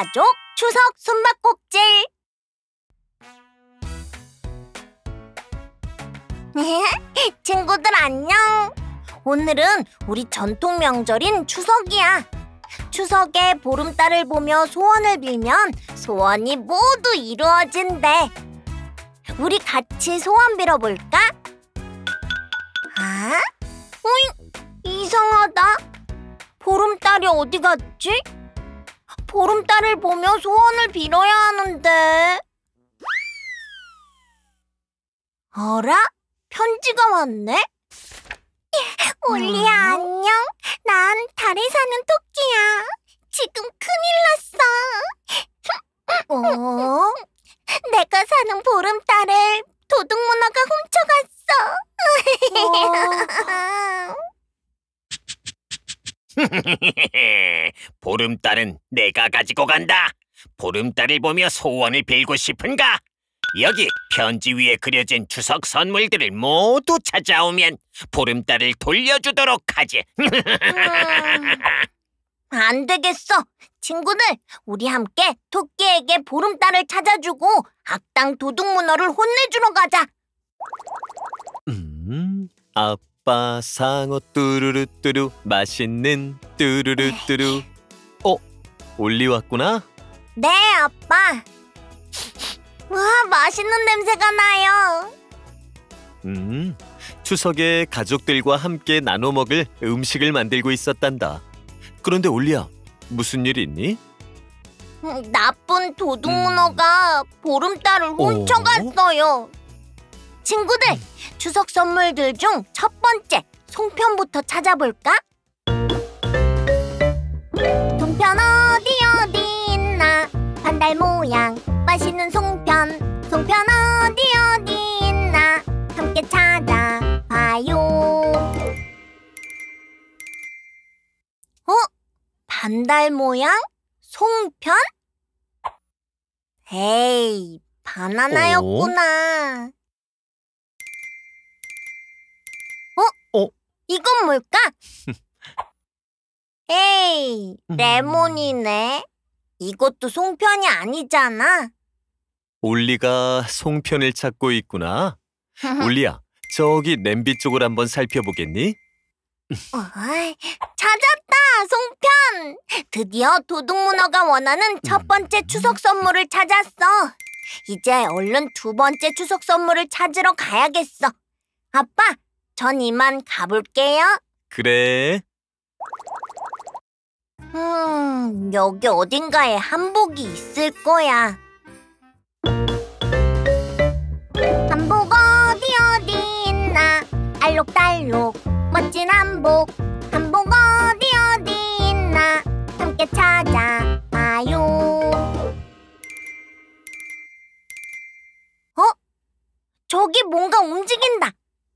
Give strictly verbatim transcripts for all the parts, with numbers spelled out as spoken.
가족 추석 숨바꼭질. 친구들 안녕. 오늘은 우리 전통 명절인 추석이야. 추석에 보름달을 보며 소원을 빌면 소원이 모두 이루어진대. 우리 같이 소원 빌어볼까? 아? 어잉? 이상하다. 보름달이 어디 갔지? 보름달을 보며 소원을 빌어야 하는데. 어라? 편지가 왔네? 올리야, 안녕. 난 달에 사는 토끼야. 지금 큰일 났어. 어? 내가 사는 보름달을 도둑문화가 훔쳐갔어. 보름달은 내가 가지고 간다. 보름달을 보며 소원을 빌고 싶은가? 여기 편지 위에 그려진 추석 선물들을 모두 찾아오면 보름달을 돌려주도록 하지. 음, 안 되겠어. 친구들, 우리 함께 토끼에게 보름달을 찾아주고 악당 도둑문어를 혼내주러 가자. 음, 아빠 상어 뚜루루뚜루 맛있는 뚜루루뚜루. 어, 올리 왔구나? 네, 아빠. 와, 맛있는 냄새가 나요. 음, 추석에 가족들과 함께 나눠 먹을 음식을 만들고 있었단다. 그런데 올리야, 무슨 일 있니? 음, 나쁜 도둑문어가 음. 보름달을 훔쳐갔어요. 친구들, 음. 추석 선물들 중 첫 번째 송편부터 찾아볼까? 송편 어디 어디 있나? 반달 모양 맛있는 송편. 송편 어디 어디 있나? 함께 찾아봐요. 어? 반달 모양? 송편? 에이, 바나나였구나. 어? 어? 이건 뭘까? 에이, 레몬이네. 이것도 송편이 아니잖아. 올리가 송편을 찾고 있구나. 올리야, 저기 냄비 쪽을 한번 살펴보겠니? 어이, 찾았다, 송편! 드디어 도둑문어가 원하는 첫 번째 추석 선물을 찾았어. 이제 얼른 두 번째 추석 선물을 찾으러 가야겠어. 아빠, 전 이만 가볼게요. 그래. 음, 여기 어딘가에 한복이 있을 거야. 한복 어디 어디 있나? 알록달록 멋진 한복. 한복 어디 어디 있나? 함께 찾아봐요. 어? 저기 뭔가 움직인다.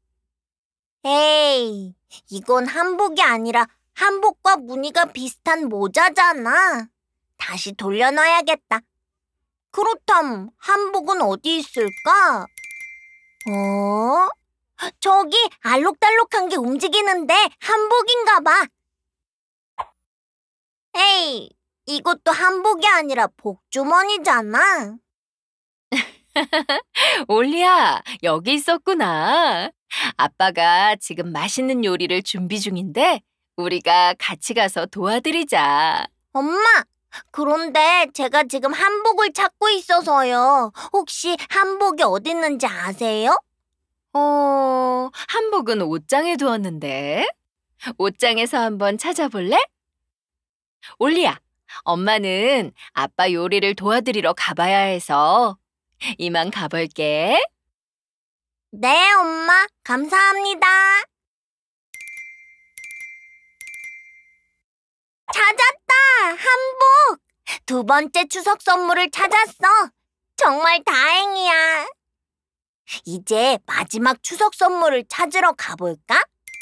에이, 이건 한복이 아니라 한복과 무늬가 비슷한 모자잖아. 다시 돌려놔야겠다. 그렇담 한복은 어디 있을까? 어? 저기 알록달록한 게 움직이는데 한복인가 봐. 에이, 이것도 한복이 아니라 복주머니잖아. 올리야, 여기 있었구나. 아빠가 지금 맛있는 요리를 준비 중인데 우리가 같이 가서 도와드리자. 엄마, 그런데 제가 지금 한복을 찾고 있어서요. 혹시 한복이 어디 있는지 아세요? 어, 한복은 옷장에 두었는데. 옷장에서 한번 찾아볼래? 올리야, 엄마는 아빠 요리를 도와드리러 가봐야 해서 이만 가볼게. 네, 엄마. 감사합니다. 찾았다! 한복! 두 번째 추석 선물을 찾았어. 정말 다행이야. 이제 마지막 추석 선물을 찾으러 가볼까?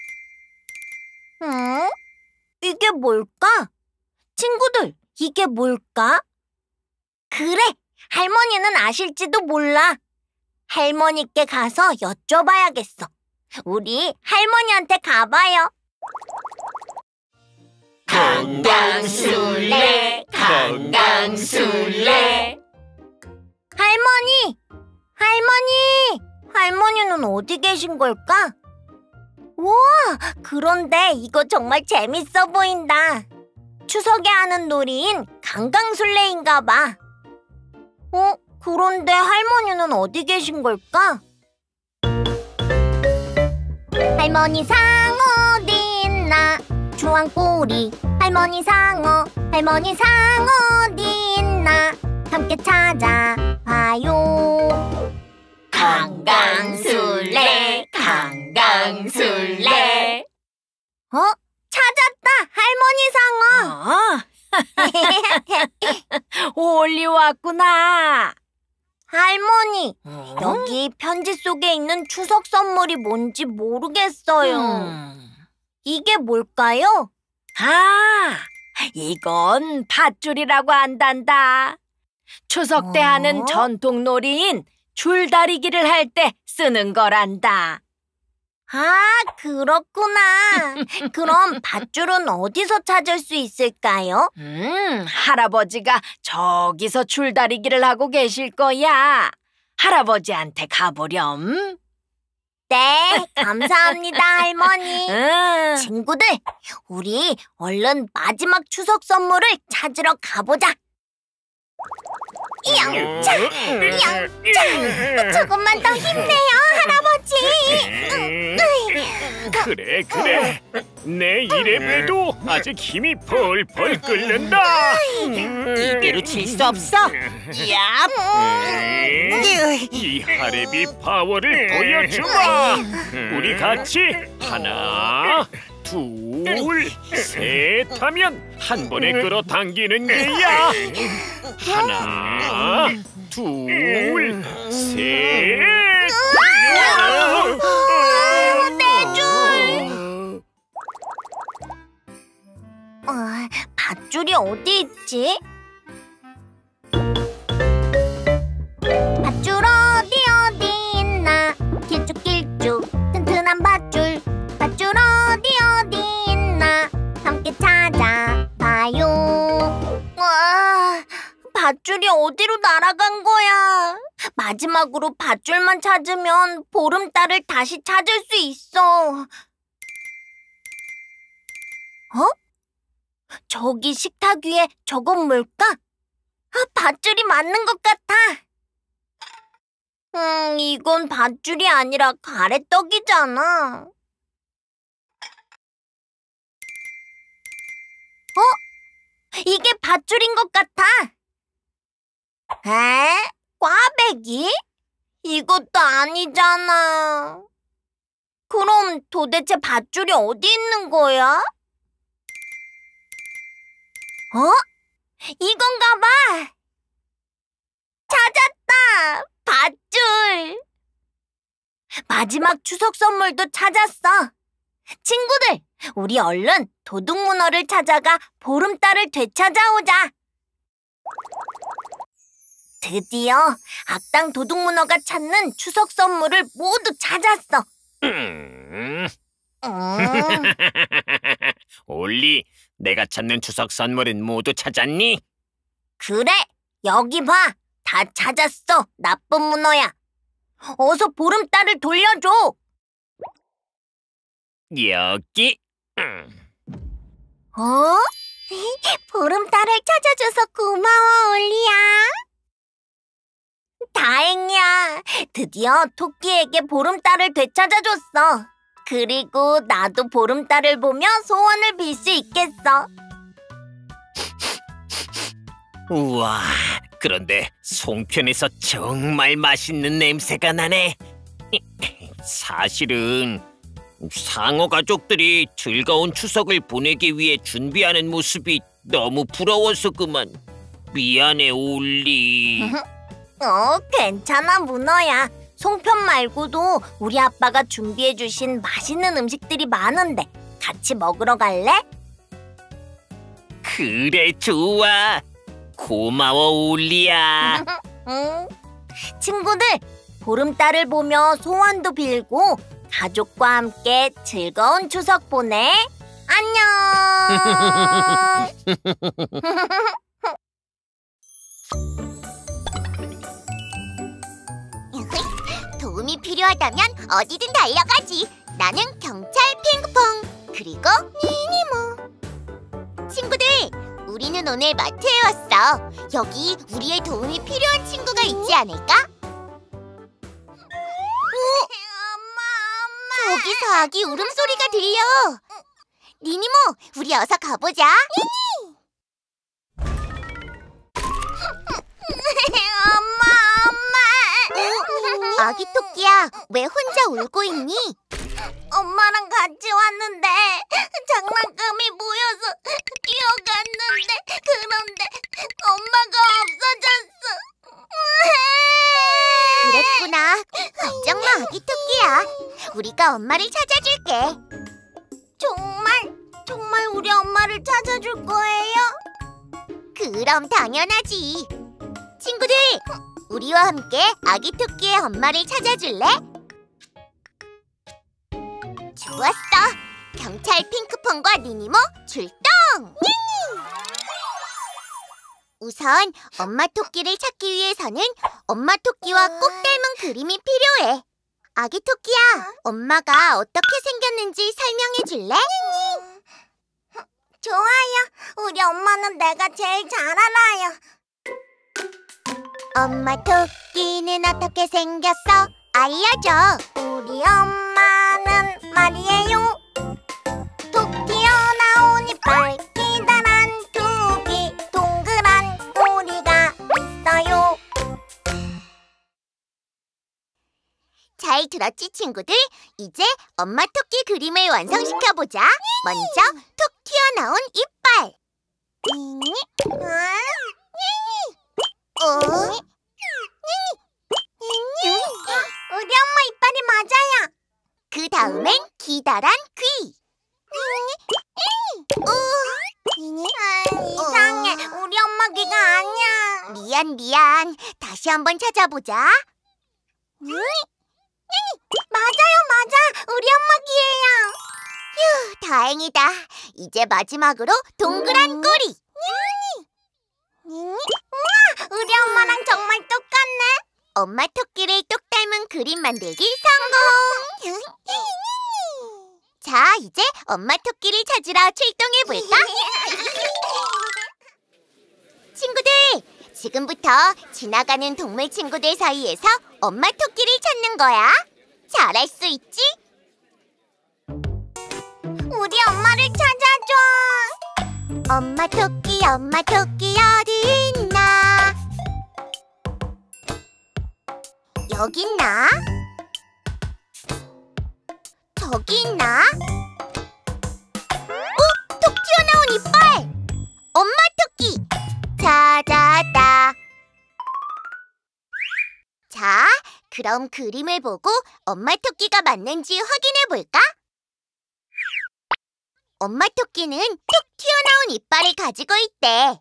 응? 이게 뭘까? 친구들, 이게 뭘까? 그래! 할머니는 아실지도 몰라. 할머니께 가서 여쭤봐야겠어. 우리 할머니한테 가봐요. 강강술래 강강술래. 할머니! 할머니! 할머니는 어디 계신 걸까? 우와! 그런데 이거 정말 재밌어 보인다. 추석에 하는 놀이인 강강술래인가 봐. 어? 그런데 할머니는 어디 계신 걸까? 할머니 상어 어디 있나? 주황꼬리 할머니 상어 할머니 상어 어디 있나? 함께 찾아봐요. 강강술래 강강술래. 어? 찾았다! 할머니 상어! 올리 왔구나. 할머니, 어? 여기 편지 속에 있는 추석 선물이 뭔지 모르겠어요. 음. 이게 뭘까요? 아, 이건 밧줄이라고 한단다. 추석 때 어? 하는 전통 놀이인 줄다리기를 할 때 쓰는 거란다. 아, 그렇구나. 그럼 밧줄은 어디서 찾을 수 있을까요? 음, 할아버지가 저기서 줄다리기를 하고 계실 거야. 할아버지한테 가보렴. 네, 감사합니다, 할머니. 응. 친구들, 우리 얼른 마지막 추석 선물을 찾으러 가보자. 양차, 양차. 조금만 더 힘내요, 할아버지. 그래 그래 내 이래봬도 아직 힘이 펄펄 끓는다. 이대로 질 수 없어. 야, 이 하레비 파워를 보여주마. 우리 같이 하나 둘 셋 하면 한 번에 끌어당기는 게야. 하나 둘 셋. 어, 밧줄이 어디 있지? 밧줄 어디 어디 있나? 길쭉길쭉 튼튼한 밧줄. 밧줄 어디 어디 있나? 함께 찾아봐요. 와, 밧줄이 어디로 날아간 거야? 마지막으로 밧줄만 찾으면 보름달을 다시 찾을 수 있어. 어? 저기 식탁 위에 저건 뭘까? 아, 밧줄이 맞는 것 같아. 음, 이건 밧줄이 아니라 가래떡이잖아. 어? 이게 밧줄인 것 같아. 에? 꽈배기? 이것도 아니잖아. 그럼 도대체 밧줄이 어디 있는 거야? 어? 이건가 봐. 찾았다. 밧줄. 마지막 추석 선물도 찾았어. 친구들, 우리 얼른 도둑문어를 찾아가 보름달을 되찾아오자. 드디어 악당 도둑문어가 찾는 추석 선물을 모두 찾았어. 음. 음. 올리, 내가 찾는 추석 선물은 모두 찾았니? 그래, 여기 봐. 다 찾았어, 나쁜 문어야. 어서 보름달을 돌려줘. 여기. 음. 어? 보름달을 찾아줘서 고마워, 올리야. 다행이야. 드디어 토끼에게 보름달을 되찾아줬어. 그리고 나도 보름달을 보며 소원을 빌 수 있겠어. 우와, 그런데 송편에서 정말 맛있는 냄새가 나네. 사실은 상어 가족들이 즐거운 추석을 보내기 위해 준비하는 모습이 너무 부러워서 그만. 미안해, 올리. 어, 괜찮아, 문어야. 송편 말고도 우리 아빠가 준비해주신 맛있는 음식들이 많은데 같이 먹으러 갈래? 그래, 좋아. 고마워, 올리야. 응. 친구들, 보름달을 보며 소원도 빌고 가족과 함께 즐거운 추석 보내. 안녕. 도움이 필요하다면 어디든 달려가지. 나는 경찰 핑크퐁, 그리고 니니모. 친구들, 우리는 오늘 마트에 왔어. 여기 우리의 도움이 필요한 친구가 있지 않을까? 엄마, 엄마. 저기서 아기 울음소리가 들려. 니니모, 우리 어서 가보자. 엄마, 엄마. 아기 토끼야, 왜 혼자 울고 있니? 엄마랑 같이 왔는데 장난감이 모여서 뛰어갔는데 그런데 엄마가 없어졌어. 그랬구나. 걱정 마, 아기 토끼야. 우리가 엄마를 찾아줄게. 정말? 정말 우리 엄마를 찾아줄 거예요? 그럼 당연하지. 친구들, 우리와 함께 아기 토끼의 엄마를 찾아줄래? 좋았어. 경찰 핑크퐁과 니니모 출동! 우선 엄마 토끼를 찾기 위해서는 엄마 토끼와 꼭 닮은 그림이 필요해. 아기 토끼야, 엄마가 어떻게 생겼는지 설명해 줄래? 좋아요. 우리 엄마는 내가 제일 잘 알아요. 엄마 토끼는 어떻게 생겼어? 알려줘. 우리 엄마는 말이에요. 톡 튀어나온 이빨, 기다란 두 귀, 동그란 꼬리가 있어요. 잘 들었지, 친구들? 이제 엄마 토끼 그림을 완성시켜보자. 먼저 톡 튀어나온 이빨. 어? 우리 엄마 이빨이 맞아요. 그 다음엔 기다란 귀. 아, 이상해. 우리 엄마 귀가 아니야. 미안 미안. 다시 한번 찾아보자. 맞아요, 맞아. 우리 엄마 귀예요. 휴, 다행이다. 이제 마지막으로 동그란 꼬리. 우와, 우리 엄마랑 정말 똑같네. 엄마 토끼를 똑 닮은 그림 만들기 성공! 자, 이제 엄마 토끼를 찾으러 출동해볼까? 친구들, 지금부터 지나가는 동물 친구들 사이에서 엄마 토끼를 찾는 거야. 잘할 수 있지? 우리 엄마를 찾아줘. 엄마 토끼, 엄마 토끼 어디 있나? 여기 있나? 저기 있나? 어? 톡 튀어나온 이빨! 엄마 토끼! 찾았다. 자, 그럼 그림을 보고 엄마 토끼가 맞는지 확인해볼까? 엄마 토끼는 톡 튀어나온 이빨을 가지고 있대.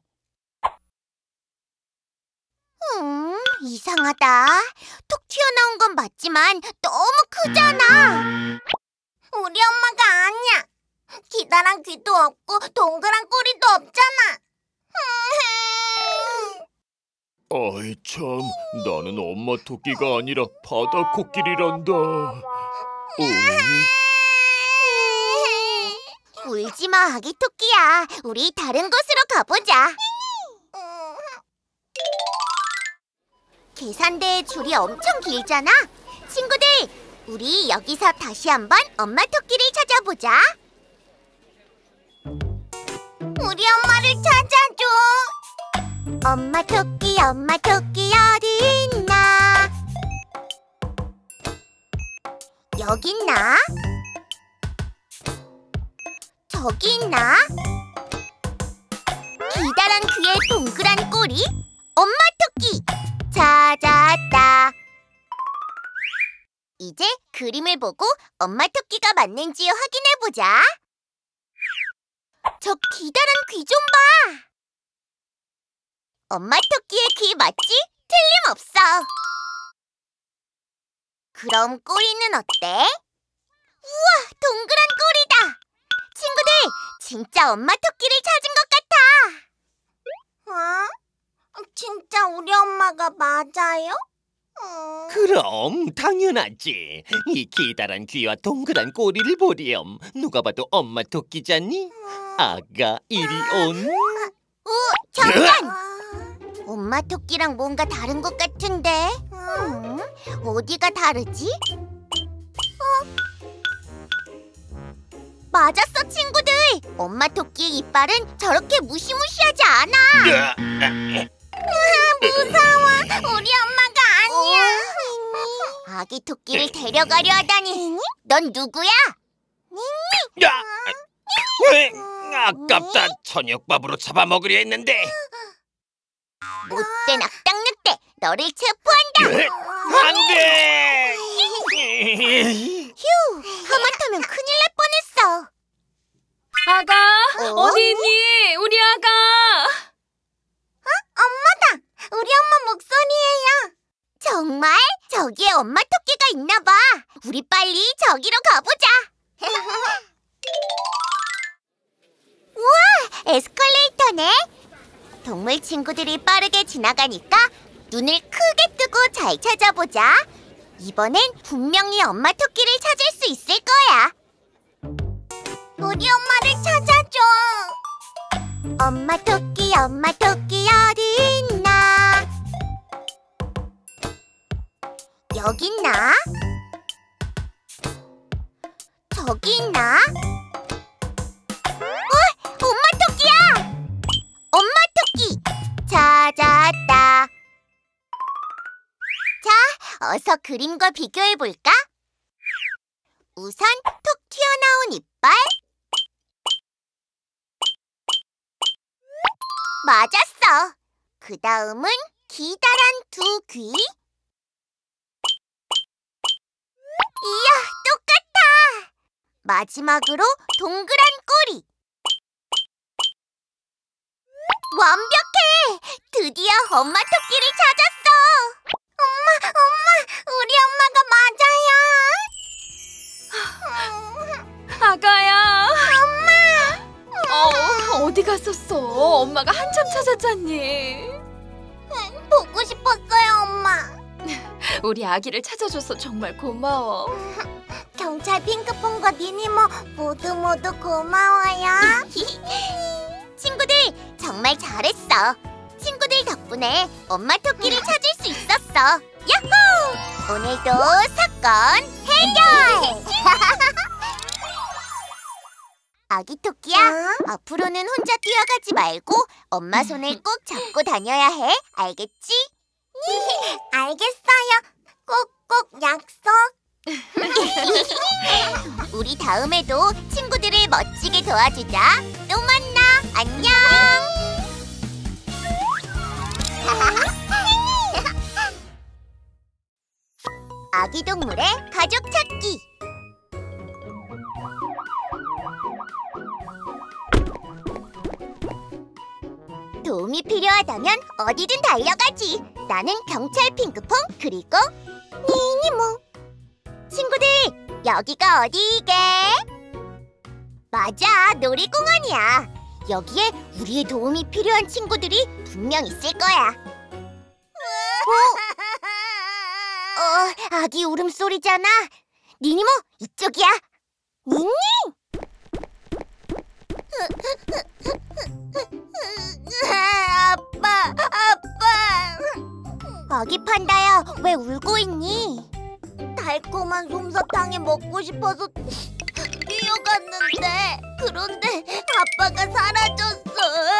음, 이상하다. 톡 튀어나온 건 맞지만 너무 크잖아. 우리 엄마가 아니야. 기다란 귀도 없고 동그란 꼬리도 없잖아. 아이 참, 나는 엄마 토끼가 아니라 바다 코끼리란다. 어? 울지 마, 아기 토끼야. 우리 다른 곳으로 가보자. 계산대에 줄이 엄청 길잖아. 친구들, 우리 여기서 다시 한번 엄마 토끼를 찾아보자. 우리 엄마를 찾아줘. 엄마 토끼, 엄마 토끼 어디 있나? 여기 있나? 저기 있나? 기다란 귀에 동그란 꼬리? 엄마 토끼! 찾았다. 이제 그림을 보고 엄마 토끼가 맞는지 확인해보자. 저 기다란 귀 좀 봐. 엄마 토끼의 귀 맞지? 틀림없어. 그럼 꼬리는 어때? 우와, 동그란 꼬리다. 친구들, 진짜 엄마 토끼를 찾은 것 같아. 어? 진짜 우리 엄마가 맞아요? 음... 그럼 당연하지. 이 기다란 귀와 동그란 꼬리를 보렴. 누가 봐도 엄마 토끼잖니? 아가 이리 온. 오, 잠깐! 엄마 토끼랑 뭔가 다른 것 같은데? 음, 어디가 다르지? 어? 맞았어, 친구들! 엄마 토끼의 이빨은 저렇게 무시무시하지 않아! 무서워! 우리 엄마가 아니야! 아기 토끼를 데려가려 하다니! 넌 누구야? 야! 왜? 아깝다. 저녁밥으로 잡아먹으려 했는데. 못된 악당 늑대! 너를 체포한다! 안 돼! 휴! 하마터면 큰일 날 뻔했어! 아가, 어? 어디 있니? 우리 아가! 엄마다! 우리 엄마 목소리예요! 정말? 저기에 엄마 토끼가 있나 봐! 우리 빨리 저기로 가보자! 우와! 에스컬레이터네! 동물 친구들이 빠르게 지나가니까 눈을 크게 뜨고 잘 찾아보자! 이번엔 분명히 엄마 토끼를 찾을 수 있을 거야! 우리 엄마를 찾아줘! 엄마 토끼, 엄마 토끼 어디 있나? 여기 있나? 저기 있나? 어? 엄마 토끼야! 엄마 토끼! 찾았다! 자, 어서 그림과 비교해볼까? 우선 톡 튀어나온 이빨 맞았어! 그 다음은 기다란 두 귀 이야, 똑같아! 마지막으로 동그란 꼬리 완벽해! 드디어 엄마 토끼를 찾았어! 엄마, 엄마! 우리 엄마가 맞아요! 아가야! 엄마! 어, 어디 갔었어? 엄마가 한참 찾았잖니. 보고 싶었어요, 엄마! 우리 아기를 찾아줘서 정말 고마워. 경찰 핑크퐁과 니니모 모두 모두 고마워요. 친구들 정말 잘했어. 친구들 덕분에 엄마 토끼를 찾을 수 있었어. 야호! 오늘도 사건 해결! 아기 토끼야, 앞으로는 혼자 뛰어가지 말고 엄마 손을 꼭 잡고 다녀야 해. 알겠지? 알겠어요. 꼭꼭 약속. 우리 다음에도 친구들을 멋지게 도와주자. 또 만나. 안녕. 아기 동물의 가족 찾기. 도움이 필요하다면 어디든 달려가지. 나는 경찰 핑크퐁 그리고 니니모. 친구들, 여기가 어디게? 맞아, 놀이공원이야. 여기에 우리의 도움이 필요한 친구들이 분명 있을 거야. 어? 어, 아기 울음소리잖아. 니니모, 이쪽이야. 니니! 아빠, 아빠. 아기 판다야, 왜 울고 있니? 달콤한 솜사탕이 먹고 싶어서 뛰어갔는데 그런데 아빠가 사라졌어.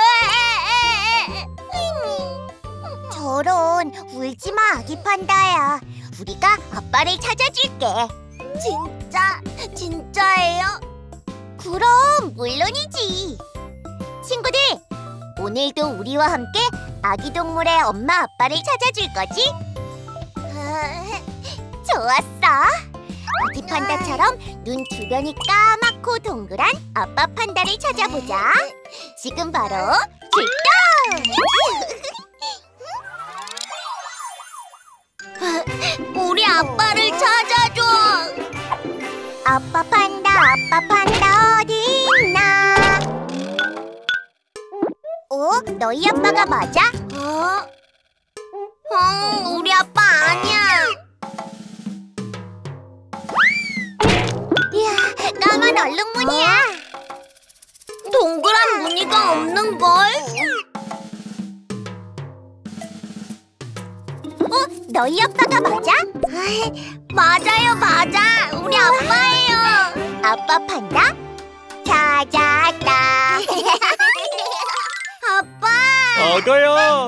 저런, 울지마 아기 판다야. 우리가 아빠를 찾아줄게. 진짜? 진짜예요? 그럼 물론이지. 친구들, 오늘도 우리와 함께 아기 동물의 엄마 아빠를 찾아줄 거지? 좋았어. 아기 판다처럼 눈 주변이 까맣고 동그란 아빠 판다를 찾아보자. 지금 바로 출동! 우리 아빠를 찾아줘. 아빠 판다, 아빠 판다 어디 있나? 어? 너희 아빠가 맞아? 어? 어? 어, 우리 아빠 아니야. 이야, 나만 얼룩무늬야. 동그란 무늬가 없는 걸. 어? 너희 아빠가 맞아? 맞아요, 맞아. 우리 아빠예요. 아빠 판다? 찾았다. 아빠. 아가야.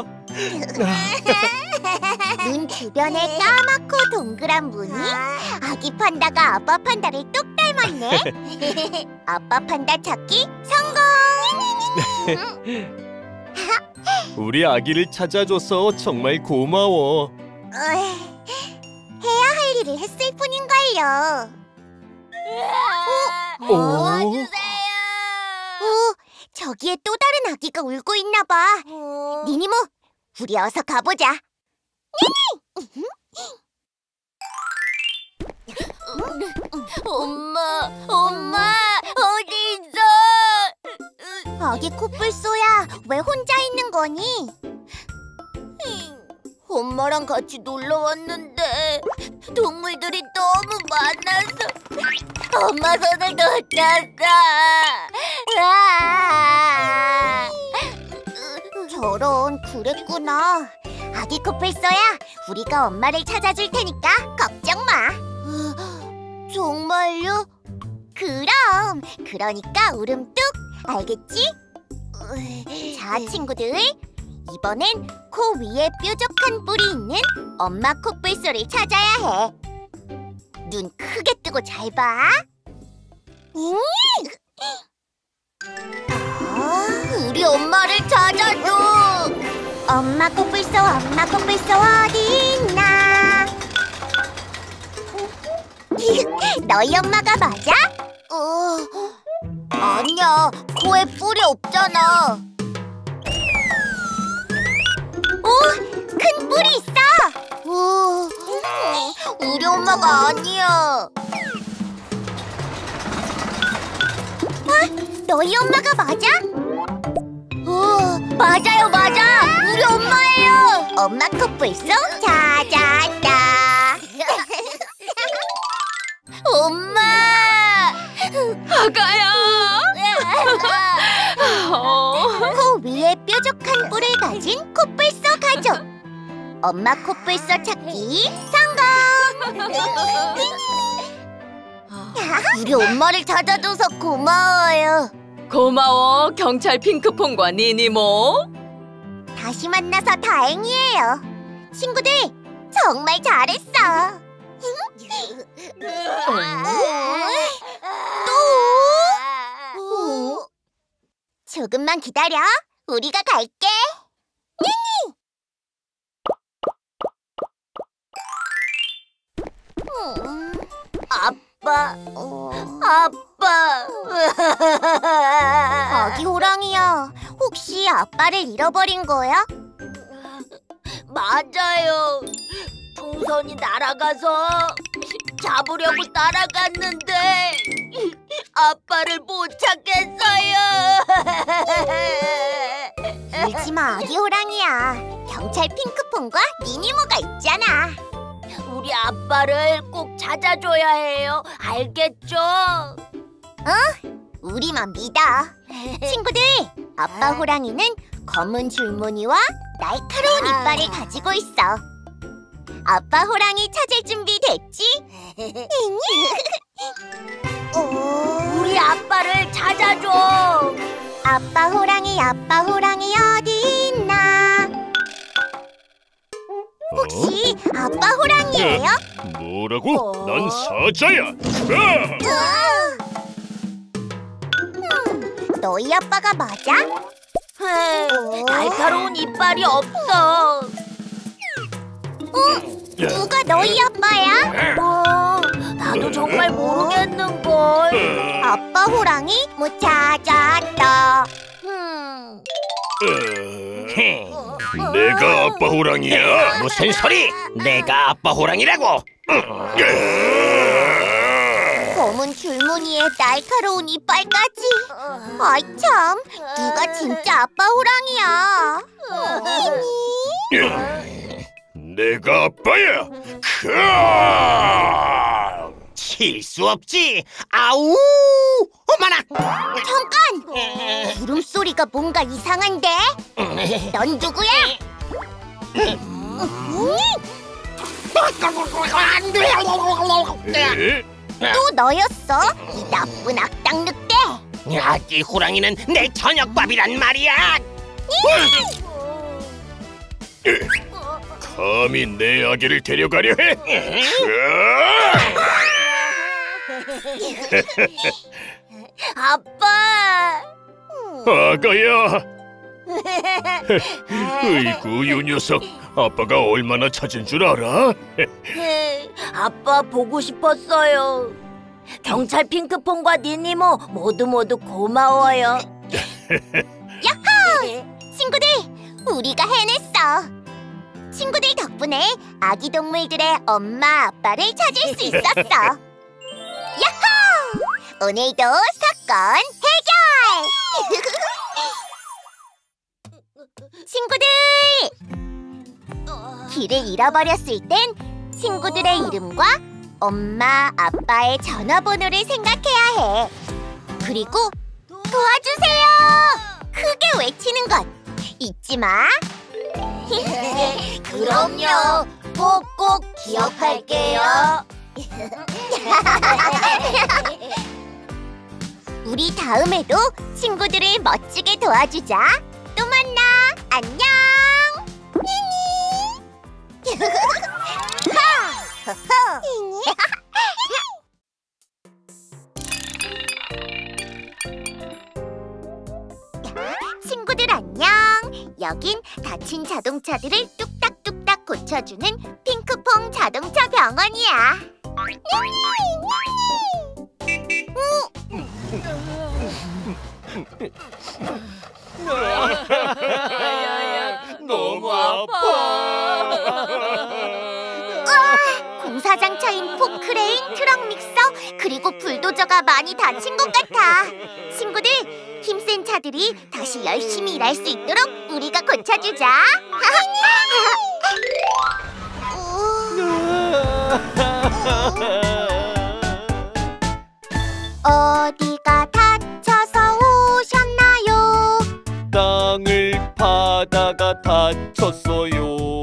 눈 주변에 까맣고 동그란 무늬. 아기 판다가 아빠 판다를 똑 닮았네. 아빠 판다 찾기 성공. 우리 아기를 찾아줘서 정말 고마워. 어이, 해야 할 일을 했을 뿐인걸요. 오. 오, 저기에 또 다른 아기가 울고 있나 봐. 니니모, 우리 어서 가보자. 엄마, 엄마, 어디 있어? 아기 코뿔소야, 왜 혼자 있는 거니? 엄마랑 같이 놀러 왔는데 동물들이 너무 많아서 엄마 손을 놓쳤어. 으아! 저런, 그랬구나. 아기 코뿔소야, 우리가 엄마를 찾아줄 테니까 걱정 마. 정말요? 그럼, 그러니까 울음 뚝, 알겠지? 자, 친구들, 이번엔 코 위에 뾰족한 뿔이 있는 엄마 코뿔소를 찾아야 해. 눈 크게 뜨고 잘 봐. 음! 아, 우리 엄마를 찾아줘. 엄마 코뿔소, 엄마 코뿔소 어디 있나? 너희 엄마가 맞아? 어, 아니야. 코에 뿔이 없잖아. 오, 큰 뿔이 있어. 어, 우리 엄마가 아니야. 너희 엄마가 맞아? 어, 맞아요, 맞아. 우리 엄마예요. 엄마 코뿔소 찾았다. 엄마. 아가야. 어. 코 위에 뾰족한 뿔을 가진 코뿔소 가족. 엄마 코뿔소 찾기 성공. 우리 엄마를 찾아줘서 고마워요. 고마워, 경찰 핑크퐁과 니니모. 다시 만나서 다행이에요. 친구들, 정말 잘했어. 또? 조금만 기다려. 우리가 갈게. 아빠, 아빠. 아기 호랑이야, 혹시 아빠를 잃어버린 거야? 맞아요. 풍선이 날아가서 잡으려고 따라갔는데 아빠를 못 찾겠어요. 울지마, 아기 호랑이야. 경찰 핑크퐁과 니니모가 있잖아. 우리 아빠를 꼭 찾아줘야 해요. 알겠죠? 우리만 믿어. 친구들, 아빠 호랑이는 검은 줄무늬와 날카로운 이빨을 가지고 있어. 아빠 호랑이 찾을 준비 됐지? 우리 아빠를 찾아줘. 아빠 호랑이, 아빠 호랑이 어디 있나? 혹시 아빠 호랑이에요? 뭐라고? 어? 난 사자야. 아! 음, 너희 아빠가 맞아? 날카로운 이빨이 없어. 누가 너희 아빠야? 어, 나도 정말 모르겠는걸. 아빠 호랑이 못 찾았다. 음. 내가 아빠 호랑이야? 무슨 소리? 내가 아빠 호랑이라고? 검은 줄무늬에 날카로운 이빨까지. 아이 참, 누가 진짜 아빠 호랑이야? 니니. 내가 아빠야. 칠 수 없지. 아우. 어머나. 잠깐! 울음소리가 뭔가 이상한데? 넌 누구야? 또 너였어? 이 나쁜 악당 늑대! 아기 호랑이는 내 저녁밥이란 말이야. 감히 내 아기를 데려가려 해? 아빠! 아가야. 으이구, 이 녀석. 아빠가 얼마나 찾은 줄 알아? 아빠 보고 싶었어요. 경찰 핑크퐁과 니니모 모두 모두 고마워요. 야호! 친구들, 우리가 해냈어. 친구들 덕분에 아기 동물들의 엄마 아빠를 찾을 수 있었어. 야호! 오늘도 사건 해결! 친구들! 길을 잃어버렸을 땐 친구들의 이름과 엄마, 아빠의 전화번호를 생각해야 해. 그리고 도와주세요! 크게 외치는 것 잊지 마. 그럼요. 꼭꼭 기억할게요. 우리 다음에도 친구들을 멋지게 도와주자. 또 만나. 안녕. 친구들 안녕. 여긴 다친 자동차들을 뚝딱뚝딱 고쳐주는 핑크퐁 자동차 병원이야. 너무 아파. 아, 공사장차인 포크레인, 트럭 믹서, 그리고 불도저가 많이 다친 것 같아. 친구들, 힘센 차들이 다시 열심히 일할 수 있도록 우리가 고쳐주자. 어디가 다쳐서 오셨나요? 땅을 파다가 다쳤어요.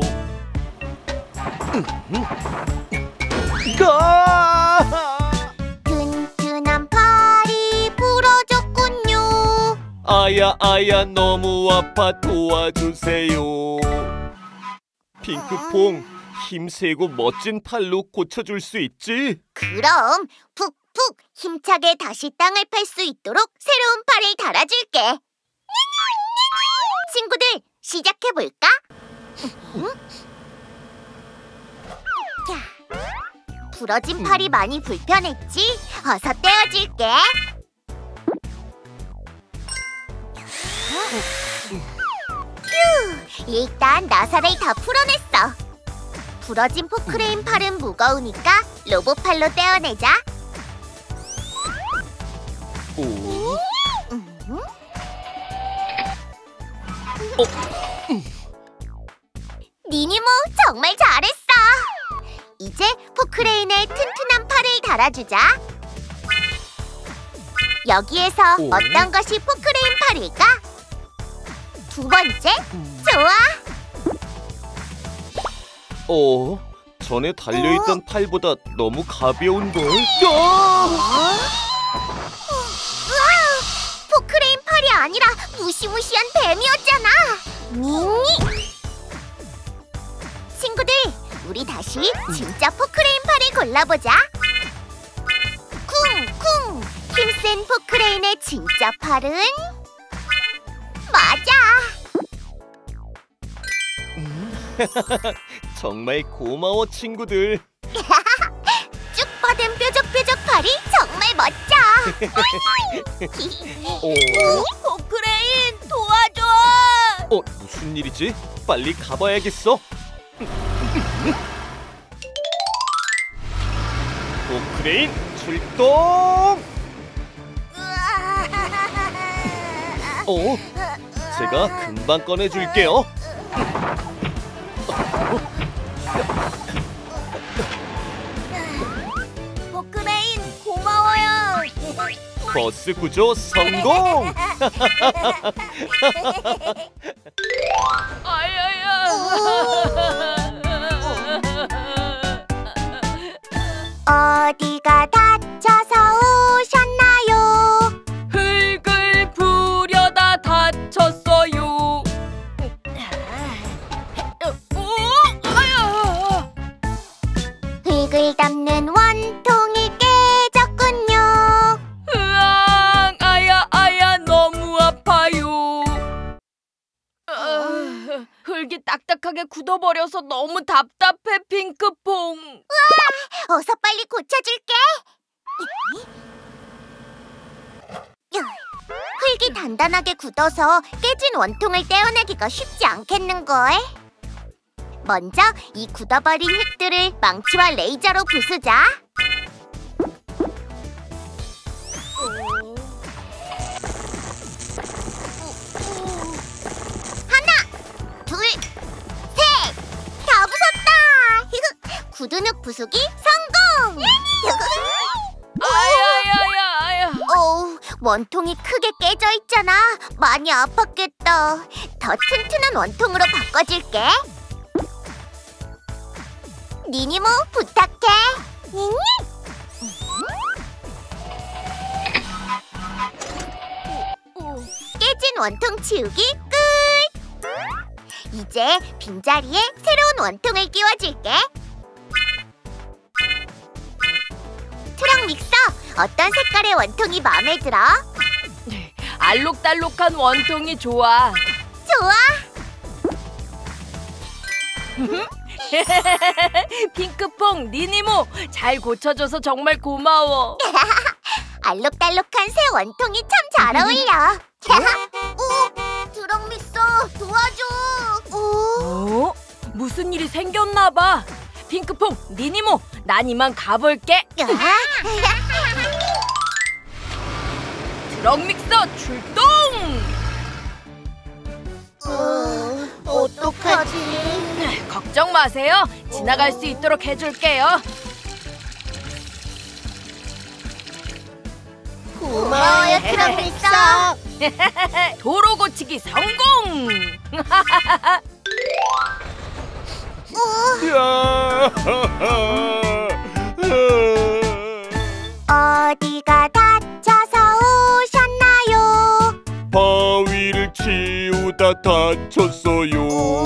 가! 튼튼한 팔이 부러졌군요. 아야 아야 너무 아파 도와주세요. 핑크퐁, 힘세고 멋진 팔로 고쳐줄 수 있지? 그럼 푹푹 힘차게 다시 땅을 팔 수 있도록 새로운 팔을 달아줄게. 친구들, 시작해볼까? 자, 부러진 팔이 많이 불편했지? 어서 떼어줄게. 휴, 일단 나사를 다 풀어냈어. 부러진 포크레인 팔은 무거우니까 로봇 팔로 떼어내자. 오. 음. 어. 니니모 정말 잘했어. 이제 포크레인에 튼튼한 팔을 달아주자. 여기에서 오. 어떤 것이 포크레인 팔일까? 두 번째, 좋아. 어, 전에 달려있던 팔보다 너무 가벼운걸? 야! 우와, 포크레인 팔이 아니라 무시무시한 뱀이었잖아. 니 친구들, 우리 다시 진짜 포크레인 팔을 골라보자. 쿵쿵, 힘센 포크레인의 진짜 팔은 맞아. 정말 고마워 친구들. 쭉 뻗은 뾰족뾰족 팔이 정말 멋져. 어, 포크레인 도와줘. 어, 무슨 일이지? 빨리 가봐야겠어. 포크레인 출동! 어, 제가 금방 꺼내줄게요. 포크레인 고마워요. 버스 구조 성공! 어디가 다쳐서 오셨나요? 흙을 부려다 다쳤어요. 오, 아야. 흙을 담는 원통이 깨졌군요. 으앙, 아야, 아야, 너무 아파요. 어, 흙이 딱딱하게 굳어버려서 너무 답답해, 핑크퐁. 어서 빨리 고쳐줄게. 흙이 단단하게 굳어서 깨진 원통을 떼어내기가 쉽지 않겠는걸. 먼저 이 굳어버린 흙들을 망치와 레이저로 부수자. 하나, 둘, 셋! 다 부쉈다! 굳은 흙 부수기 성공! 아야야야, 아야. 어우, 원통이 크게 깨져 있잖아. 많이 아팠겠다. 더 튼튼한 원통으로 바꿔줄게. 니니모 부탁해. 니니? 깨진 원통 치우기 끝. 이제 빈자리에 새로운 원통을 끼워줄게. 트럭 믹서, 어떤 색깔의 원통이 마음에 들어? 알록달록한 원통이 좋아. 좋아. 핑크퐁, 니니모, 잘 고쳐줘서 정말 고마워. 알록달록한 새 원통이 참 잘 어울려. 오, 트럭 믹서 도와줘. 오. 어? 무슨 일이 생겼나 봐. 핑크퐁, 니니모, 난 이만 가볼게. 트럭 믹서 출동! 어, 어떡하지? 걱정 마세요. 지나갈 수 있도록 해줄게요. 고마워요, 트럭 믹서. 도로 고치기 성공! 어디가 다쳐서 오셨나요? 바위를 치우다 다쳤어요.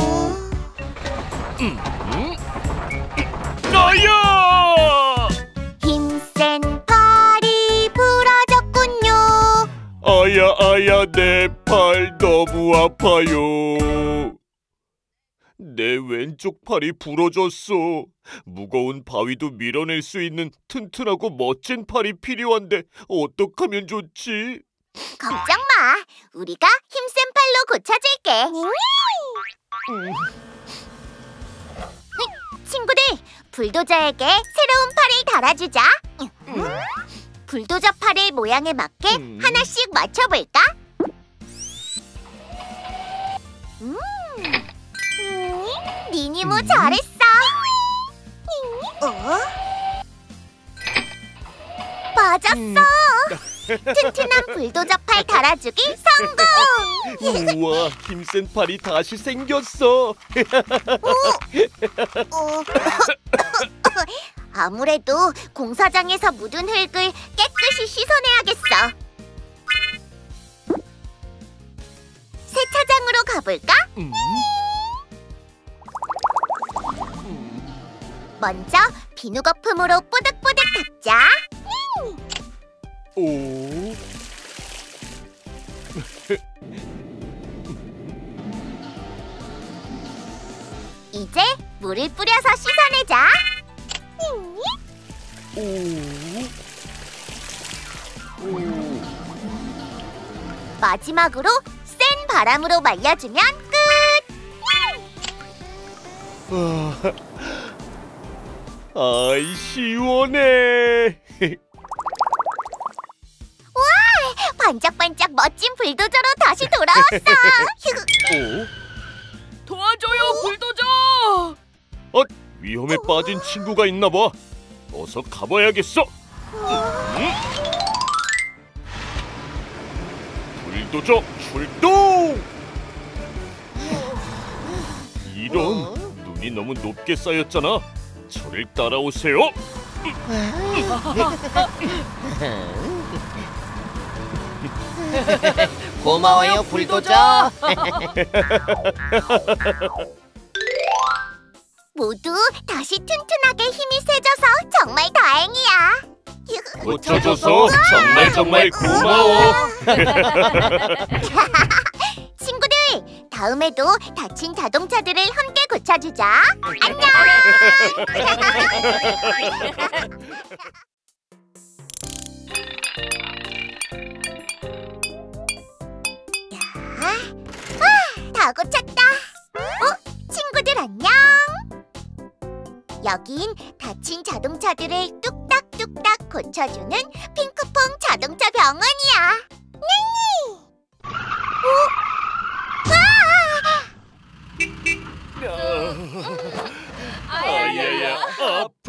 나야! 힘센 팔이 부러졌군요. 아야 아야 내 팔 너무 아파요. 내 왼쪽 팔이 부러졌어. 무거운 바위도 밀어낼 수 있는 튼튼하고 멋진 팔이 필요한데 어떡하면 좋지? 걱정 마. 우리가 힘센 팔로 고쳐줄게. 음. 친구들, 불도저에게 새로운 팔을 달아주자. 음. 불도저 팔의 모양에 맞게 음. 하나씩 맞춰볼까? 음. 음. 니니모 음. 잘했어. 어? 맞았어. 음. 튼튼한 불도저 팔 달아주기 성공. 우와, 힘센 팔이 다시 생겼어. 어. 아무래도 공사장에서 묻은 흙을 깨끗이 씻어내야겠어. 세차장으로 가볼까? 음. 먼저 비누 거품으로 뽀득뽀득 닦자. 오. 이제 물을 뿌려서 씻어내자. 오. 오. 마지막으로 센 바람으로 말려주면 끝! 아, 아이 시원해. 반짝반짝 멋진 불도저로 다시 돌아왔어. 오? 도와줘요, 불도저! 위험에 빠진 친구가 있나 봐. 어서 가봐야겠어. 음? 불도저 출동! 이런, 눈이 너무 높게 쌓였잖아. 저를 따라오세요. 고마워요, 불도저. 모두 다시 튼튼하게 힘이 세져서 정말 다행이야. 고쳐줘서 정말 정말 고마워. 친구들, 다음에도 다친 자동차들을 함께 고쳐주자. 안녕. 아, 다 고쳤다. 어? 친구들 안녕. 여긴 다친 자동차들을 뚝딱뚝딱 고쳐주는 핑크퐁 자동차 병원이야. 네. 아야야, 아파.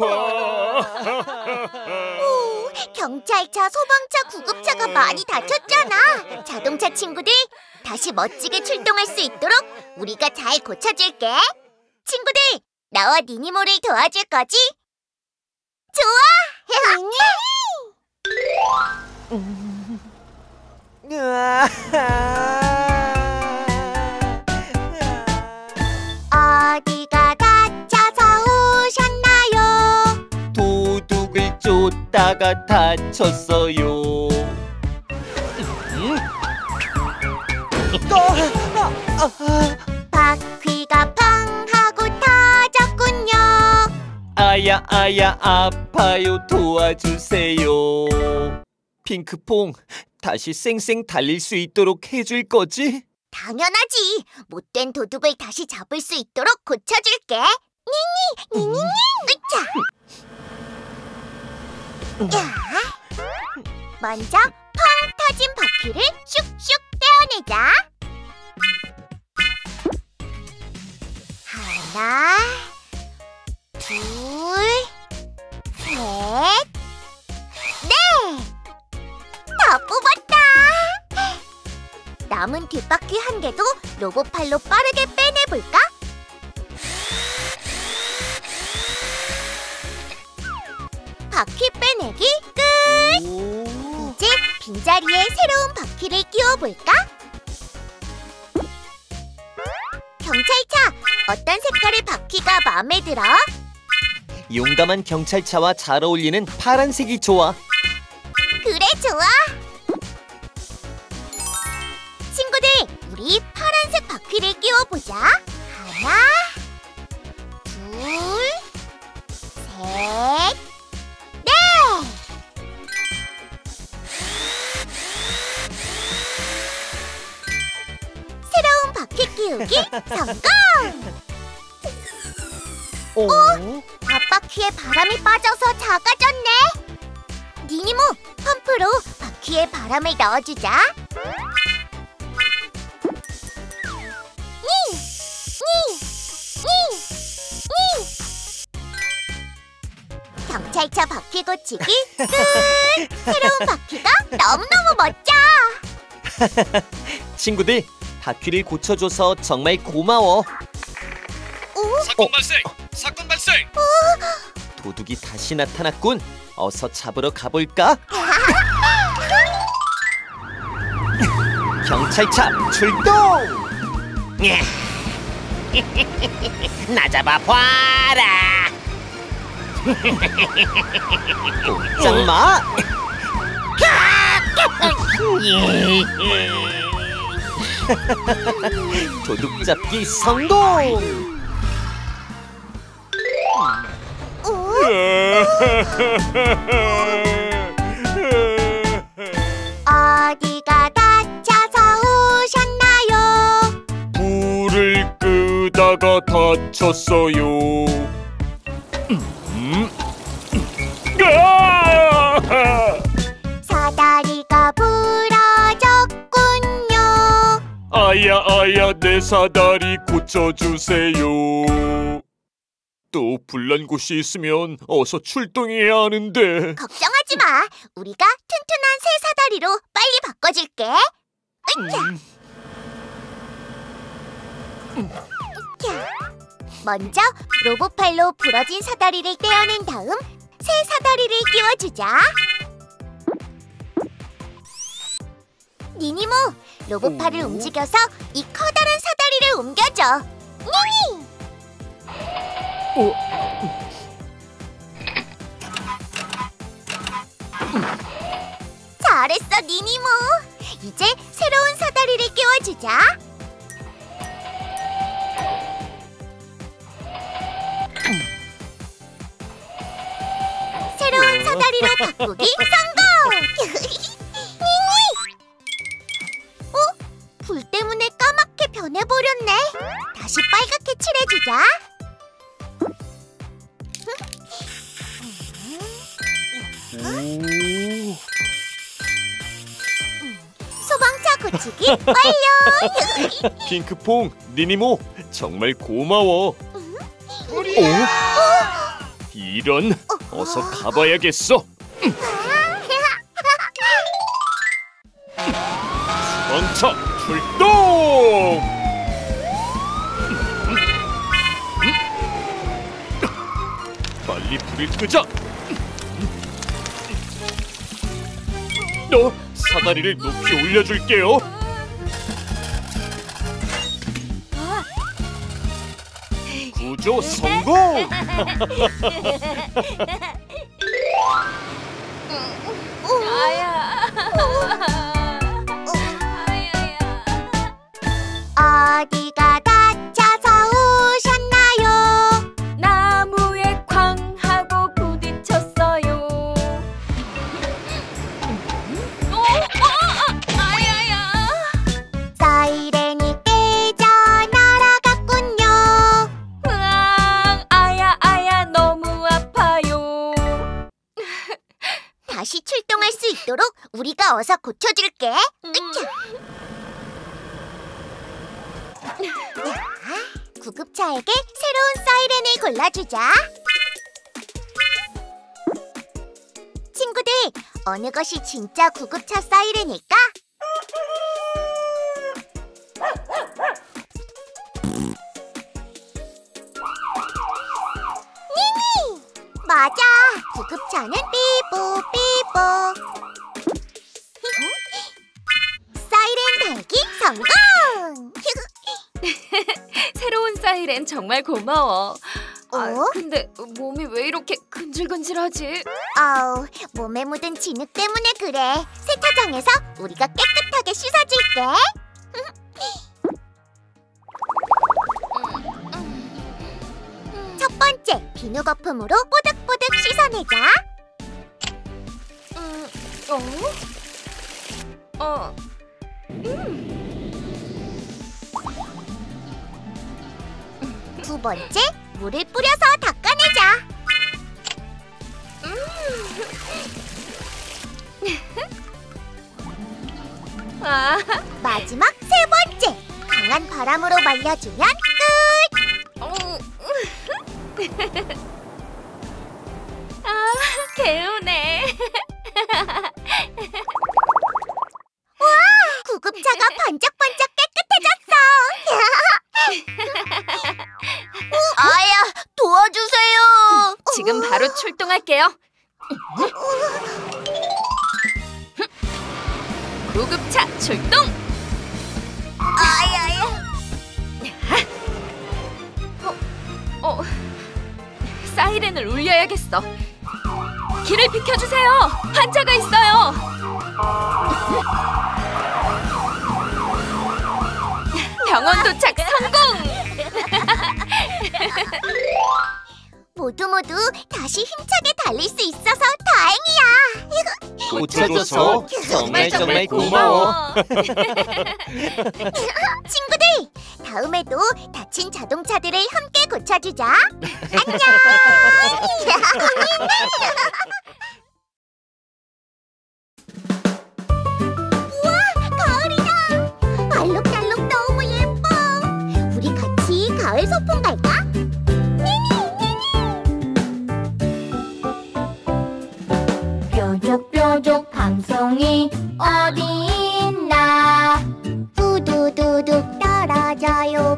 오, 경찰차, 소방차, 구급차가 많이 다쳤잖아. 자동차 친구들, 다시 멋지게 출동할 수 있도록 우리가 잘 고쳐줄게. 친구들, 나와 니니모를 도와줄 거지? 좋아! 어디가 다쳐서 오셨나요? 도둑을 쫓다가 다쳤어요. 바퀴가 펑 하고 터졌군요. 아야 아야 아파요, 도와주세요. 핑크퐁, 다시 쌩쌩 달릴 수 있도록 해줄 거지? 당연하지. 못된 도둑을 다시 잡을 수 있도록 고쳐줄게. 니니, 니니니, 으차. 야, 먼저 펑 터진 바퀴를 슉슉 떼어내자. 하나, 둘, 셋, 넷! 다 뽑았다! 남은 뒷바퀴 한 개도 로봇팔로 빠르게 빼내볼까? 바퀴 빼내기 끝! 오. 이제 빈자리에 새로운 바퀴를 끼워볼까? 경찰차, 어떤 색깔의 바퀴가 마음에 들어? 용감한 경찰차와 잘 어울리는 파란색이 좋아. 그래, 좋아! 친구들, 우리 파란색 바퀴를 끼워보자. 하나, 둘, 셋, 넷! 새로운 바퀴 끼우기 성공! 오. 앞바퀴에 바람이 빠져서 작아졌네. 니니모, 펌프로 바퀴에 바람을 넣어주자. 니! 니! 니! 니! 경찰차 바퀴 고치기 끝! 새로운 바퀴가 너무너무 멋져! 친구들, 바퀴를 고쳐줘서 정말 고마워. 오? 사건 발생! 사건 발생! 도둑이 다시 나타났군. 어서 잡으러 가볼까? 경찰차 출동! 나 잡아봐라. 꼼짝 마! 도둑 잡기 성공! 어디가 다쳐서 오셨나요? 불을 끄다가 다쳤어요. 음? 아! 사다리가 부러졌군요. 아야 아야, 내 사다리 고쳐주세요. 또 불난 곳이 있으면 어서 출동해야 하는데. 걱정하지 마. 우리가 튼튼한 새 사다리로 빨리 바꿔줄게. 으쌰. 으쌰. 먼저 로봇팔로 부러진 사다리를 떼어낸 다음 새 사다리를 끼워주자. 니니모, 로봇팔을 움직여서 이 커다란 사다리를 옮겨줘. 니니! 잘했어, 니니모. 이제 새로운 사다리를 끼워주자. 새로운 사다리로 바꾸기 성공! 니니! 어? 불 때문에 까맣게 변해버렸네. 다시 빨갛게 칠해주자. 소방차 고치기 완료! 핑크퐁, 니니모, 정말 고마워. 어? 이런, 어서 가봐야겠어. 수방차 출동! 빨리 불을 끄자. 너 사다리를 높이 올려줄게요. 구조 성공! 아야. 어디가 다쳐서 오셨나요? 나무에 쾅 하고 부딪혔어요. 어, 어, 아야야. 사이렌이 깨져 날아갔군요. 으앙, 아야 아야 너무 아파요. 다시 출동할 수 있도록 우리가 어서 고쳐줄게. 으쌰. 야, 구급차에게 새로운 사이렌을 골라주자. 친구들, 어느 것이 진짜 구급차 사이렌일까? 니니! 맞아! 구급차는 삐뽀 삐뽀. 사이렌 달기 성공! 새로운 사이렌 정말 고마워. 아, 어? 근데 몸이 왜 이렇게 근질근질하지? 아우, 몸에 묻은 진흙 때문에 그래. 세차장에서 우리가 깨끗하게 씻어줄게. 첫 번째, 비누 거품으로 뽀득뽀득 씻어내자. 음, 어? 어, 두 번째, 물을 뿌려서 닦아내자. 아, 마지막 세 번째, 강한 바람으로 말려주면 끝! 어. 아, 개운해. 구급차가 번쩍번쩍 깨끗해졌어. 아야, 도와주세요. 지금 바로 출동할게요. 구급차 출동! 아야야. 어, 사이렌을 울려야겠어. 길을 비켜주세요. 환자가 있어요. 병원 도착 성공! 모두 모두 다시 힘차게 달릴 수 있어서 다행이야. 고쳐줘서 정말 정말 고마워. 친구들, 다음에도 다친 자동차들을 함께 고쳐주자. 안녕. 우와, 가을이다. 알록달록 너무 예뻐. 우리 같이 가을 소풍 갈까? 니니, 니니. 밤송이 어디 있나 우두두둑 떨어져요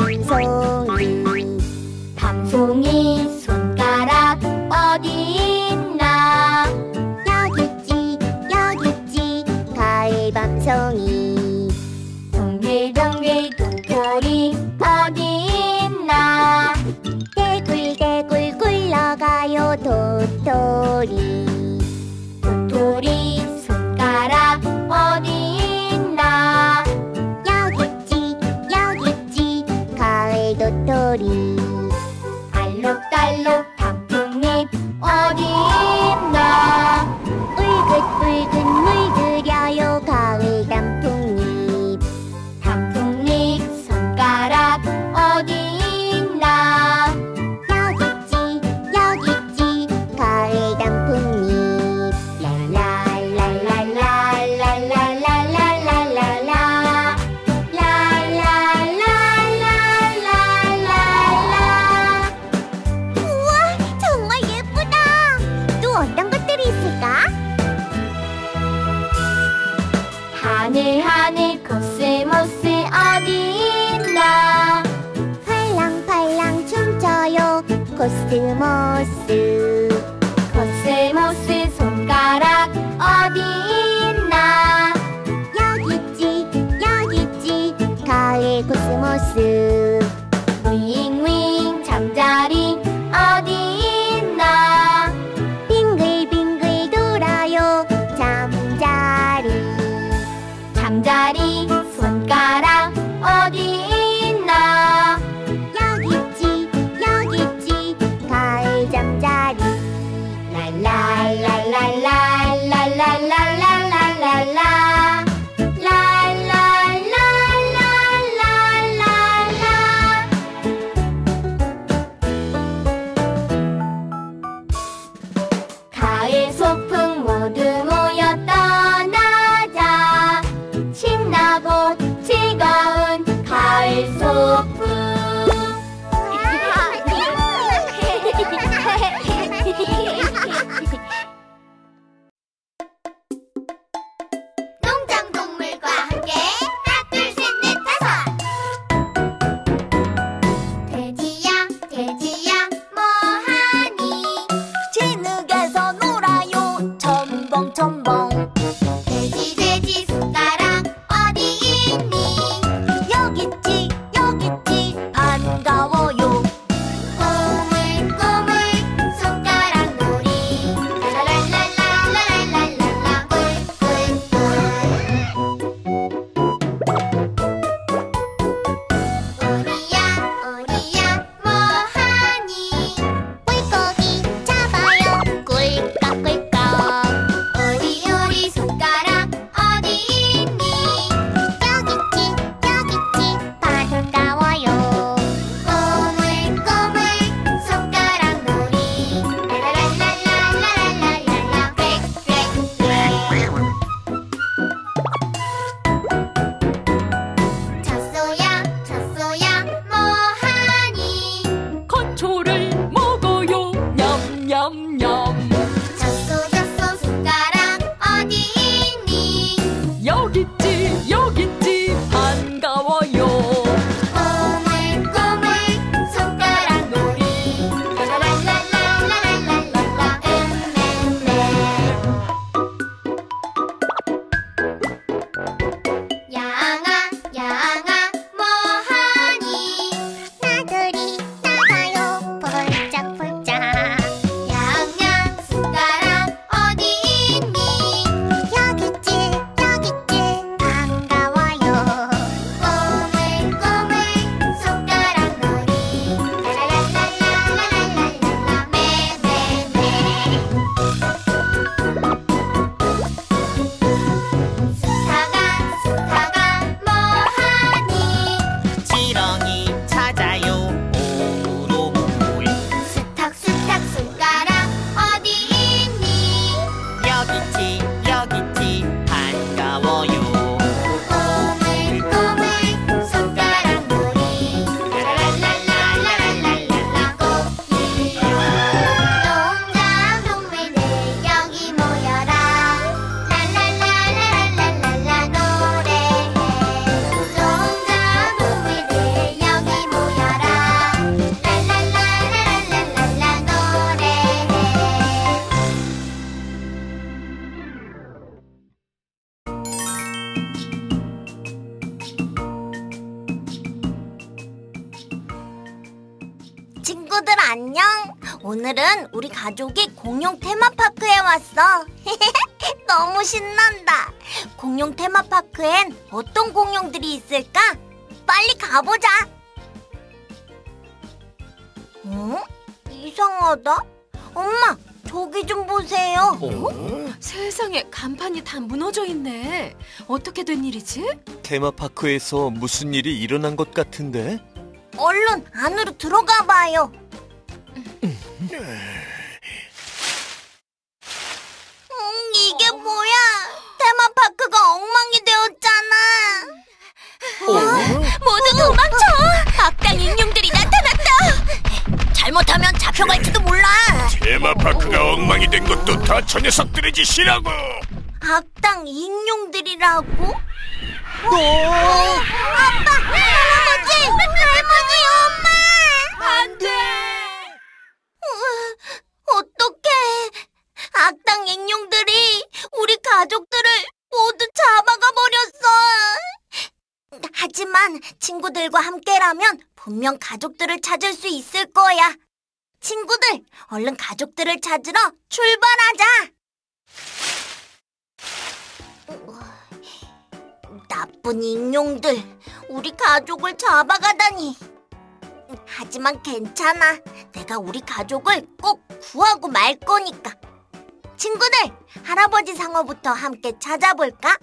밤송이 밤송이 손가락 어디 있나 여기 있지 여기 있지 가을 밤송이 동글동글 도토리 어디 있나 대굴대굴 굴러가요 도토리 도토리 손가락 어디 있나 여기 있지 여기 있지 가을 도토리 알록달록 단풍잎 어디 있나 울긋불긋 물들여요 가을 단풍잎 단풍잎 손가락 어디 있나 여기 있지 여기 있지 가을 단풍잎 랄랄랄랄랄랄랄랄랄랄랄라 랄랄랄랄랄랄라 우와 정말 예쁘다 또 어떤 것들이 있을까? 하늘 하늘 코스모스 어디 있나 팔랑팔랑 춤춰요 코스모스 코스모스 손가락 어디 있나 여기 있지 여기 있지 가을 코스모스 윙윙 잠자리 어디 있나 빙글빙글 돌아요 잠자리 잠자리 손가락 어디 있나 여기 있지 여기 있지 가을 잠자리 랄랄랄랄랄랄랄랄랄라 랄랄랄랄랄랄라 가을 소풍 모두 모여 떠나자 신나고 안녕. 오늘은 우리 가족이 공룡 테마파크에 왔어. 너무 신난다. 공룡 테마파크엔 어떤 공룡들이 있을까? 빨리 가보자. 어? 이상하다. 엄마, 저기 좀 보세요. 어? 세상에, 간판이 다 무너져 있네. 어떻게 된 일이지? 테마파크에서 무슨 일이 일어난 것 같은데? 얼른 안으로 들어가 봐요. 음, 이게 뭐야? 테마파크가 엉망이 되었잖아. 모두 도망쳐! 악당 인형들이 나타났다. 잘못하면 잡혀갈지도 몰라. 테마파크가 엉망이 된 것도 다 저 녀석들의 짓이라고. 악당 인형들이라고? 어? 아빠! 할아버지! 할머니! 엄마! 안 돼! 어떡해. 악당 인형들이 우리 가족들을 모두 잡아가 버렸어. 하지만 친구들과 함께라면 분명 가족들을 찾을 수 있을 거야. 친구들, 얼른 가족들을 찾으러 출발하자. 나쁜 인형들, 우리 가족을 잡아가다니. 하지만 괜찮아. 내가 우리 가족을 꼭 구하고 말 거니까. 친구들, 할아버지 상어부터 함께 찾아볼까?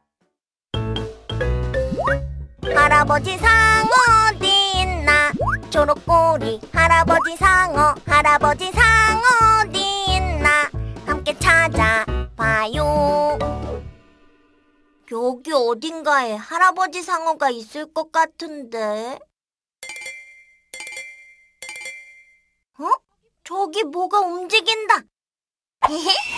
할아버지 상어 어디 있나? 초록꼬리 할아버지 상어, 할아버지 상어 어디 있나? 함께 찾아봐요. 여기 어딘가에 할아버지 상어가 있을 것 같은데. 어? 저기 뭐가 움직인다. 어?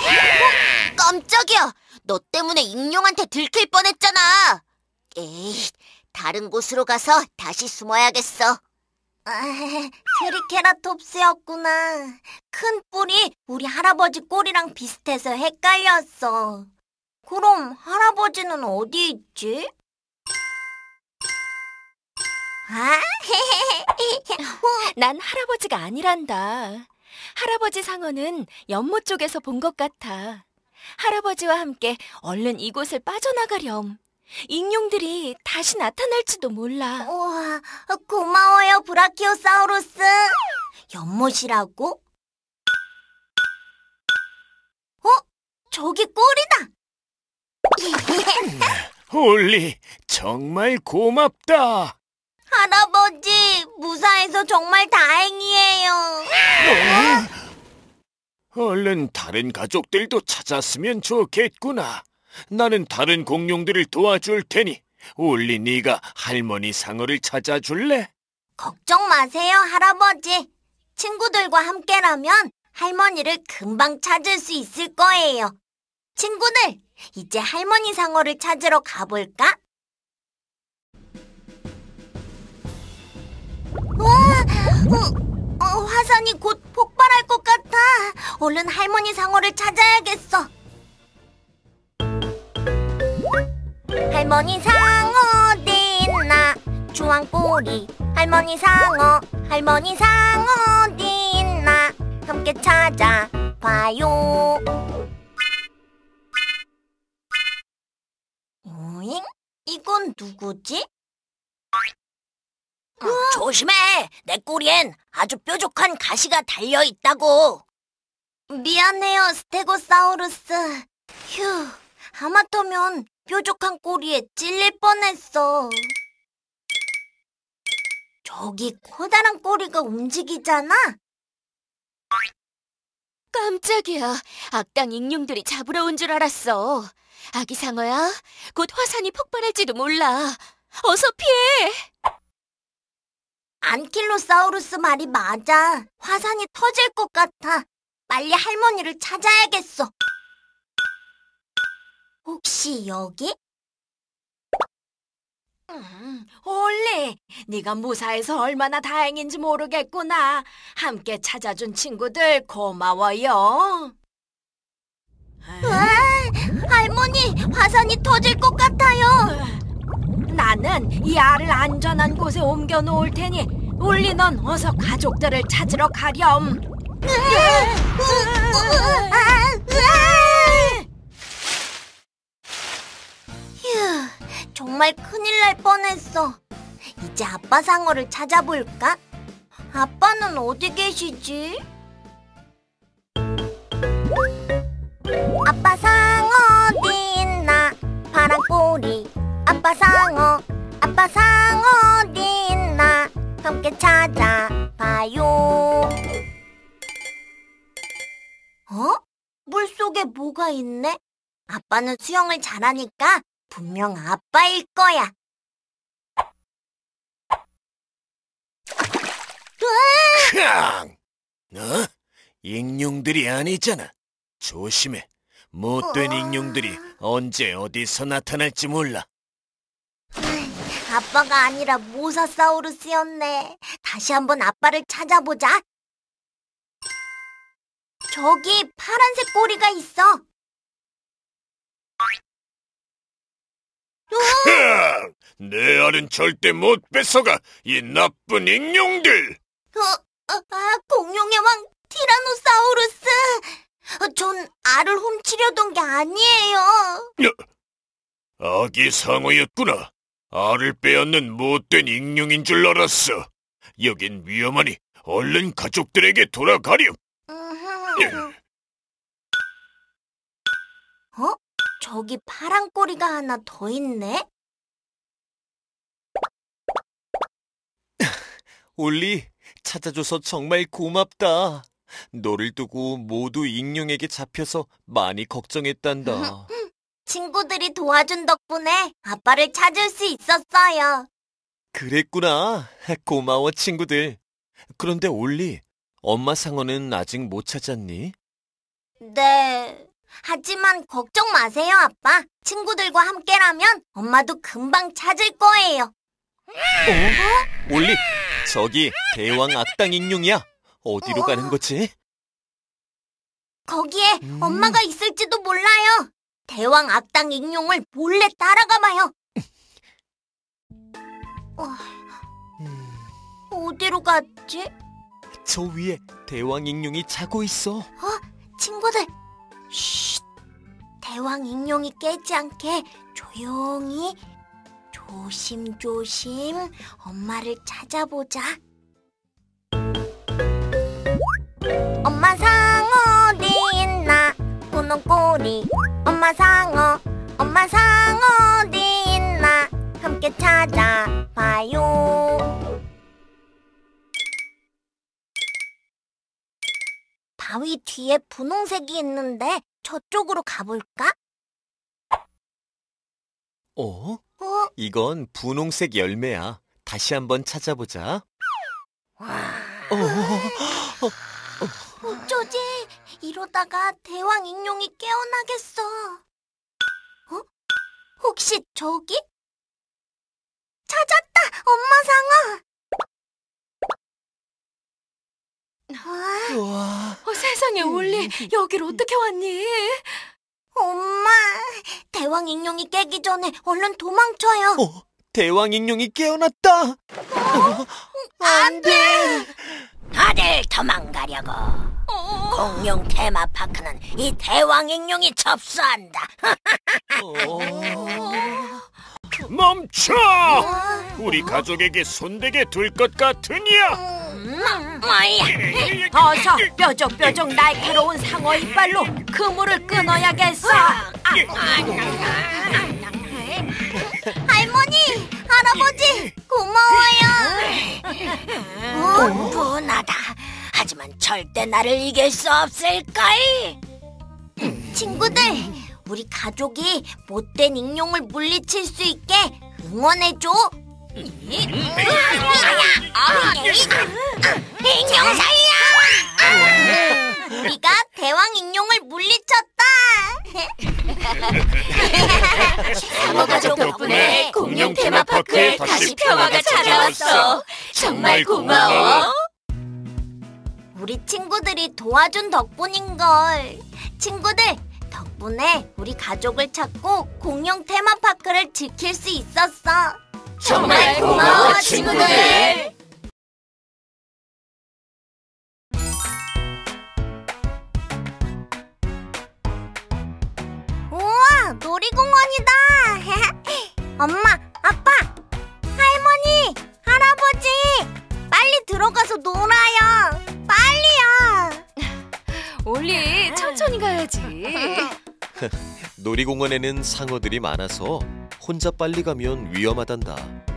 깜짝이야. 너 때문에 익룡한테 들킬 뻔했잖아. 에이, 다른 곳으로 가서 다시 숨어야겠어. 아, 트리케라톱스였구나. 큰 뿔이 우리 할아버지 꼴이랑 비슷해서 헷갈렸어. 그럼 할아버지는 어디 있지? 아? 난 할아버지가 아니란다. 할아버지 상어는 연못 쪽에서 본 것 같아. 할아버지와 함께 얼른 이곳을 빠져나가렴. 익룡들이 다시 나타날지도 몰라. 우와, 고마워요, 브라키오사우루스. 연못이라고? 어? 저기 꼴이다. 올리, 정말 고맙다. 할아버지, 무사해서 정말 다행이에요. 얼른 다른 가족들도 찾았으면 좋겠구나. 나는 다른 공룡들을 도와줄 테니 올리, 네가 할머니 상어를 찾아줄래? 걱정 마세요, 할아버지. 친구들과 함께라면 할머니를 금방 찾을 수 있을 거예요. 친구들, 이제 할머니 상어를 찾으러 가볼까? 와, 어, 어, 화산이 곧 폭발할 것 같아. 얼른 할머니 상어를 찾아야겠어. 할머니 상어 어디 있나? 주황꼬리 할머니 상어, 할머니 상어 어디 있나? 함께 찾아봐요. 오잉? 이건 누구지? 어, 조심해! 내 꼬리엔 아주 뾰족한 가시가 달려있다고. 미안해요, 스테고사우루스. 휴, 하마터면 뾰족한 꼬리에 찔릴 뻔했어. 저기 커다란 꼬리가 움직이잖아? 깜짝이야. 악당 익룡들이 잡으러 온 줄 알았어. 아기 상어야, 곧 화산이 폭발할지도 몰라. 어서 피해! 안킬로사우루스 말이 맞아. 화산이 터질 것 같아. 빨리 할머니를 찾아야겠어. 혹시 여기? 음, 올리, 네가 무사해서 얼마나 다행인지 모르겠구나. 함께 찾아준 친구들 고마워요. 으아, 할머니, 화산이 터질 것 같아요. 나는 이 알을 안전한 곳에 옮겨 놓을 테니 올리 넌 어서 가족들을 찾으러 가렴. 휴, 정말 큰일 날 뻔했어. 이제 아빠 상어를 찾아볼까? 아빠는 어디 계시지? 아빠 상어 어디 있나? 파란 꼬리 아빠 상어, 아빠 상어 어디 있나? 함께 찾아봐요. 어? 물속에 뭐가 있네? 아빠는 수영을 잘하니까 분명 아빠일 거야. 크앙! 너? 익룡들이 아니잖아. 조심해. 못된 익룡들이 언제 어디서 나타날지 몰라. 아빠가 아니라 모사사우루스였네. 다시 한번 아빠를 찾아보자. 저기 파란색 꼬리가 있어. 크앙! 내 알은 절대 못 뺏어가, 이 나쁜 익룡들! 어, 어, 아, 공룡의 왕 티라노사우루스. 어, 전 알을 훔치려던 게 아니에요. 아기 상어였구나. 알을 빼앗는 못된 익룡인 줄 알았어. 여긴 위험하니 얼른 가족들에게 돌아가렴. 어? 저기 파란 꼬리가 하나 더 있네? 올리, 찾아줘서 정말 고맙다. 너를 두고 모두 익룡에게 잡혀서 많이 걱정했단다. 친구들이 도와준 덕분에 아빠를 찾을 수 있었어요. 그랬구나. 고마워, 친구들. 그런데 올리, 엄마 상어는 아직 못 찾았니? 네. 하지만 걱정 마세요, 아빠. 친구들과 함께라면 엄마도 금방 찾을 거예요. 어? 올리, 저기 대왕 악당 익룡이야. 어디로 어? 가는 거지? 거기에 음. 엄마가 있을지도 몰라요. 대왕 악당 익룡을 몰래 따라가 봐요. 어, 음, 어디로 갔지? 저 위에 대왕 익룡이 자고 있어. 친구들, 쉿! 대왕 익룡이 깨지 않게 조용히 조심조심 엄마를 찾아보자. 엄마 상어 어디 있나? 분홍 꼬리 엄마 상어, 엄마 상어 어디 있나? 함께 찾아봐요. 바위 뒤에 분홍색이 있는데 저쪽으로 가볼까? 어? 어? 이건 분홍색 열매야. 다시 한번 찾아보자. 어, 어쩌지? 이러다가 대왕 익룡이 깨어나겠어. 어? 혹시 저기? 찾았다! 엄마 상어! 아, 우와. 어, 세상에, 올리, 여길 어떻게 왔니? 엄마, 대왕 익룡이 깨기 전에 얼른 도망쳐요. 어, 대왕 익룡이 깨어났다. 어, 안 돼! 다들 도망가려고. 공룡 테마파크는 이 대왕 익룡이 접수한다. 어. 멈춰! 어, 우리 가족에게 손대게 둘 것 같으냐? 음, 뭐야? 어서 뾰족뾰족 날카로운 상어 이빨로 그물을 끊어야겠어. 할머니, 할아버지, 고마워요. 어, 분하다. 하지만 절대 나를 이길 수 없을걸. 친구들, 우리 가족이 못된 익룡을 물리칠 수 있게 응원해줘. 익룡 사이야! 우리가 대왕 익룡을 물리쳤다. 상어 가족 덕분에 공룡 테마파크에 다시 평화가 찾아왔어. 정말 고마워. 우리 친구들이 도와준 덕분인걸. 친구들, 덕분에 우리 가족을 찾고 공룡 테마파크를 지킬 수 있었어. 정말 고마워, 친구들. 놀이공원이다. 엄마, 아빠, 할머니, 할아버지, 빨리 들어가서 놀아요. 빨리요. 올리, 천천히 가야지. 놀이공원에는 상어들이 많아서 혼자 빨리 가면 위험하단다.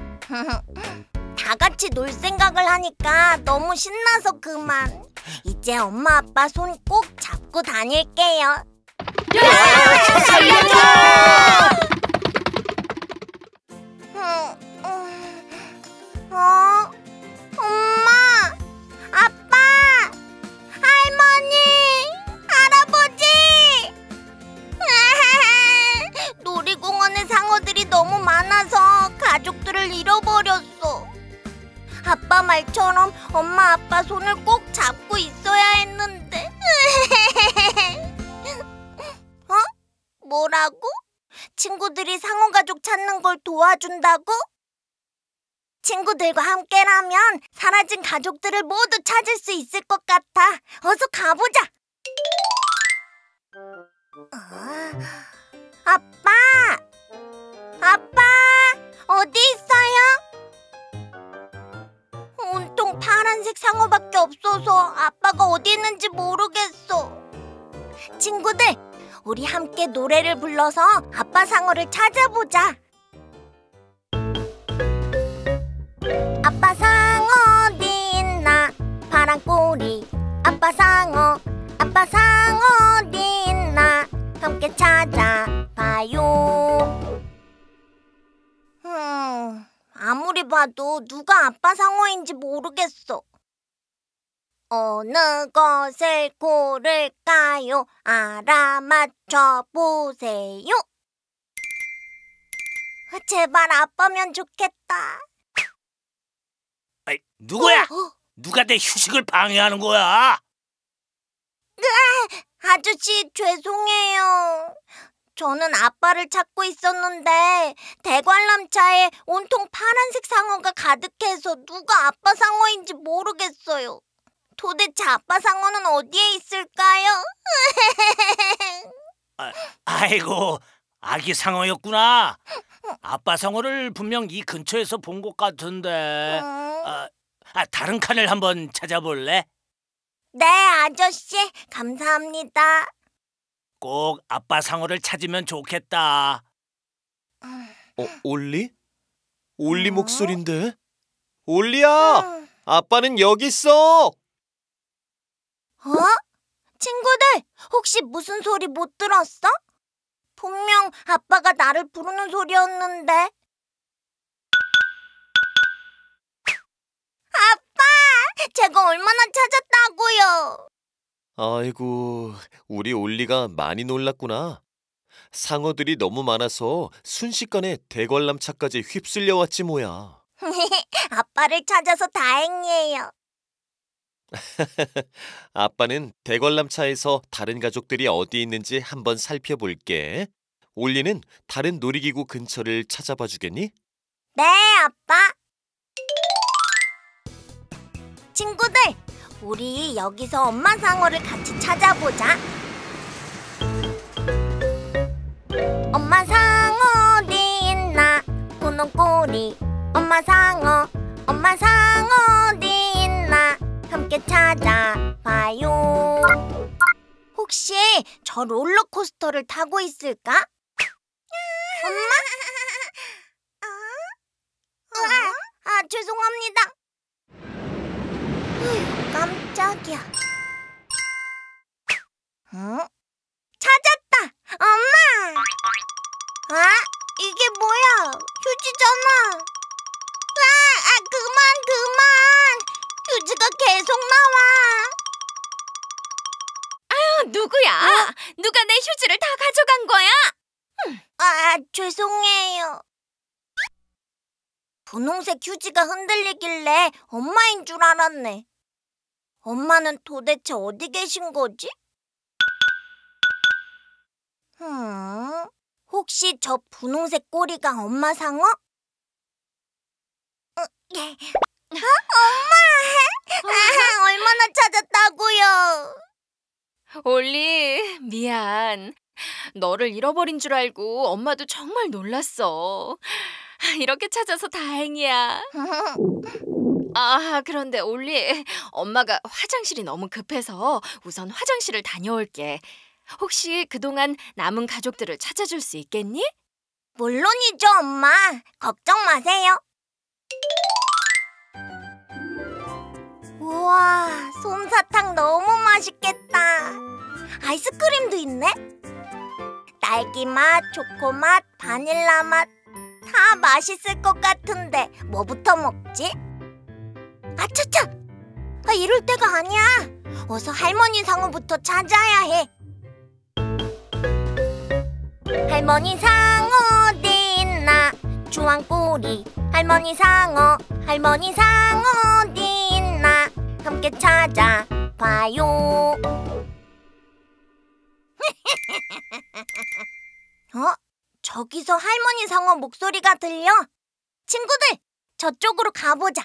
다 같이 놀 생각을 하니까 너무 신나서 그만. 이제 엄마 아빠 손 꼭 잡고 다닐게요. 살려줘! 어? 엄마, 아빠, 할머니, 할아버지. 놀이공원에 상어들이 너무 많아서 가족들을 잃어버렸어. 아빠 말처럼 엄마 아빠 손을 꼭 잡고 있어야 했는데. 어? 뭐라고? 친구들이 상어 가족 찾는 걸 도와준다고? 친구들과 함께라면 사라진 가족들을 모두 찾을 수 있을 것 같아. 어서 가보자. 어? 아빠! 아빠! 어디 있어요? 온통 파란색 상어밖에 없어서 아빠가 어디 있는지 모르겠어. 친구들, 우리 함께 노래를 불러서 아빠 상어를 찾아보자. 아빠 상어 어디 있나? 파란 꼬리 아빠 상어, 아빠 상어 어디 있나? 함께 찾아봐요. 음, 아무리 봐도 누가 아빠 상어인지 모르겠어. 어느 것을 고를까요? 알아맞혀 보세요. 제발 아빠면 좋겠다. 아이, 누구야? 어? 누가 내 휴식을 방해하는 거야? 아저씨, 죄송해요. 저는 아빠를 찾고 있었는데 대관람차에 온통 파란색 상어가 가득해서 누가 아빠 상어인지 모르겠어요. 도대체 아빠 상어는 어디에 있을까요? 아, 아이고, 아기 상어였구나. 아빠 상어를 분명 이 근처에서 본 것 같은데. 음... 아, 아, 다른 칸을 한번 찾아볼래? 네, 아저씨. 감사합니다. 꼭 아빠 상어를 찾으면 좋겠다. 어, 올리? 올리 목소린데? 올리야! 음... 아빠는 여기 있어! 어? 친구들, 혹시 무슨 소리 못 들었어? 분명 아빠가 나를 부르는 소리였는데. 아빠! 제가 얼마나 찾았다고요? 아이고, 우리 올리가 많이 놀랐구나. 상어들이 너무 많아서 순식간에 대관람차까지 휩쓸려 왔지 뭐야. 아빠를 찾아서 다행이에요. 아빠는 대관람차에서 다른 가족들이 어디 있는지 한번 살펴볼게. 올리는 다른 놀이기구 근처를 찾아봐 주겠니? 네, 아빠. 친구들, 우리 여기서 엄마 상어를 같이 찾아보자. 엄마 상어 어디 있나? 분홍 꼬리 엄마 상어, 엄마 상어 어디 있나? 함께 찾아봐요. 혹시 저 롤러코스터를 타고 있을까? 엄마? 어? 아, 죄송합니다. 휴, 깜짝이야. 어? 찾았다! 엄마! 아? 이게 뭐야? 휴지잖아. 아, 아, 그만, 그만! 휴지가 계속 나와. 아유, 누구야? 누가 내 휴지를 다 가져간 거야? 아, 죄송해요. 분홍색 휴지가 흔들리길래 엄마인 줄 알았네. 엄마는 도대체 어디 계신 거지? 음, 혹시 저 분홍색 꼬리가 엄마 상어? 어, 예. 어? 엄마! 아, 얼마나 찾았다고요? 올리, 미안. 너를 잃어버린 줄 알고 엄마도 정말 놀랐어. 이렇게 찾아서 다행이야. 아, 그런데 올리, 엄마가 화장실이 너무 급해서 우선 화장실을 다녀올게. 혹시 그동안 남은 가족들을 찾아줄 수 있겠니? 물론이죠, 엄마. 걱정 마세요. 우와, 솜사탕 너무 맛있겠다. 아이스크림도 있네? 딸기 맛, 초코 맛, 바닐라 맛. 다 맛있을 것 같은데 뭐부터 먹지? 아차차! 아, 이럴 때가 아니야. 어서 할머니 상어부터 찾아야 해. 할머니 상어 어디 있나? 주황꼬리 할머니 상어, 할머니 상어 어디 있나? 함께 찾아봐요. 어? 저기서 할머니 상어 목소리가 들려. 친구들, 저쪽으로 가보자.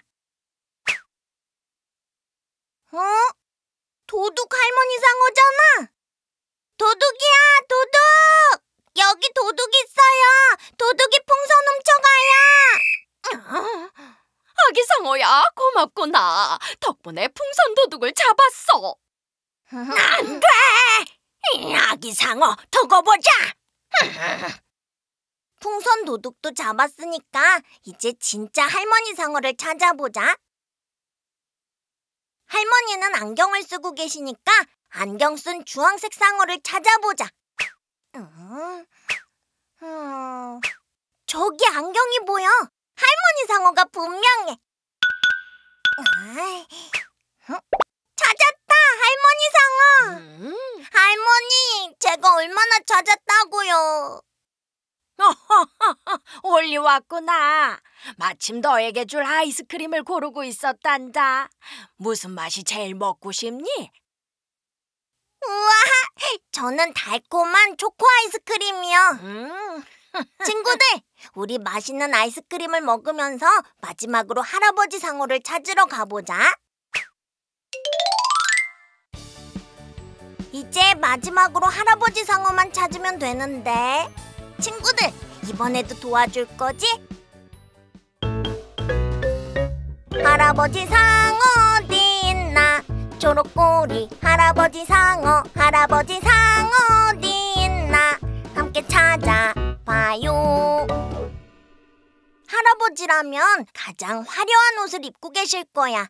어? 도둑 할머니 상어잖아. 도둑이야, 도둑! 여기 도둑 있어요. 도둑이 풍선 훔쳐가요. 아기 상어야, 고맙구나. 덕분에 풍선 도둑을 잡았어. 안 돼! 아기 상어, 두고 보자. 풍선 도둑도 잡았으니까 이제 진짜 할머니 상어를 찾아보자. 할머니는 안경을 쓰고 계시니까 안경 쓴 주황색 상어를 찾아보자. 음, 음, 저기 안경이 보여. 할머니 상어가 분명해. 아이, 어? 찾았다, 할머니 상어. 음. 할머니, 제가 얼마나 찾았다고요. 올리 왔구나. 마침 너에게 줄 아이스크림을 고르고 있었단다. 무슨 맛이 제일 먹고 싶니? 우와, 저는 달콤한 초코 아이스크림이요. 음. 친구들, 우리 맛있는 아이스크림을 먹으면서 마지막으로 할아버지 상어를 찾으러 가보자. 이제 마지막으로 할아버지 상어만 찾으면 되는데, 친구들, 이번에도 도와줄 거지? 할아버지 상어 어디 있나? 초록꼬리 할아버지 상어, 할아버지 상어 어디 있나? 함께 찾아봐요. 할아버지라면 가장 화려한 옷을 입고 계실 거야.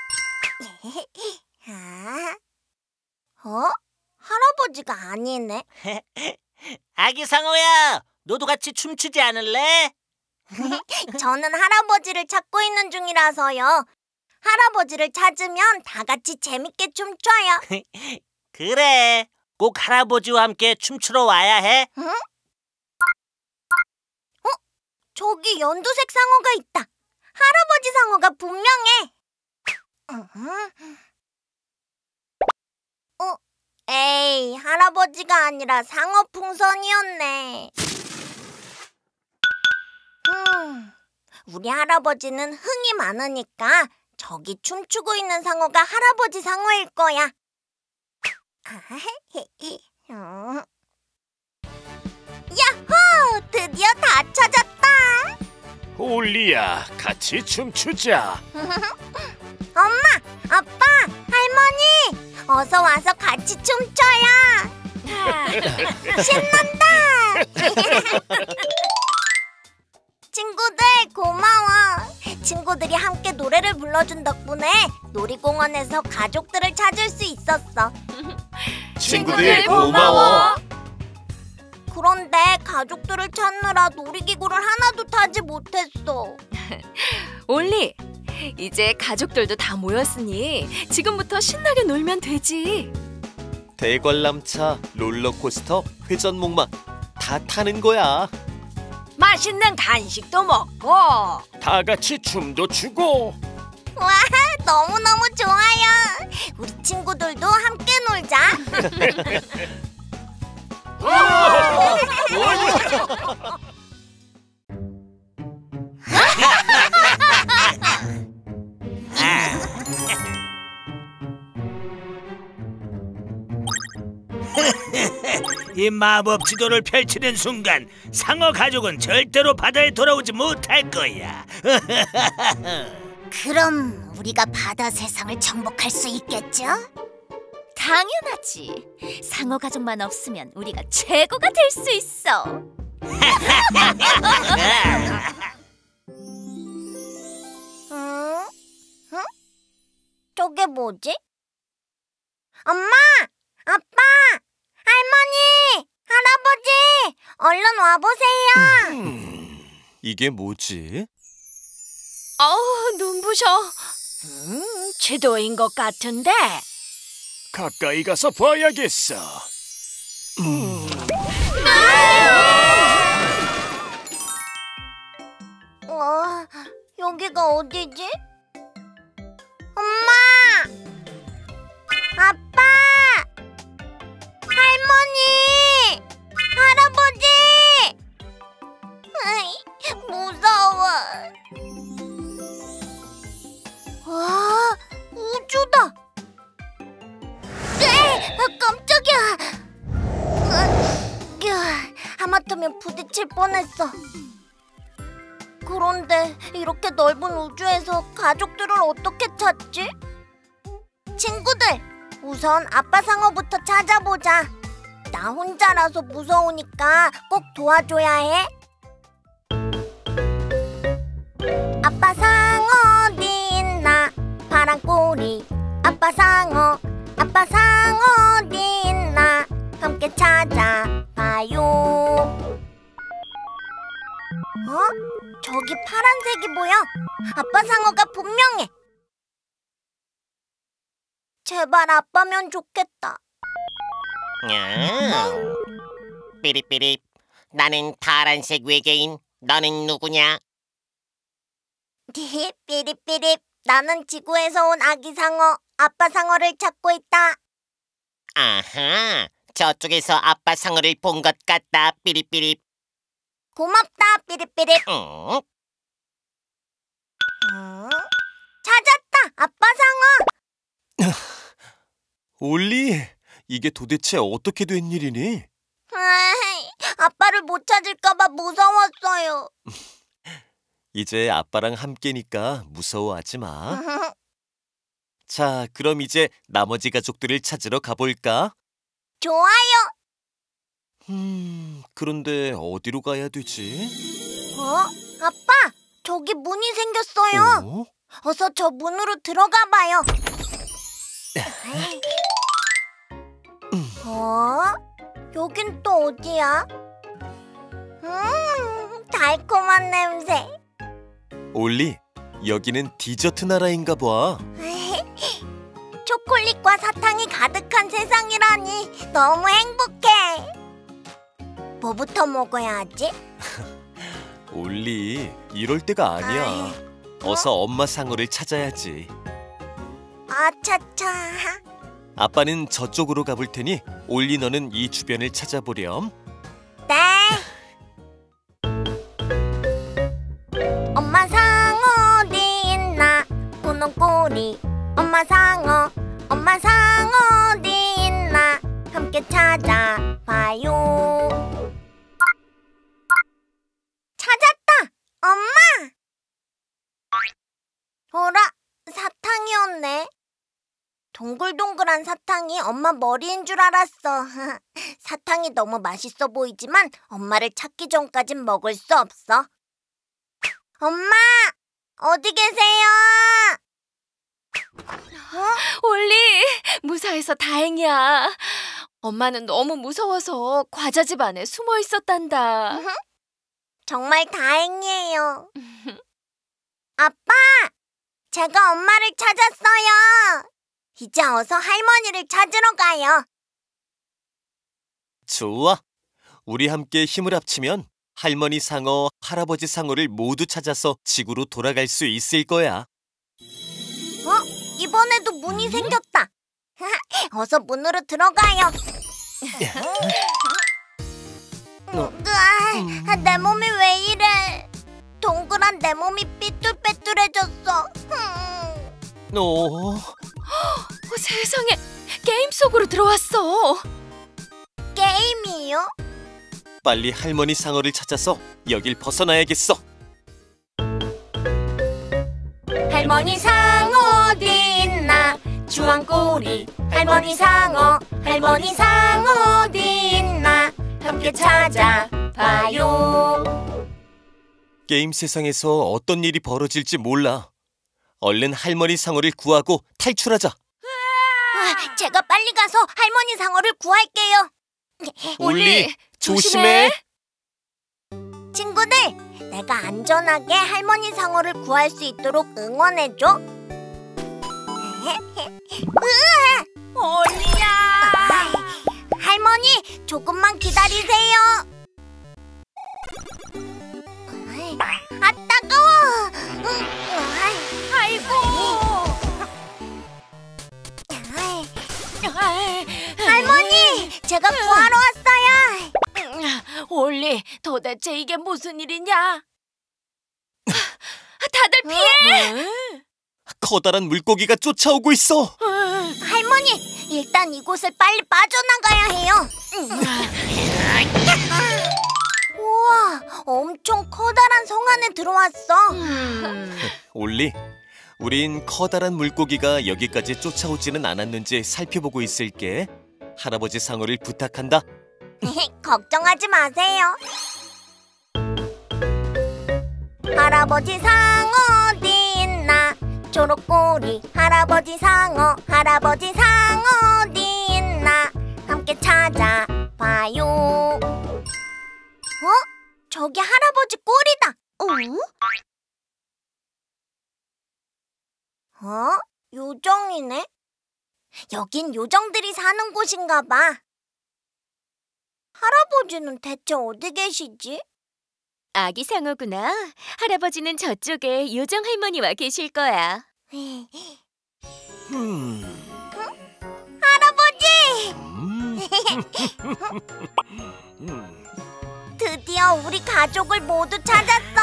어? 할아버지가 아니네. 아기 상어야, 너도 같이 춤추지 않을래? 저는 할아버지를 찾고 있는 중이라서요. 할아버지를 찾으면 다 같이 재밌게 춤춰요. 그래, 꼭 할아버지와 함께 춤추러 와야 해. 응? 어? 저기 연두색 상어가 있다. 할아버지 상어가 분명해. 어? 에이, 할아버지가 아니라 상어 풍선이었네. 음, 우리 할아버지는 흥이 많으니까 저기 춤추고 있는 상어가 할아버지 상어일 거야. 야호! 드디어 다 찾았다. 올리야, 같이 춤추자. 엄마, 아빠, 할머니, 어서 와서 같이 춤춰요. 신난다. 친구들 고마워. 친구들이 함께 노래를 불러준 덕분에 놀이공원에서 가족들을 찾을 수 있었어. 친구들 고마워. 그런데 가족들을 찾느라 놀이기구를 하나도 타지 못했어. 올리, 이제 가족들도 다 모였으니 지금부터 신나게 놀면 되지. 대관람차, 롤러코스터, 회전목마 다 타는 거야. 맛있는 간식도 먹고. 다 같이 춤도 추고. 와, 너무너무 좋아요. 우리 친구들도 함께 놀자. 이 마법 지도를 펼치는 순간 상어 가족은 절대로 바다에 돌아오지 못할 거야. 그럼 우리가 바다 세상을 정복할 수 있겠죠? 당연하지. 상어 가족만 없으면 우리가 최고가 될 수 있어. 응? 응? 저게 뭐지? 엄마! 아빠! 할머니! 할아버지! 얼른 와보세요! 음, 이게 뭐지? 어우, 눈부셔. 음, 지도인 것 같은데. 가까이 가서 봐야겠어. 와, 여기가 어디지? 엄마! 아빠! 할머니! 할아버지! 아이, 무서워. 와, 우주다. 네, 아, 깜짝이야. 아, 으, 하마터면 부딪힐 뻔했어. 그런데 이렇게 넓은 우주에서 가족들을 어떻게 찾지? 친구들, 우선 아빠 상어부터 찾아보자. 나 혼자라서 무서우니까 꼭 도와줘야 해. 아빠 상어 어디 있나? 파란 꼬리 아빠 상어, 아빠 상어 어디 있나? 함께 찾아봐요. 어? 저기 파란색이 보여. 아빠 상어가 분명해. 제발 아빠면 좋겠다. 음. 삐립삐립. 나는 파란색 외계인. 너는 누구냐? 삐립삐립. 나는 지구에서 온 아기 상어, 아빠 상어를 찾고 있다. 아하. 저쪽에서 아빠 상어를 본 것 같다. 삐립삐립. 고맙다, 삐립삐립. 응? 음, 찾았다, 아빠 상어. 올리, 이게 도대체 어떻게 된 일이니? 아이, 아빠를 못 찾을까봐 무서웠어요. 이제 아빠랑 함께니까 무서워하지 마. 자, 그럼 이제 나머지 가족들을 찾으러 가볼까? 좋아요. 음, 그런데 어디로 가야 되지? 어? 아빠, 저기 문이 생겼어요. 어? 어서 저 문으로 들어가 봐요. 어? 여긴 또 어디야? 음, 달콤한 냄새. 올리, 여기는 디저트 나라인가 봐. 초콜릿과 사탕이 가득한 세상이라니 너무 행복해. 뭐부터 먹어야 하지? 올리, 이럴 때가 아니야. 어서 엄마 상어를 찾아야지. 아차차. 아빠는 저쪽으로 가볼 테니 올리 너는 이 주변을 찾아보렴. 네. 엄마 상어 어디 있나? 분홍 꼬리 엄마 상어, 엄마 상어 어디 있나? 함께 찾아봐요. 찾았다! 엄마! 어라, 사탕이었네. 동글동글한 사탕이 엄마 머리인 줄 알았어. 사탕이 너무 맛있어 보이지만 엄마를 찾기 전까진 먹을 수 없어. 엄마! 어디 계세요? 어? 올리, 무사해서 다행이야. 엄마는 너무 무서워서 과자집 안에 숨어 있었단다. 정말 다행이에요. 아빠! 제가 엄마를 찾았어요. 이제 어서 할머니를 찾으러 가요. 좋아. 우리 함께 힘을 합치면 할머니 상어, 할아버지 상어를 모두 찾아서 지구로 돌아갈 수 있을 거야. 어? 이번에도 문이 생겼다. 어서 문으로 들어가요. 으아, 내 몸이 왜 이래? 동그란 내 몸이 삐뚤빼뚤해졌어. 어... 어, 세상에, 게임 속으로 들어왔어. 게임이요? 빨리 할머니 상어를 찾아서 여길 벗어나야겠어. 할머니 상어 어디 있나? 주황꼬리 할머니 상어, 할머니 상어 어디 있나? 함께 찾아봐요. 게임 세상에서 어떤 일이 벌어질지 몰라. 얼른 할머니 상어를 구하고 탈출하자. 아, 제가 빨리 가서 할머니 상어를 구할게요. 올리, 조심해. 친구들, 내가 안전하게 할머니 상어를 구할 수 있도록 응원해줘. 올리야! 할머니, 조금만 기다리세요. 아, 따가워. 아이고! 할머니, 제가 구하러 왔어요. 올리, 도대체 이게 무슨 일이냐? 다들 피해! 커다란 물고기가 쫓아오고 있어. 할머니, 일단 이곳을 빨리 빠져나가야 해요. 우와, 엄청 커다란 성 안에 들어왔어. 올리, 우린 커다란 물고기가 여기까지 쫓아오지는 않았는지 살펴보고 있을게. 할아버지 상어를 부탁한다. 걱정하지 마세요. 할아버지 상어 어디 있나? 초록꼬리 할아버지 상어, 할아버지 상어 어디 있나? 함께 찾아봐요. 어? 저기 할아버지 꼴이다. 어? 어? 요정이네? 여긴 요정들이 사는 곳인가 봐. 할아버지는 대체 어디 계시지? 아기 상어구나. 할아버지는 저쪽에 요정 할머니와 계실 거야. 음. 할아버지! 드디어 우리 가족을 모두 찾았어.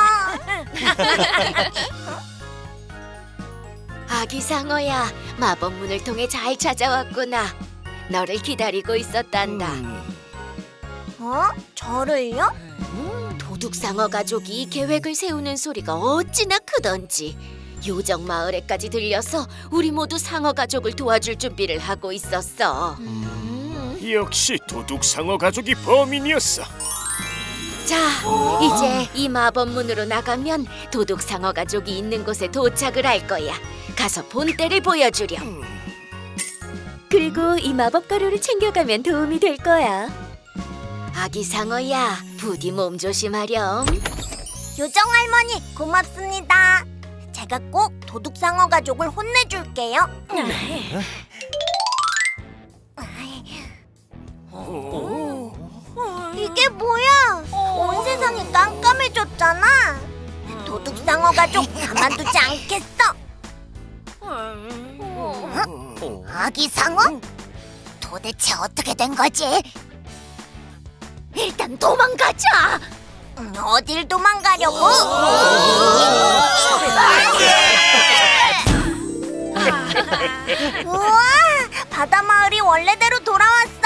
아기 상어야, 마법 문을 통해 잘 찾아왔구나. 너를 기다리고 있었단다. 어? 저를요? 음, 도둑상어 가족이 계획을 세우는 소리가 어찌나 크던지 요정 마을에까지 들려서 우리 모두 상어 가족을 도와줄 준비를 하고 있었어. 음, 역시 도둑상어 가족이 범인이었어. 자, 이제 이 마법 문으로 나가면 도둑상어 가족이 있는 곳에 도착을 할 거야. 가서 본때를 보여주렴. 그리고 이 마법 가루를 챙겨가면 도움이 될 거야. 아기 상어야, 부디 몸 조심하렴. 요정 할머니, 고맙습니다. 제가 꼭 도둑상어 가족을 혼내줄게요. 이게 뭐야? 온 세상이 깜깜해졌잖아. 도둑상어 가족 가만두지 않겠어. 아기 상어? 도대체 어떻게 된 거지? 일단 도망가자. 어딜 도망가려고? 우와, 바다 마을이 원래대로 돌아왔어.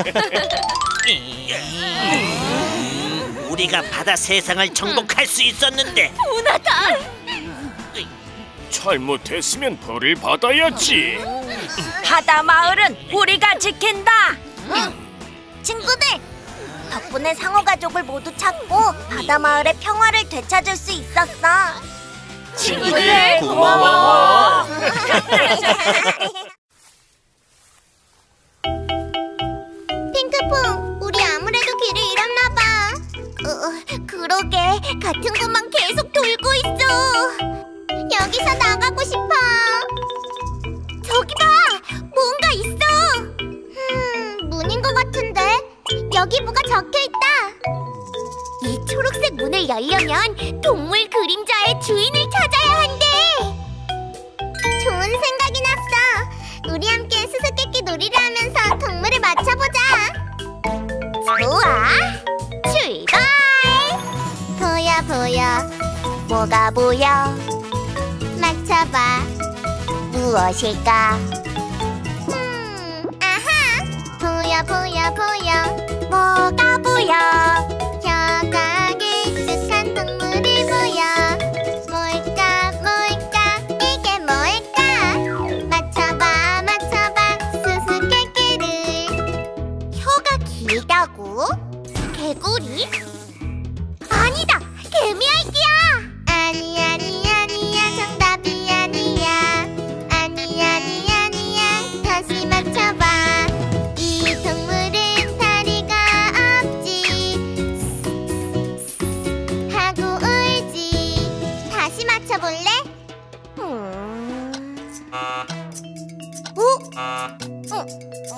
우리가 바다 세상을 정복할 수 있었는데. 분하다. 잘못했으면 벌을 받아야지. 바다 마을은 우리가 지킨다. 친구들, 덕분에 상어 가족을 모두 찾고 바다 마을의 평화를 되찾을 수 있었어. 친구들 고마워. 핑크퐁, 우리 아무래도 길을 잃었나 봐. 어, 그러게, 같은 곳만 계속 돌고 있어. 여기서 나가고 싶어. 저기 봐, 뭔가 있어. 음, 문인 것 같은데. 여기 뭐가 적혀있다. 이 초록색 문을 열려면 동물 그림자의 주인을 찾아야 한대. 좋은 생각이 났어. 우리 함께 수수께끼 놀이를 하면서 동물을 맞춰보자. 좋아, 출발. 보여 보여, 뭐가 보여? 맞춰봐, 무엇일까? 음, 아하, 보여 보여 보여, 뭐가 보여? 혀가 길쭉한 동물이 보여. 뭘까 뭘까 이게 뭘까? 맞춰봐 맞춰봐 수수께끼를. 혀가 길다고? 개구리? 아니다! 개미할기야! 아니 아니 아니야 정답이 아니야. 아니 아니 아니야 다시 맞춰봐. 이 동물은 다리가 없지 하고 울지. 다시 맞춰볼래? 음... 어? 어?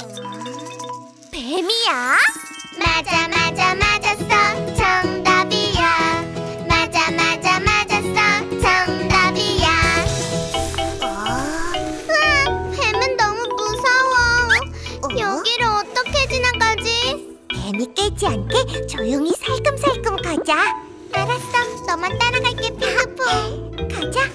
뱀이야? 맞아 맞아 맞았어 정답이야. 맞아 맞아 맞았어 정답이야. 어? 으아, 뱀은 너무 무서워. 여기를 어떻게 지나가지? 뱀이 깨지 않게 조용히 살금살금 가자. 알았어, 너만 따라갈게 핑크퐁. 가자.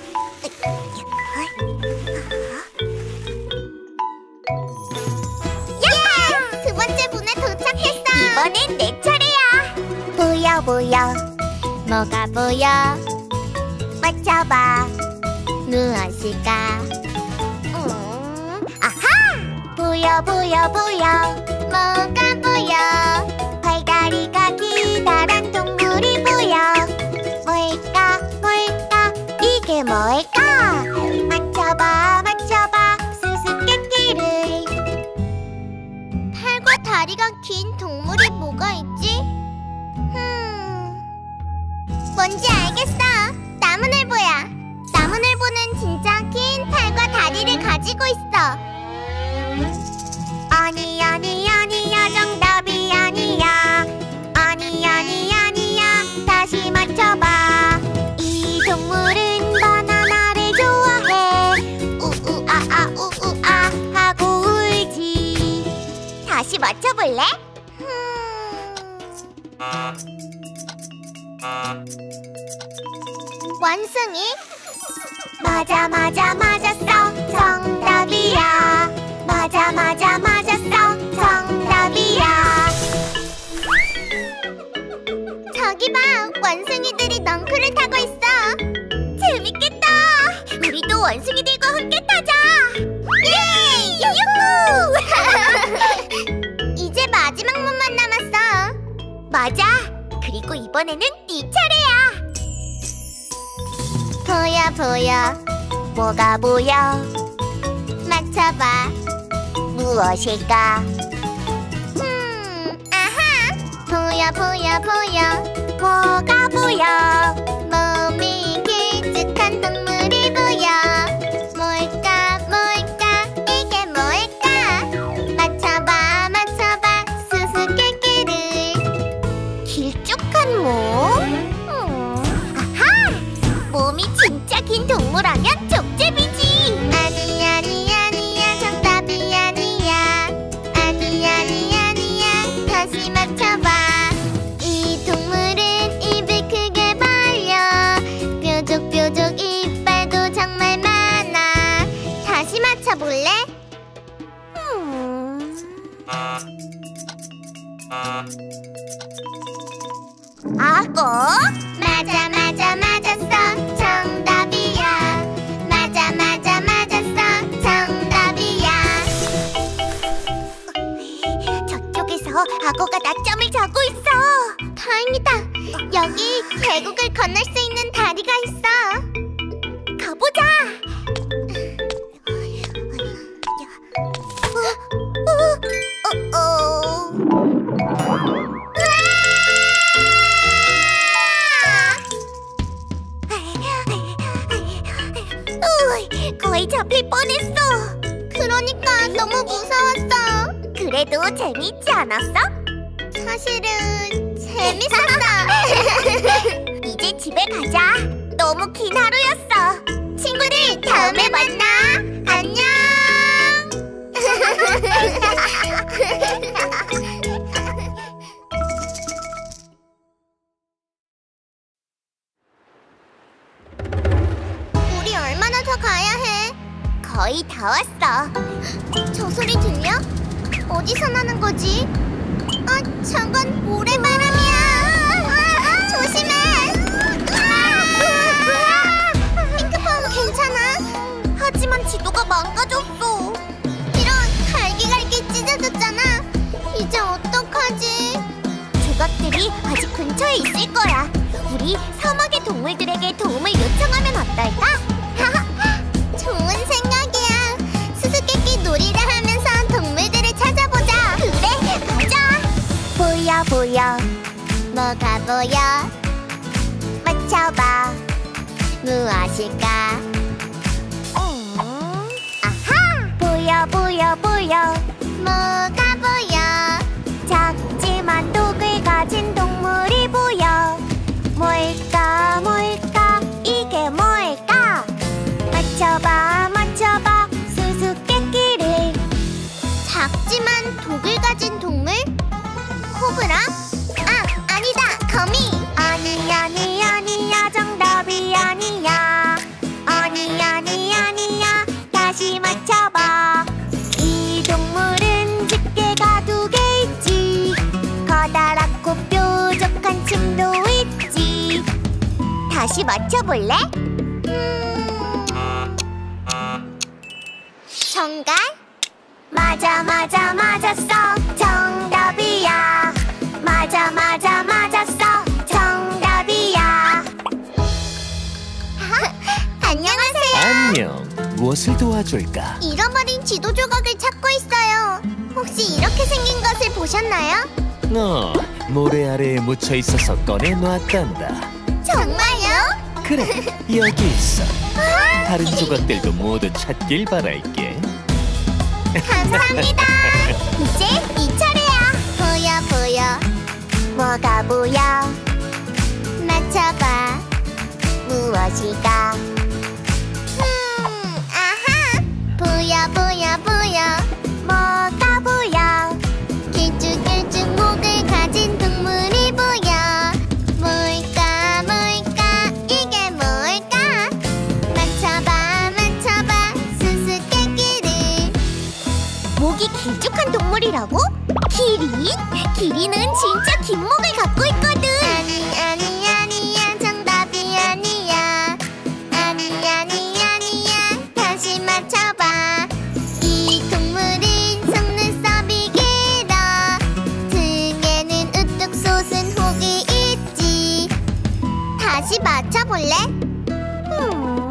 야! 두 번째 분에 도착했어. 이번엔 내 차례야. 보여 보여 뭐가 보여? 맞춰봐 무엇일까? 음, 아하! 보여 보여 보여 뭐가 보여? 팔다리가 기다란 동물이 보여. 뭘까 뭘까 이게 뭘까? 맞춰봐 맞춰봐 수수께끼를. 팔과 다리가 긴 동물이 뭐가 있지? 음... 뭔지 알겠어. 나무늘보야. 나무늘보는 진짜 긴 팔과 다리를 가지고 있어. 아니 아니 아니야 정답이 아니야. 아니 아니 아니야 다시 맞춰봐. 이 동물은 바나나를 좋아해. 우우아아 우우아 하고 울지. 다시 맞춰볼래? 원숭이? 맞아 맞아 맞았어 정답이야. 맞아 맞아 맞았어 정답이야. 저기 봐, 원숭이들이 넝쿨을 타고 있어. 재밌겠다. 우리도 원숭이들과 함께 타자. 예! 유후! 이제 마지막 문만 남았어. 맞아. 그리고 이번에는 네 차례야. 보여 보여 뭐가 보여? 맞춰봐 무엇일까? 음 아하 보여 보여 보여 뭐가 보여? 몸이 길쭉한 동물이 보여. 뭘까 뭘까 이게 뭘까? 맞춰봐 맞춰봐 수수께끼를. 길쭉한 몸? 음, 아하 몸이 진짜 긴 동물하면 족제비지. 아니 아니 아니야 정답이 아니야. 아니 아니 아니야 다시 맞춰봐. 이 동물은 입을 크게 벌려. 뾰족뾰족 이빨도 정말 많아. 다시 맞춰볼래? 음... 악어? 맞아 맞아 맞았어 정답이야. 맞아 맞아 맞았어 정답이야. 저쪽에서 악어가 낮잠을 자고 있어. 다행이다. 여기 계곡을 건널 수 있는 다리가 있어. 가보자. 어, 어, 어, 어. 우와! 거의 잡힐 뻔했어. 그러니까 너무 무서웠어. 그래도 재밌지 않았어? 사실은 재밌었어. 이제 집에 가자. 너무 긴 하루였어. 친구들 다음에 만나. 안녕. 우리 얼마나 더 가야 해? 거의 다 왔어. 저 소리 들려? 어디서 나는 거지? 어, 저건 모래바람이야. 아, 조심해. 아, 핑크퐁 괜찮아? 하지만 지도가 망가졌어. 이런, 갈기갈기 찢어졌잖아. 이제 어떡하지? 조각들이 아직 근처에 있을 거야. 우리 사막의 동물들에게 도움을 요청하면 어떨까? 좋은 생각이야. 수수께끼 놀이를 하면서 동물들을 찾아보자. 그래, 가자. 보여 보여, 뭐가 보여? 맞춰봐, 무엇일까? 음, 아하! 보여 보여 보여, 뭐가 보여? 작지만 독을 가진 동물이 보여. 뭘까 뭘까, 이게 뭘까? 맞춰봐 맞춰봐, 수수께끼를. 작지만 독을 가진 동물? 코브라? 아, 아니다, 거미. 아니 아니 아니야, 정답이 아니야. 아니 아니 아니야, 다시 맞춰봐. 이 동물은 집게가 두 개 있지. 커다랗고 뾰족한 침도 있지. 다시 맞춰볼래? 정갈? 맞아 맞아 맞았어, 정답이야. 맞아 맞아 맞았어, 정답이야. 안녕하세요. 안녕. 무엇을 도와줄까? 잃어버린 지도 조각을 찾고 있어요. 혹시 이렇게 생긴 것을 보셨나요? 어, 모래 아래에 묻혀 있어서 꺼내 놨단다. 정말요? 그래, 여기 있어. 다른 조각들도 모두 찾길 바랄게. 감사합니다. 이제 이 차례야. 보여 보여, 뭐가 보여? 맞춰봐, 무엇일까? 음, 아하! 보여 보여 보여, 뭐가 보여? 길쭉길쭉 목을 가진 동물이 보여. 뭘까 뭘까, 이게 뭘까? 맞춰봐 맞춰봐, 수수께끼를. 목이 길쭉한 동물이라고? 기린? 기린은 진짜 긴 목을 갖고 있거든. 아니 아니 아니야, 정답이 아니야. 아니 아니 아니야, 다시 맞춰봐. 이 동물은 속눈썹이 길어. 등에는 우뚝 솟은 혹이 있지. 다시 맞춰볼래? 음...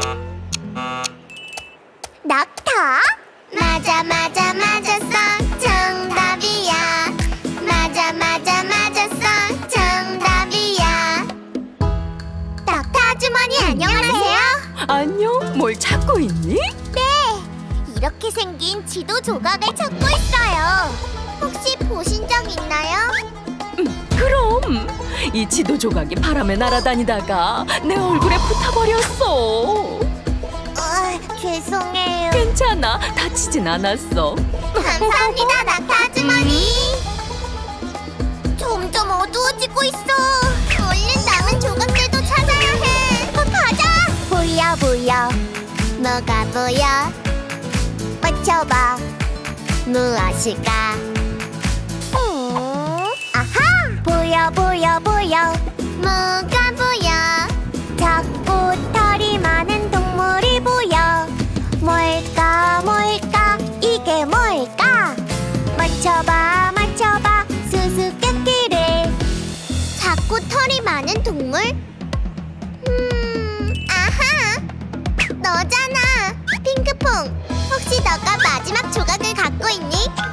낙타? 맞아 맞아 맞았어, 정답이야. 맞아 맞아 맞았어, 정답이야. 낙타 아주머니 안녕하세요. 안녕, 뭘 찾고 있니? 네, 이렇게 생긴 지도 조각을 찾고 있어요. 혹시 보신 적 있나요? 그럼 이 지도 조각이 바람에 날아다니다가 내 얼굴에 붙어버렸어. 어, 죄송해요. 괜찮아, 다치진 않았어. 감사합니다, 낙타 아주머니. 점점 어두워지고 있어. 얼른 남은 조각들도 찾아야 해. 어, 가자. 보여 보여, 뭐가 보여? 맞춰봐, 무엇일까? 음, 아하! 보여 보여 보여, 뭐가 보여? 작고 털이 많은 동물이 보여. 뭘까 뭘까, 이게 뭘까? 맞춰봐 맞춰봐, 수수께끼를. 작고 털이 많은 동물? 음, 아하! 너잖아, 핑크퐁. 혹시 너가 마지막 조각을 갖고 있니?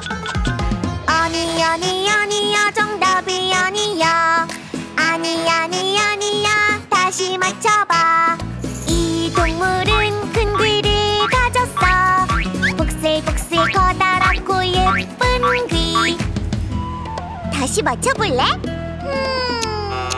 아니 아니 아니야, 정답이 아니야. 아니 아니 아니야, 다시 맞춰봐. 이 동물은 큰 귀를 가졌어. 복슬복슬 커다랗고 예쁜 귀. 다시 맞춰볼래? 음...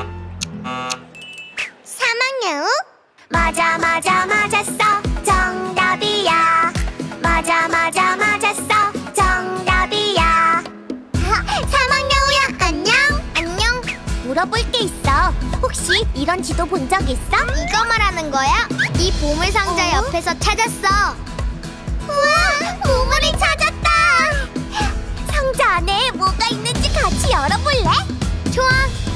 사막여우? 맞아 맞아 맞았어, 정답이야. 맞아 맞아 맞았어, 정답이야. 사막여우야, 안녕. 안녕. 물어볼 게 있어. 혹시 이런 지도 본 적 있어? 이거 말하는 거야? 이 보물상자 어? 옆에서 찾았어. 우와, 보물을 찾았다. 상자 상자 안에 뭐가 있는지 같이 열어볼래? 좋아.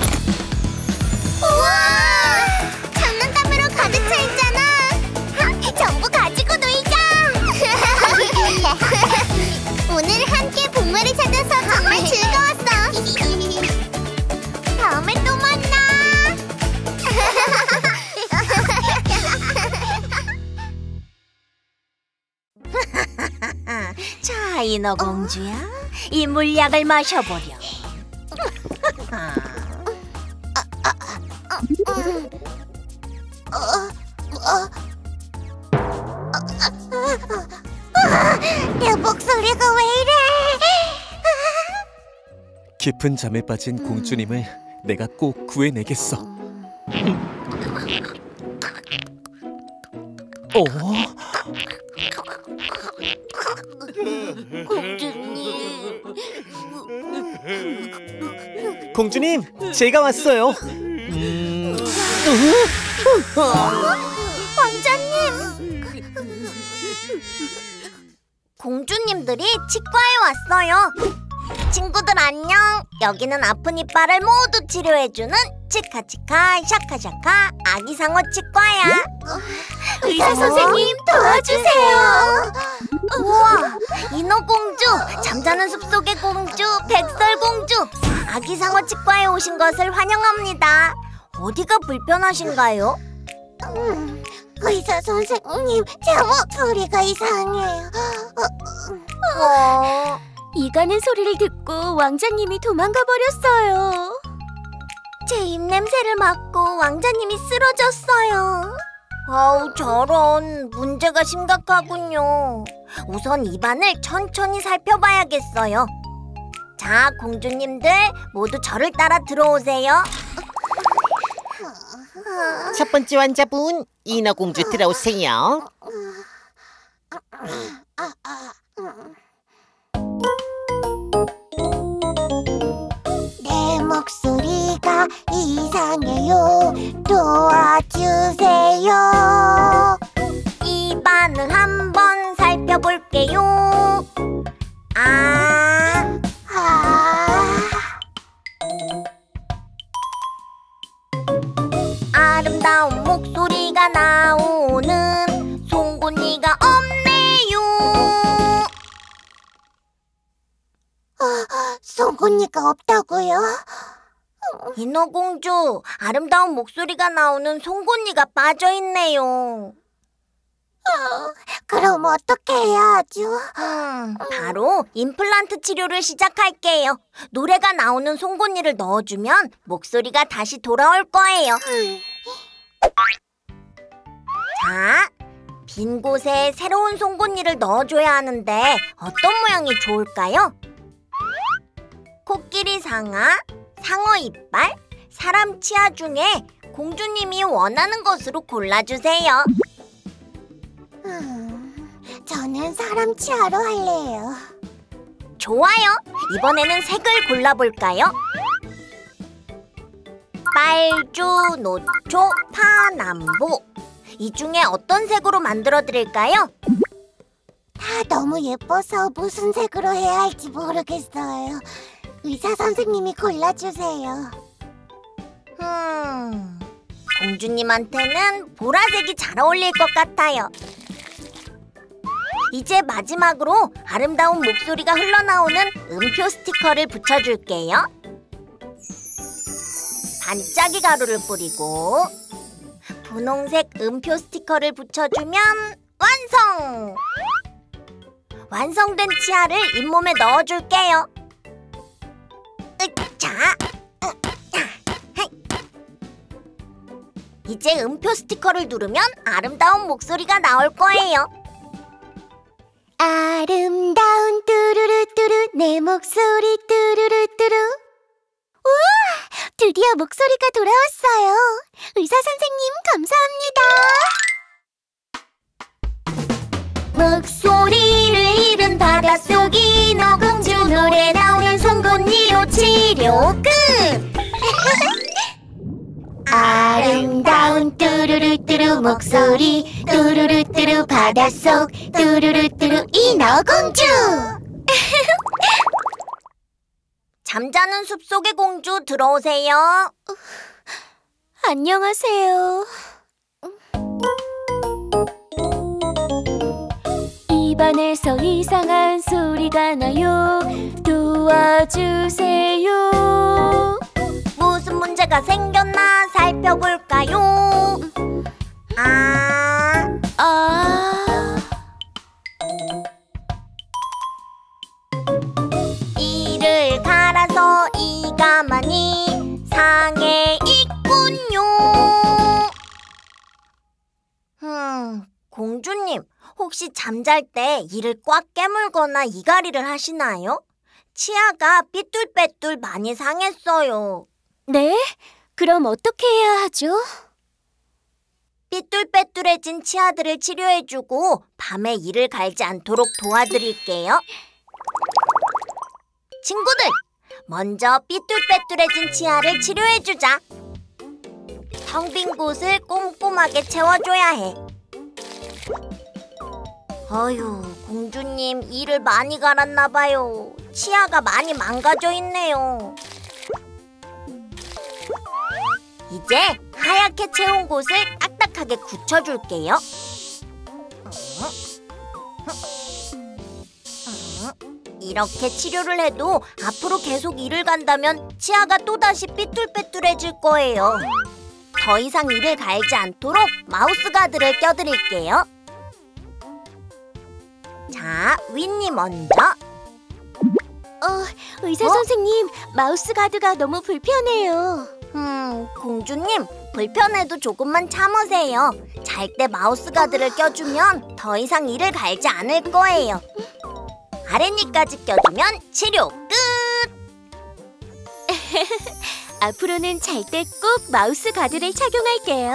우와! 장난감으로 가득 차 있잖아. 전부 가지고 놀자. 오늘 함께 보물을 찾아서 정말 즐거웠어. 다음에 또 만나. 자, 인어공주야, 이 물약을 마셔보렴. 내 목소리가 왜 이래? 깊은 잠에 빠진 공주님을 내가 꼭 구해내겠어. 어? 공주님. 공주님, 제가 왔어요. 음... 왕자님. 공주님들이 치과에 왔어요. 친구들 안녕. 여기는 아픈 이빨을 모두 치료해주는 치카치카 샤카샤카 아기상어 치과야. 의사 선생님 도와주세요. 우와, 인어공주, 잠자는 숲속의 공주, 백설공주, 아기상어 치과에 오신 것을 환영합니다. 어디가 불편하신가요? 음, 의사 선생님, 제 목소리가 이상해요. 어... 이가는 소리를 듣고 왕자님이 도망가 버렸어요. 제 입냄새를 맡고 왕자님이 쓰러졌어요. 아우, 저런, 문제가 심각하군요. 우선 입안을 천천히 살펴봐야겠어요. 자, 공주님들 모두 저를 따라 들어오세요. 첫 번째 환자분, 인어공주 들어오세요. 내 목소리가 이상해요. 도와주세요. 입안을 한번 살펴볼게요. 아, 아, 아름다운 목소리가 나오는 송곳니가 없네요. 송곳니가 없다고요? 인어공주, 아름다운 목소리가 나오는 송곳니가 빠져있네요. 그럼 어떻게 해야 하죠? 음, 바로 임플란트 치료를 시작할게요. 노래가 나오는 송곳니를 넣어주면 목소리가 다시 돌아올 거예요. 자, 빈 곳에 새로운 송곳니를 넣어줘야 하는데 어떤 모양이 좋을까요? 코끼리 상아, 상어 이빨, 사람 치아 중에 공주님이 원하는 것으로 골라주세요. 음, 저는 사람 치아로 할래요. 좋아요. 이번에는 색을 골라볼까요? 빨주, 노초, 파남보. 이 중에 어떤 색으로 만들어드릴까요? 다 너무 예뻐서 무슨 색으로 해야 할지 모르겠어요. 의사 선생님이 골라주세요. 음, 공주님한테는 보라색이 잘 어울릴 것 같아요. 이제 마지막으로 아름다운 목소리가 흘러나오는 음표 스티커를 붙여줄게요. 반짝이 가루를 뿌리고 분홍색 음표 스티커를 붙여주면 완성! 완성된 치아를 잇몸에 넣어줄게요. 으차! 이제 음표 스티커를 누르면 아름다운 목소리가 나올 거예요. 아름다운 뚜루루뚜루 내 목소리 뚜루루뚜루. 우와! 드디어 목소리가 돌아왔어요. 의사 선생님 감사합니다. 목소리를 잃은 바닷속 인어공주 노래 나오는 송곳니로 치료 끝! 아름다운 뚜루루뚜루 목소리 뚜루루뚜루 바닷속 뚜루루뚜루 인어공주. 잠자는 숲속의 공주 들어오세요. 안녕하세요. 입안에서 이상한 소리가 나요. 도와주세요. 무슨 문제가 생겼나 살펴볼까요? 아, 아, 이를 갈아서 이가 많이 상해 있군요. 음, 공주님, 혹시 잠잘 때 이를 꽉 깨물거나 이갈이를 하시나요? 치아가 삐뚤빼뚤 많이 상했어요. 네? 그럼 어떻게 해야 하죠? 삐뚤빼뚤해진 치아들을 치료해주고 밤에 이를 갈지 않도록 도와드릴게요. 친구들, 먼저 삐뚤빼뚤해진 치아를 치료해주자. 텅 빈 곳을 꼼꼼하게 채워줘야 해. 어휴, 공주님 이를 많이 갈았나 봐요. 치아가 많이 망가져 있네요. 이제 하얗게 채운 곳을 딱딱하게 굳혀줄게요. 이렇게 치료를 해도 앞으로 계속 이를 간다면 치아가 또다시 삐뚤빼뚤해질 거예요. 더 이상 이를 갈지 않도록 마우스 가드를 껴드릴게요. 자, 윈니 먼저. 어, 의사 어? 선생님, 마우스 가드가 너무 불편해요. 음, 공주님, 불편해도 조금만 참으세요. 잘 때 마우스 가드를 껴주면 더 이상 이를 갈지 않을 거예요. 아랫니까지 껴주면 치료 끝! 앞으로는 잘 때 꼭 마우스 가드를 착용할게요.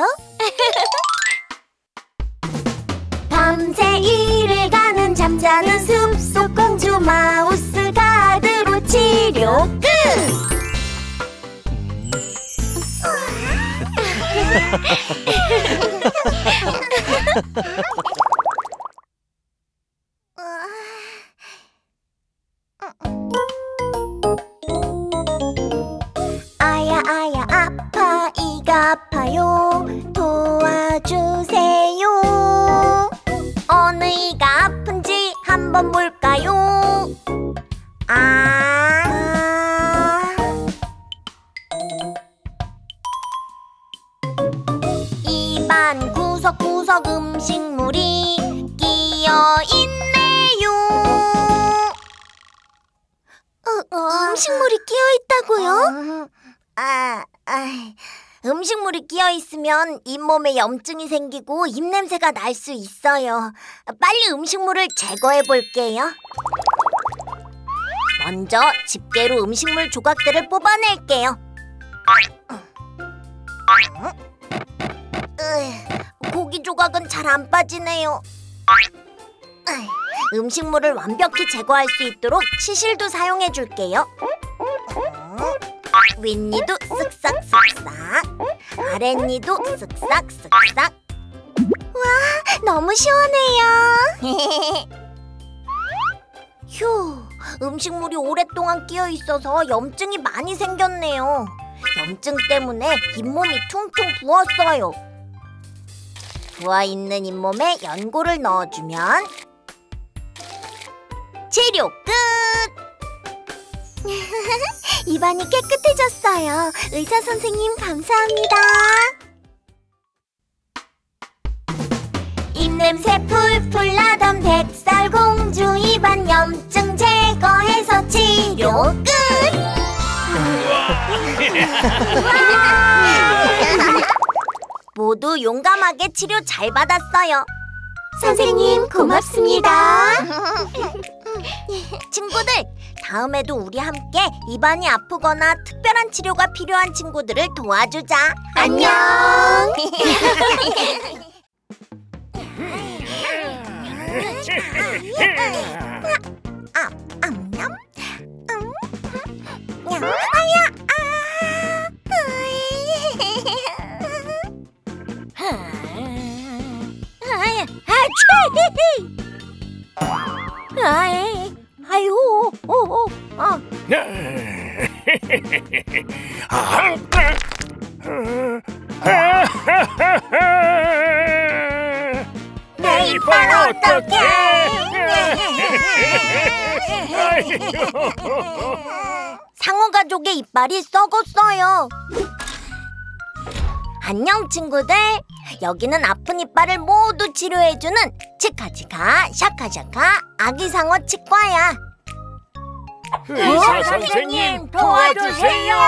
밤새 이를 가는 잠자는 숲속 공주 마우스 가드로 치료 끝! 아야 아야 아파 이가 아파요 도와주세요. 어느 이가 아픈지 한번 볼까요? 아, 입안 구석구석 음식물이 끼어 있네요. 어, 음식물이 끼어 있다고요? 아, 아, 음식물이 끼어 있으면 잇몸에 염증이 생기고 입냄새가 날 수 있어요. 빨리 음식물을 제거해 볼게요. 먼저 집게로 음식물 조각들을 뽑아낼게요. 으, 고기 조각은 잘 안 빠지네요. 음식물을 완벽히 제거할 수 있도록 치실도 사용해 줄게요. 윗니도 쓱싹쓱싹, 아랫니도 쓱싹쓱싹. 와, 너무 시원해요. 휴, 음식물이 오랫동안 끼어 있어서 염증이 많이 생겼네요. 염증 때문에 잇몸이 퉁퉁 부었어요. 부어있는 잇몸에 연고를 넣어주면 치료 끝! 입안이 깨끗해졌어요. 의사 선생님 감사합니다. 입냄새 풀풀 나던 백설공주 입안 염증 제거해서 치료 끝! 모두 용감하게 치료 잘 받았어요. 선생님, 고맙습니다. 친구들, 다음에도 우리 함께 입안이 아프거나 특별한 치료가 필요한 친구들을 도와주자. 안녕. 아, 암냠. 음, 냠. 아야, 아. 아야, 아치. 아이, 아유, 오, 오, 아. 내 이빨 어떡해? 상어 가족의 이빨이 썩었어요. 안녕 친구들. 여기는 아픈 이빨을 모두 치료해주는 치카치카 샤카샤카 아기상어 치과야. 의사 선생님 도와주세요.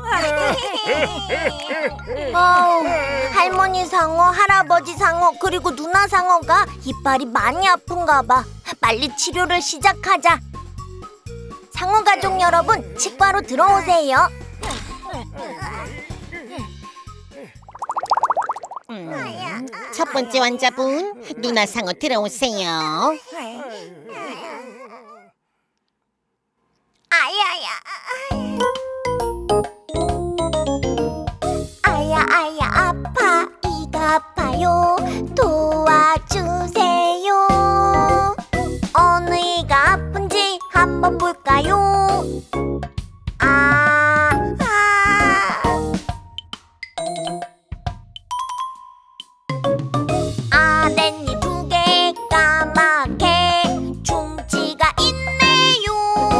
어우, 할머니 상어, 할아버지 상어, 그리고 누나 상어가 이빨이 많이 아픈가 봐. 빨리 치료를 시작하자. 상어 가족 여러분, 치과로 들어오세요. 음, 첫 번째 환자분, 누나 상어 들어오세요. 아야야. 아야 아야 아파. 이가 아파요. 도와주세요. 어느 이가 아픈지 한번 볼까요? 아, 아. 아랫니 두 개 까맣게 충치가 있네요.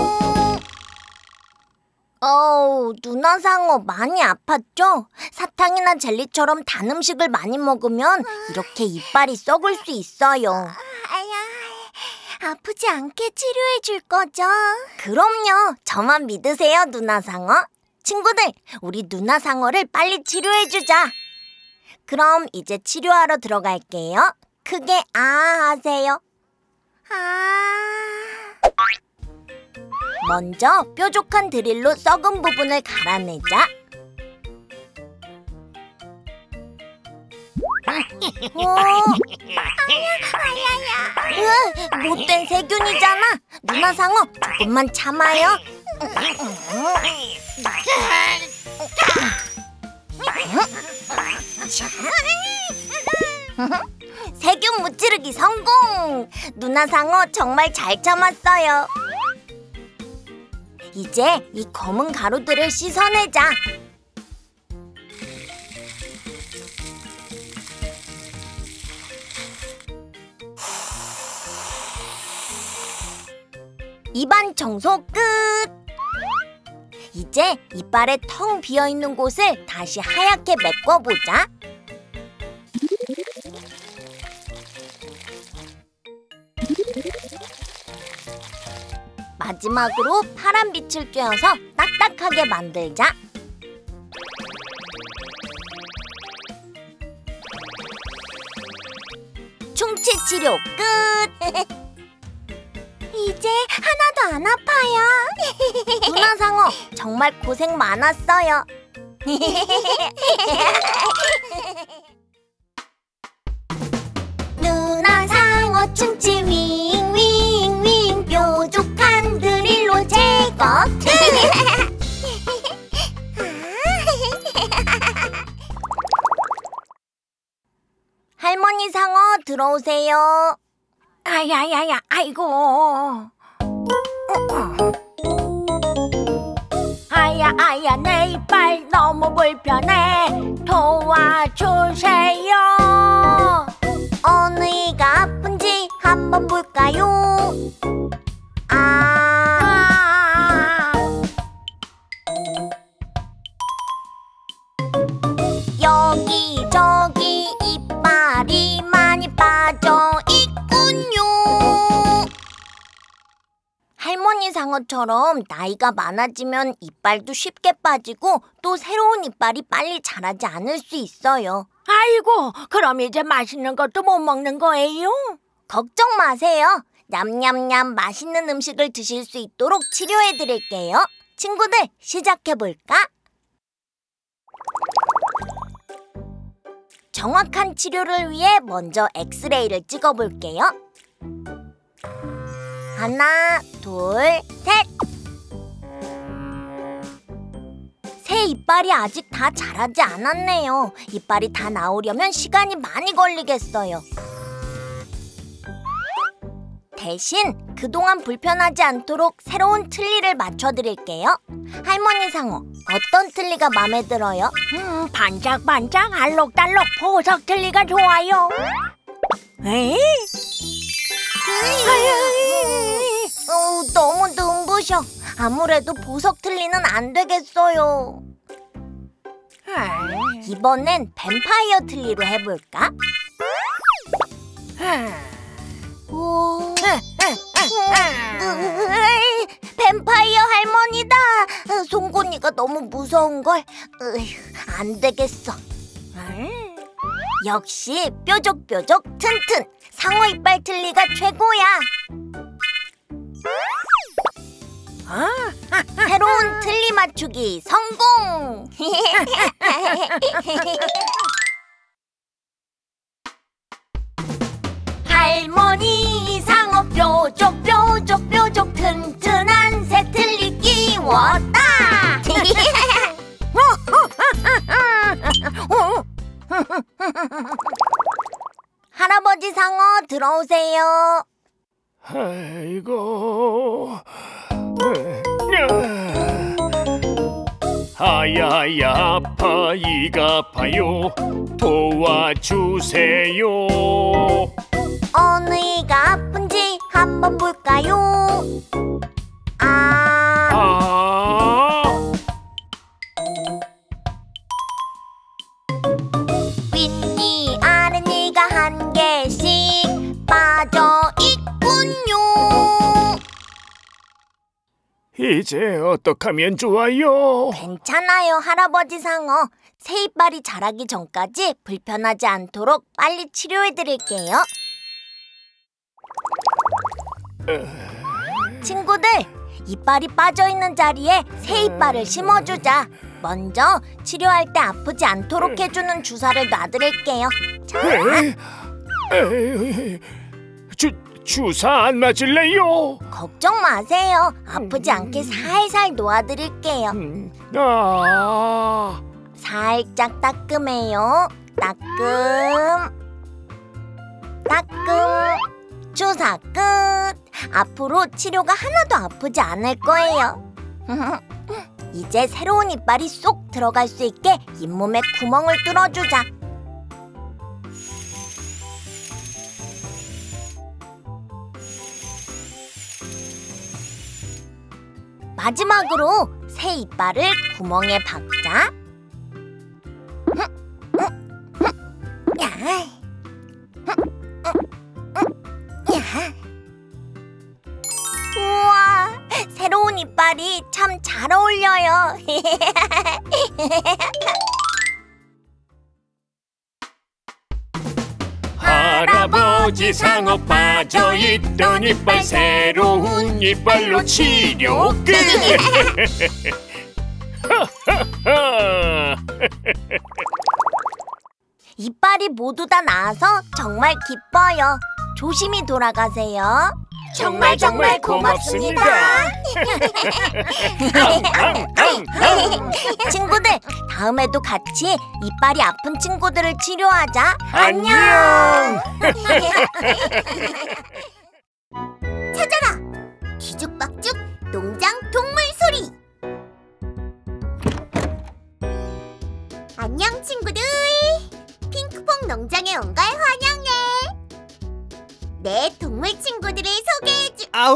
어우, 누나 상어 많이 아팠죠? 사탕이나 젤리처럼 단 음식을 많이 먹으면 이렇게 이빨이 썩을 수 있어요. 아야, 아프지 않게 치료해 줄 거죠? 그럼요. 저만 믿으세요, 누나 상어. 친구들, 우리 누나 상어를 빨리 치료해주자. 그럼 이제 치료하러 들어갈게요. 크게 아 하세요. 아, 먼저 뾰족한 드릴로 썩은 부분을 갈아내자. 오, 으, 못된 세균이잖아. 누나 상어, 조금만 참아요. 세균 무찌르기 성공! 누나 상어 정말 잘 참았어요. 이제 이 검은 가루들을 씻어내자. 입안 청소 끝! 이제 이빨에 텅 비어있는 곳을 다시 하얗게 메꿔보자. 마지막으로 파란 빛을 쬐어서 딱딱하게 만들자. 충치 치료 끝! 이제 하나도 안 아파요. 누나 상어, 정말 고생 많았어요. 누나 상어 충치 윙윙윙 뾰족한 드릴로 제거. 할머니 상어 들어오세요. 아야야야, 아이고. 아야 아야 내 이빨 너무 불편해. 도와주세요. 어느 이가 아픈지 한번 볼까요? 아, 여기저기 이빨이 많이 빠져 있군요. 할머니 상어처럼 나이가 많아지면 이빨도 쉽게 빠지고 또 새로운 이빨이 빨리 자라지 않을 수 있어요. 아이고, 그럼 이제 맛있는 것도 못 먹는 거예요? 걱정 마세요. 냠냠냠 맛있는 음식을 드실 수 있도록 치료해드릴게요. 친구들, 시작해볼까? 정확한 치료를 위해 먼저 엑스레이를 찍어볼게요. 하나, 둘, 셋! 새 이빨이 아직 다 자라지 않았네요. 이빨이 다 나오려면 시간이 많이 걸리겠어요. 대신 그동안 불편하지 않도록 새로운 틀니를 맞춰드릴게요. 할머니 상어, 어떤 틀니가 마음에 들어요? 음, 반짝반짝 알록달록 보석 틀니가 좋아요. 에이? 어, 너무 눈부셔. 아무래도 보석 틀니는 안 되겠어요. 이번엔 뱀파이어 틀니로 해볼까? 오, 뱀파이어 할머니다. 송곳니가 너무 무서운걸. 안 되겠어. 역시 뾰족뾰족 튼튼 상어 이빨 틀니가 최고야. 새로운 틀니 맞추기 성공! 할머니 상어 뾰족 뾰족 뾰족 튼튼한 새 틀니 끼웠다. 할아버지 상어 들어오세요. 아이고, 하야야 아파 이가 아파요 도와주세요. 어느 이가 아픈지 한번 볼까요? 아, 아, 윗니 아랫니가 한 개씩 빠져 있군요. 이제 어떡하면 좋아요? 괜찮아요, 할아버지 상어. 새 이빨이 자라기 전까지 불편하지 않도록 빨리 치료해드릴게요. 친구들, 이빨이 빠져있는 자리에 새 이빨을 심어주자. 먼저 치료할 때 아프지 않도록 해주는 주사를 놔드릴게요. 자, 에? 에이, 주, 주사 안 맞을래요? 걱정 마세요. 아프지 않게 살살 놓아드릴게요. 음, 아, 살짝 따끔해요. 따끔, 따끔. 주사 끝. 앞으로 치료가 하나도 아프지 않을 거예요. 이제 새로운 이빨이 쏙 들어갈 수 있게 잇몸에 구멍을 뚫어주자. 마지막으로 새 이빨을 구멍에 박자. 야. 우와, 새로운 이빨이 참 잘 어울려요. 할아버지 상어 빠져있던 이빨 새로운 이빨로 치료 끝. 이빨이 모두 다 나아서 정말 기뻐요. 조심히 돌아가세요. 정말 정말 고맙습니다. 친구들, 다음에도 같이 이빨이 아픈 친구들을 치료하자. 안녕. 찾아라! 뒤죽박죽 농장 동물 소리. 안녕 친구들. 핑크퐁 농장에 온 걸 환영해. 내 동물 친구들을 소개해주. 아우!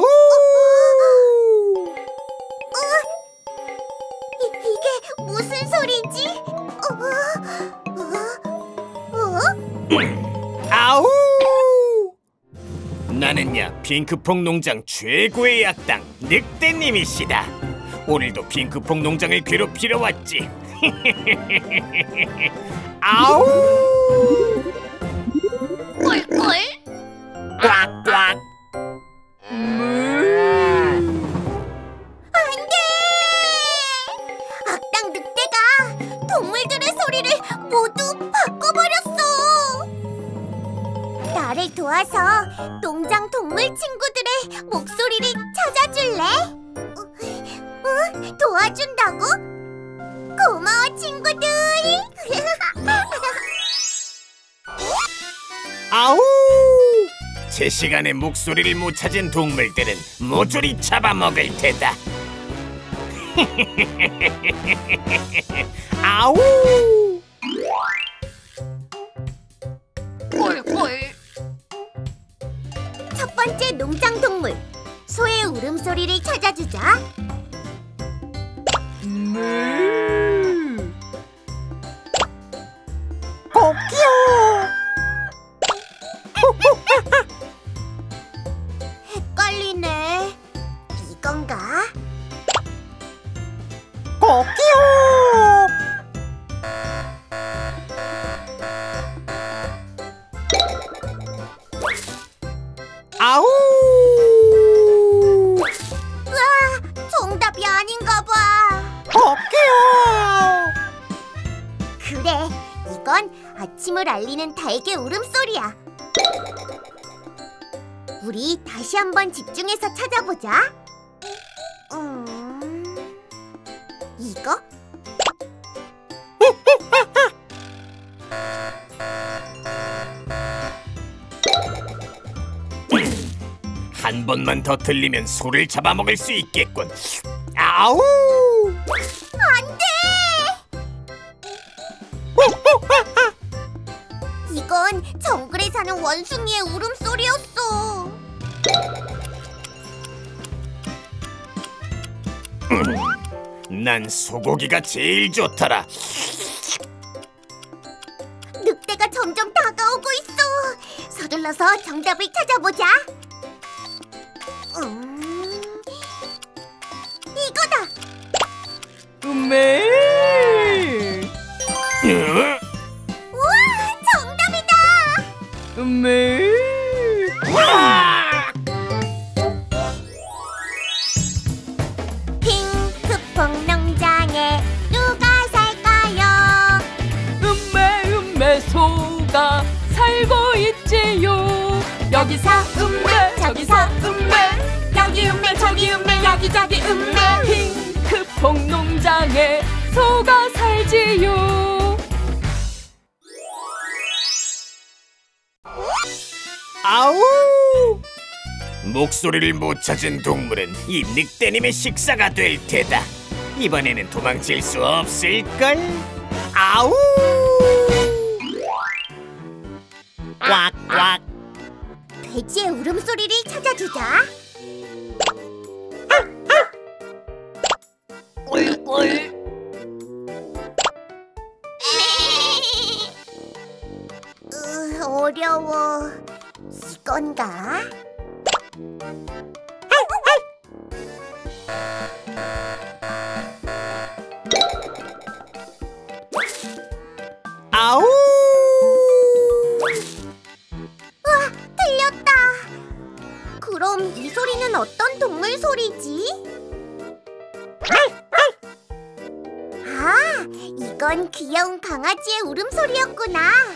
어, 이, 이게 무슨 소리지? 어, 어, 어? 아우! 나는야 핑크퐁 농장 최고의 악당 늑대님이시다. 오늘도 핑크퐁 농장을 괴롭히러 왔지. 아우! 꿀꿀. 꽉꽉. 안돼! 악당 늑대가 동물들의 소리를 모두 바꿔버렸어. 나를 도와서 농장 동물 친구들의 목소리를 찾아줄래? 어, 어, 도와준다고? 고마워 친구들. 아우! 제 시간에 목소리를 못 찾은 동물들은 모조리 잡아먹을 테다. 아우! 꿀꿀. 첫 번째 농장 동물, 소의 울음소리를 찾아주자. 코끼요. 헷갈리네. 이건가? 코끼요. 아우! 우와, 정답이 아닌가 봐. 코끼요! 그래, 이건 아침을 알리는 닭의 울음소리야. 우리 다시 한번 집중해서 찾아보자. 음... 이거? 한 번만 더 들리면 소를 잡아먹을 수 있겠군. 아우! 안 돼! 이건 정글에 사는 원숭이의 울음소리였어. 난 소고기가 제일 좋더라. 늑대가 점점 다가오고 있어. 서둘러서 정답을 찾아보자. 음... 이거다. 음메. 우와, 정답이다. 음메. 핑크퐁 농장에 누가 살까요? 음메 음메 소가 살고 있지요. 여기서 음메 저기서 음메 여기 음메 저기 음메 여기저기 음메 핑크퐁 농장에 소가 살지요. 아우! 목소리를 못 찾은 동물은 이 늑대님의 식사가 될 테다. 이번에는 도망칠 수 없을걸? 아우! 꽉꽉. 돼지의 울음소리를 찾아주자. 꿀꿀. 으, 어려워. 이건가? 아우! 우와, 틀렸다. 그럼 이 소리는 어떤 동물 소리지? 아, 이건 귀여운 강아지의 울음소리였구나.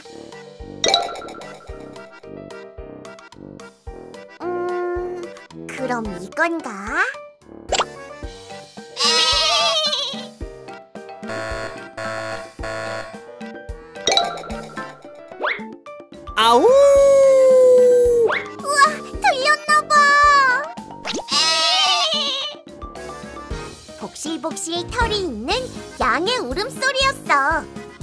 음, 그럼 이건가? 아우! 우와, 틀렸나봐. 복실복실 털이 있는 양의 울음소리였어.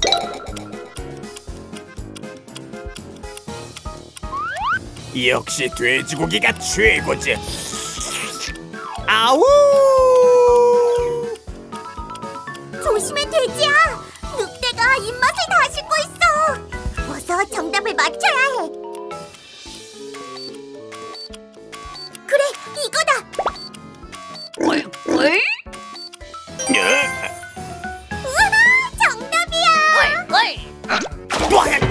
역시 돼지고기가 최고지. 아우! 조심해, 돼지야. 늑대가 입맛을 다시고 있어. 어서 정답을 맞춰야 해. 그래, 이거다. 꿀꿀. 우와, 정답이야. 꿀꿀.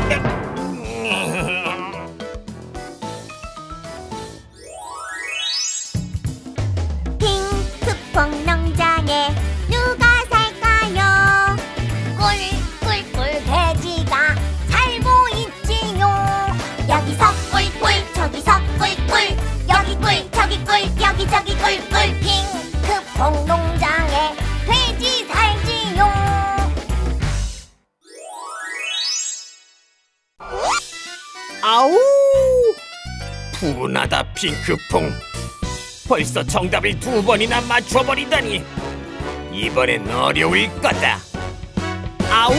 핑크퐁 농장에 누가 살까요? 꿀꿀꿀 돼지가 살고 있지요. 여기서 꿀꿀 저기서 꿀꿀 여기 꿀 저기 꿀 여기저기 꿀꿀 핑크퐁 농장에 돼지 살지요. 아우! 푸나다 핑크퐁. 벌써 정답을 두 번이나 맞춰버리다니. 이번엔 어려울 거다. 아우!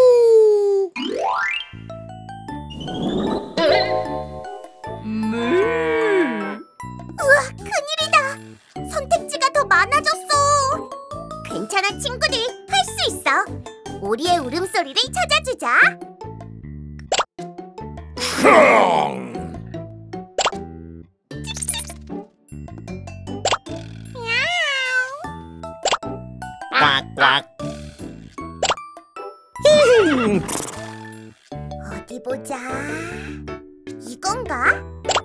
우와, 큰일이다. 선택지가 더 많아졌어. 괜찮아, 친구들. 할 수 있어. 오리의 울음소리를 찾아주자. 콩! 꽉꽉. 어디 보자. 이건가?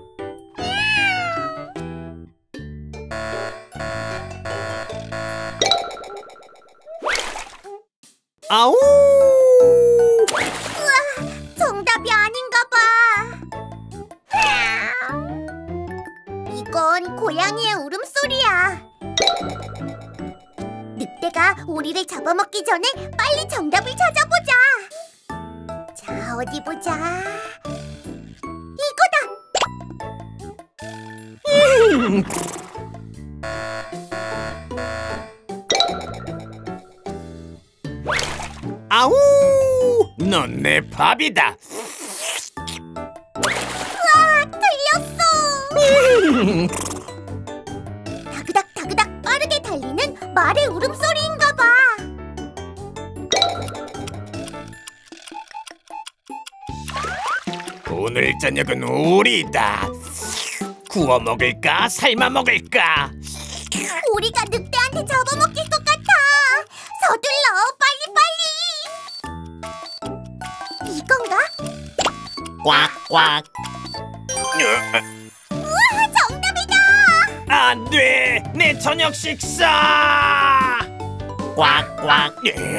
아우! 우와, 정답이 아닌가 봐. 이건 고양이의 울음소리야. 늑대가 오리를 잡아먹기 전에 빨리 정답을 찾아보자. 자, 어디 보자. 이거다. 아우! 넌 내 밥이다. 틀렸어. 다그닥 다그닥 빠르게 달리는 말의 울음소리인가 봐. 오늘 저녁은 오리다. 구워 먹을까? 삶아 먹을까? 오리가 늑대한테 잡아먹힐 것 같아. 서둘러, 빨리 빨리. 이건가? 꽉꽉. 우와, 정답이다. 안 돼! 내 저녁 식사! 꽉꽉.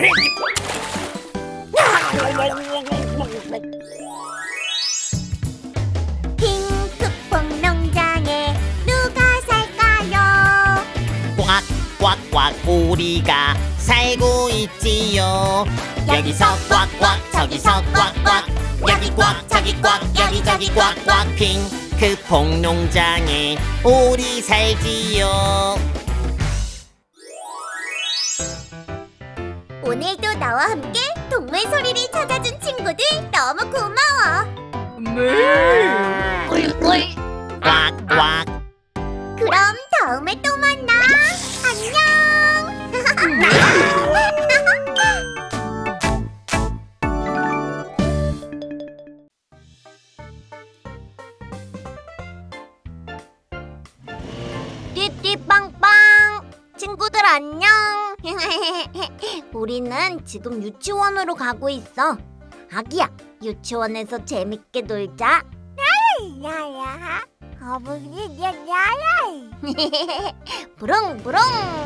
핑크퐁 농장에 누가 살까요? 꽉꽉꽉 오리가 살고 있지요. 여기서 꽉꽉 저기서 꽉꽉 여기 꽉 저기 꽉 여기 저기 꽉꽉 핑크퐁 농장에 오리 살지요. 오늘도 나와 함께 동물 소리를 찾아준 친구들 너무 고마워. 꿀꿀. 꽉꽉. 그럼 다음에 또 만나. 안녕. 띠띠빵빵. 친구들 안녕. 우리는 지금 유치원으로 가고 있어. 아기야, 유치원에서 재밌게 놀자. 야야, 어머니 야야. 부릉부릉.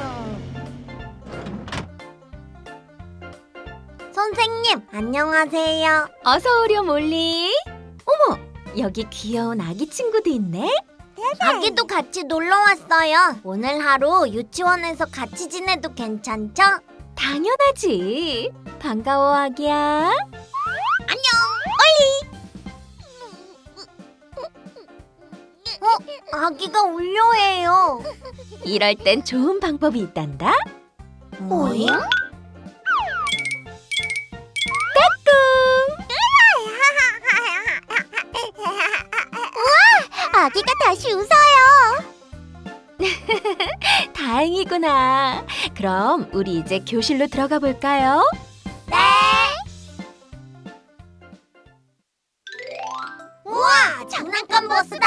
선생님, 안녕하세요. 어서 오렴, 올리. 어머, 여기 귀여운 아기 친구도 있네. 아기도 같이 놀러 왔어요. 오늘 하루 유치원에서 같이 지내도 괜찮죠? 당연하지. 반가워, 아기야. 안녕, 올리. 어, 아기가 울려해요. 이럴 땐 좋은 방법이 있단다. 뭐임? 우와, 아기가 다시 웃어요. 다행이구나. 그럼 우리 이제 교실로 들어가 볼까요? 네. 우와, 장난감 버스다.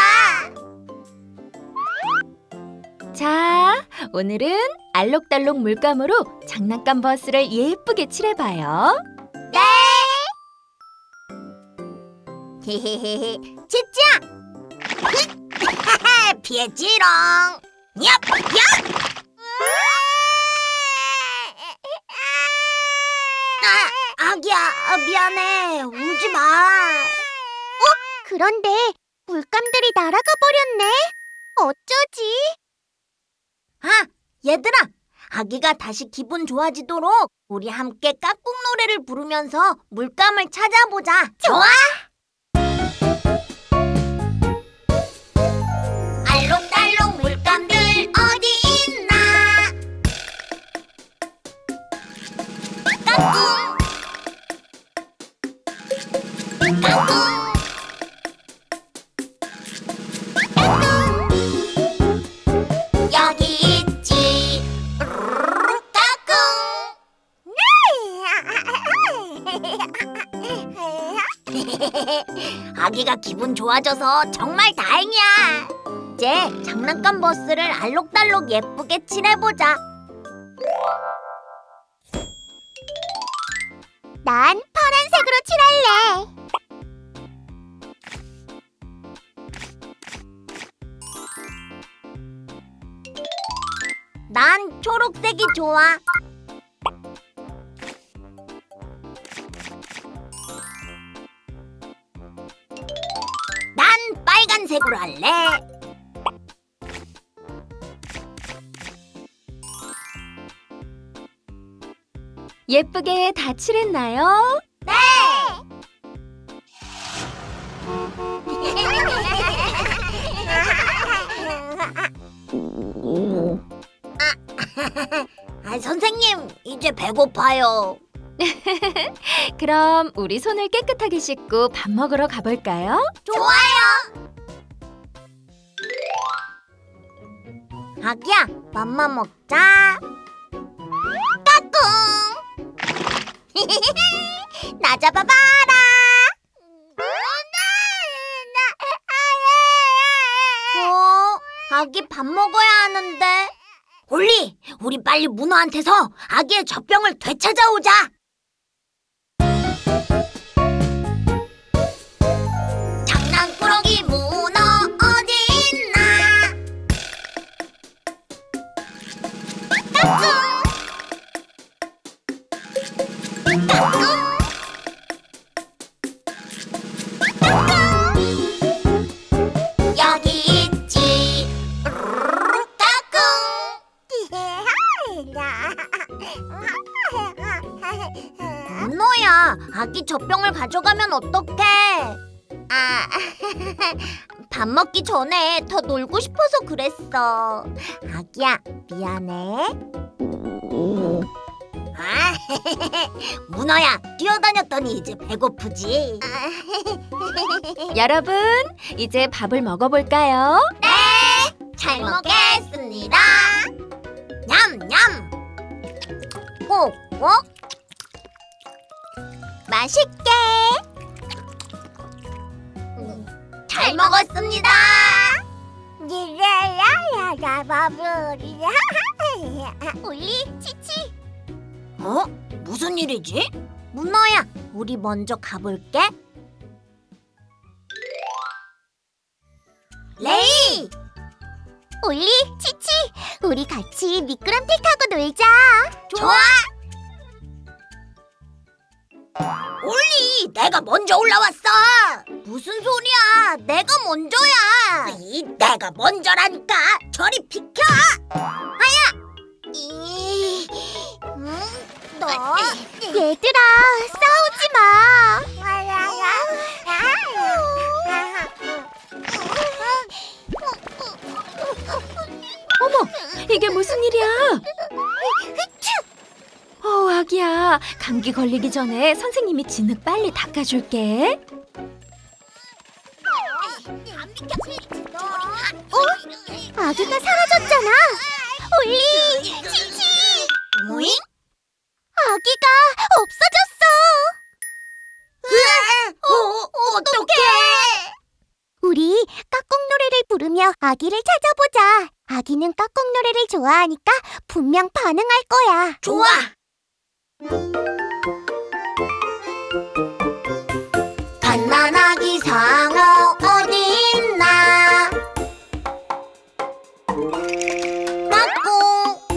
자, 오늘은 알록달록 물감으로 장난감 버스를 예쁘게 칠해봐요. 네. 헤헤헤헤. 치치야. 피했지롱. 얍, 얍. 아, 아기야, 미안해. 울지 마. 어? 그런데 물감들이 날아가 버렸네. 어쩌지? 아, 얘들아. 아기가 다시 기분 좋아지도록 우리 함께 깍꿍 노래를 부르면서 물감을 찾아보자. 좋아. 아기가 기분 좋아져서 정말 다행이야. 이제 장난감 버스를 알록달록 예쁘게 칠해보자. 난 파란색으로 칠할래. 난 초록색이 좋아. 난 빨간색으로 할래. 예쁘게 다 칠했나요? 네! 아, 선생님, 이제 배고파요. 그럼 우리 손을 깨끗하게 씻고 밥 먹으러 가볼까요? 좋아요. 아기야, 맘마 먹자. 까꿍. 나 잡아봐라. 어, 아기 밥 먹어야 하는데. 홀리, 우리 빨리 문어한테서 아기의 젖병을 되찾아오자. 장난꾸러기 문어 어디 있나? 까꿍. 까꿍. 여기 있지. 문어야, 아기 젖병을 가져가면 어떡해? 아, 밥 먹기 전에 더 놀고 싶어서 그랬어. 아기야, 미안해. 아, 문어야, 뛰어다녔더니 이제 배고프지? 여러분, 이제 밥을 먹어볼까요? 네, 잘 먹겠습니다. 냠냠. 꼭꼭. 맛있게. 잘 먹었습니다. 올리, 치치. 어? 무슨 일이지? 문어야, 우리 먼저 가볼게. 레이! 올리, 치치. 우리 같이 미끄럼틀 타고 놀자. 좋아! 올리, 내가 먼저 올라왔어. 무슨 소리야? 내가 먼저야. 이, 내가 먼저라니까. 저리 비켜. 아야. 이, 음, 너. 얘들아, 싸우지 마. 어머, 이게 무슨 일이야? 어, 아기야, 감기 걸리기 전에 선생님이 진흙 빨리 닦아줄게. 어? 아기가 사라졌잖아. 올리, 치치. 뭐잉? 아기가 없어졌어. 어, 어떡해? 우리 까꿍 노래를 부르며 아기를 찾아보자. 아기는 까꿍 노래를 좋아하니까 분명 반응할 거야. 좋아. 갓난아기 상어 어디 있나? 까꿍.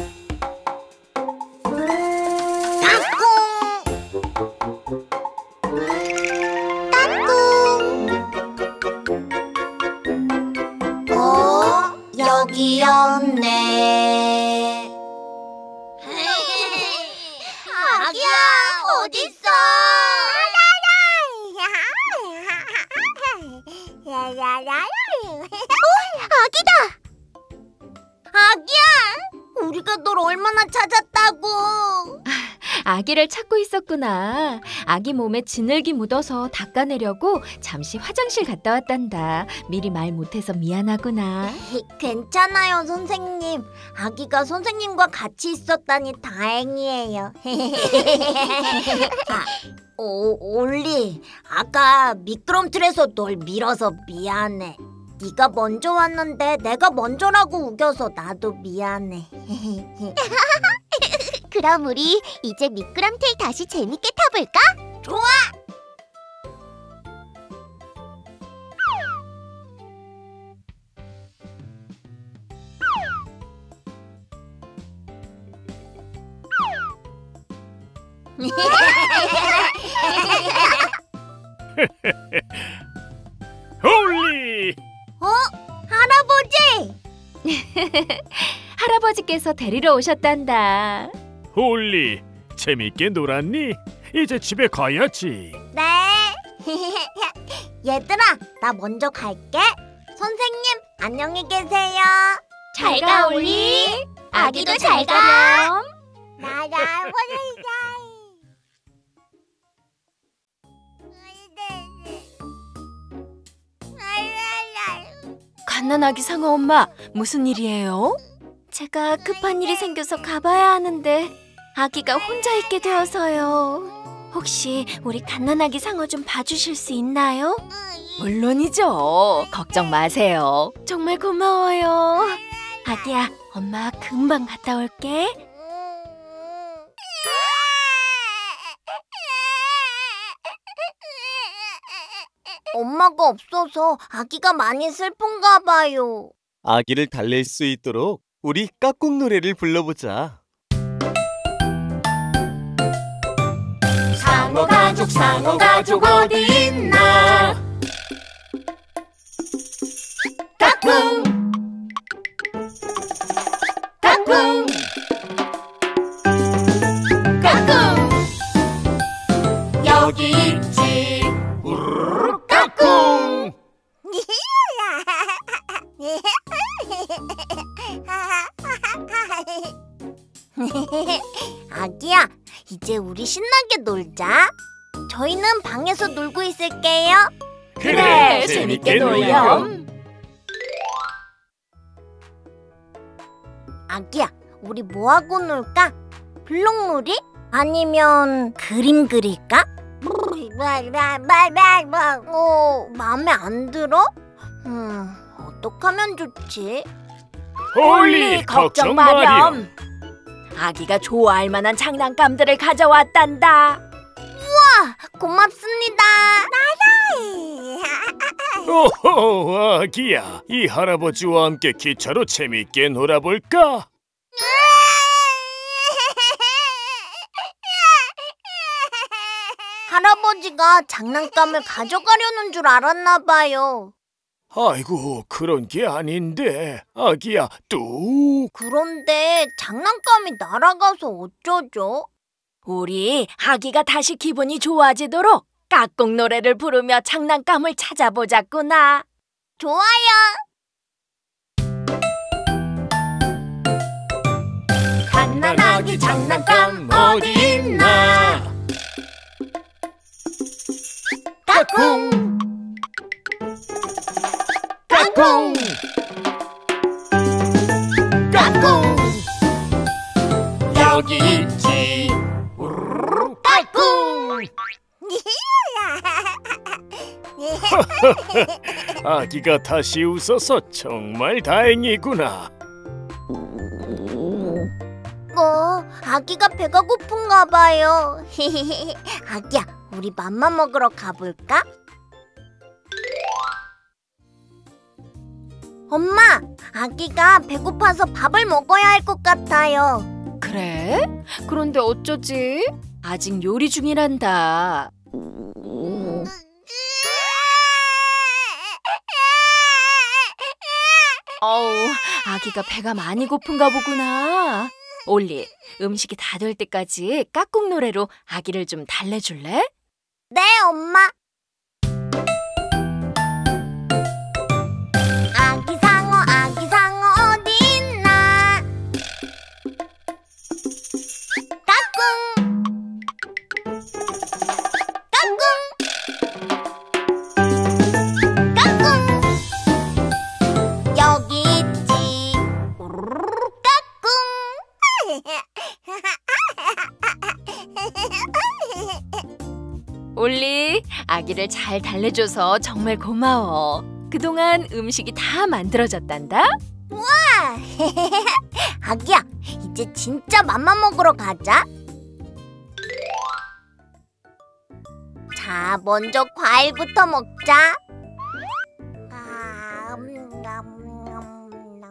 까꿍. 어? 여기였네. 아기야, 어딨어? 아기다! 아기야, 우리가 널 얼마나 찾았다고. 아기를 찾고 있었구나. 아기 몸에 진흙이 묻어서 닦아내려고 잠시 화장실 갔다 왔단다. 미리 말 못해서 미안하구나. 괜찮아요, 선생님. 아기가 선생님과 같이 있었다니 다행이에요. 아, 오, 올리, 아까 미끄럼틀에서 널 밀어서 미안해. 네가 먼저 왔는데 내가 먼저라고 우겨서 나도 미안해. 그럼 우리 이제 미끄럼틀 다시 재밌게 타볼까? 좋아! 홀리! 어? 할아버지! 할아버지께서 데리러 오셨단다. 홀리, 재밌게 놀았니? 이제 집에 가야지. 네. 얘들아, 나 먼저 갈게. 선생님, 안녕히 계세요. 잘 가, 올리. 아기도 잘 가. 나라 보내자. 갓난아기 상어 엄마, 무슨 일이에요? 제가 급한 일이 생겨서 가봐야 하는데 아기가 혼자 있게 되어서요. 혹시 우리 갓난아기 상어 좀 봐주실 수 있나요? 물론이죠. 걱정 마세요. 정말 고마워요. 아기야, 엄마 금방 갔다 올게. 엄마가 없어서 아기가 많이 슬픈가 봐요. 아기를 달랠 수 있도록 우리 깍꿍 노래를 불러보자. 상어 가족 상어 가족 어디 있나? 깍꿍 깍꿍 깍꿍 여기 있지. 우르르 깍꿍. 아기야, 이제 우리 신나게 놀자. 저희는 방에서 놀고 있을게요. 그래, 재밌게 놀렴. 아기야, 우리 뭐하고 놀까? 블록놀이? 아니면 그림 그릴까? 어, 마음에 안 들어? 음, 어떡하면 좋지? 홀리, 걱정 마렴. 아기가 좋아할 만한 장난감들을 가져왔단다. 우와, 고맙습니다. 오호, 아기야, 이 할아버지와 함께 기차로 재밌게 놀아볼까? 할아버지가 장난감을 가져가려는 줄 알았나 봐요. 아이고, 그런 게 아닌데. 아기야, 뚝. 그런데 장난감이 날아가서 어쩌죠? 우리 아기가 다시 기분이 좋아지도록 깍꿍 노래를 부르며 장난감을 찾아보자꾸나. 좋아요. 갓난아기 장난감 어디 있나? 깍꿍 깍꿍 깍꿍 여기 있지. 우르르 깍꿍. 아기가 다시 웃어서 정말 다행이구나. 뭐, 아기가 배가 고픈가 봐요. 아기야, 우리 맘마 먹으러 가볼까? 엄마, 아기가 배고파서 밥을 먹어야 할 것 같아요. 그래? 그런데 어쩌지? 아직 요리 중이란다. 어우, 아기가 배가 많이 고픈가 보구나. 올리, 음식이 다 될 때까지 깍꿍 노래로 아기를 좀 달래줄래? 네, 엄마. 아기 상어, 아기 상어 어디 있나? 깍꿍. 잘 달래줘서 정말 고마워. 그동안 음식이 다 만들어졌단다. 아기야, 이제 진짜 맘만 먹으러 가자. 자, 먼저 과일부터 먹자. 아, 음, 음, 음,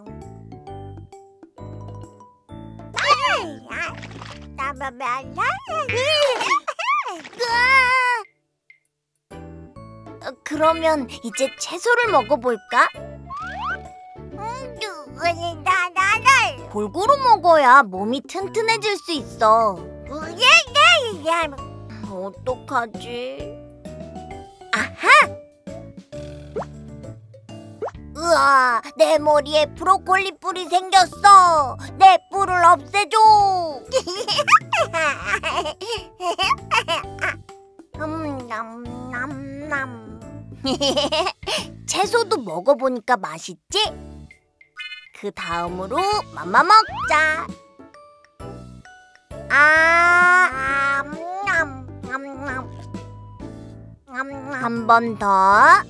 음. 어, 그러면 이제 채소를 먹어볼까? 골고루 먹어야 몸이 튼튼해질 수 있어. 어떡하지? 아하! 으아, 내 머리에 브로콜리 뿔이 생겼어. 내 뿔을 없애줘. 음, 남, 남, 남. 채소도 먹어보니까 맛있지? 그 다음으로 맘마 먹자. 아, 한 번 더.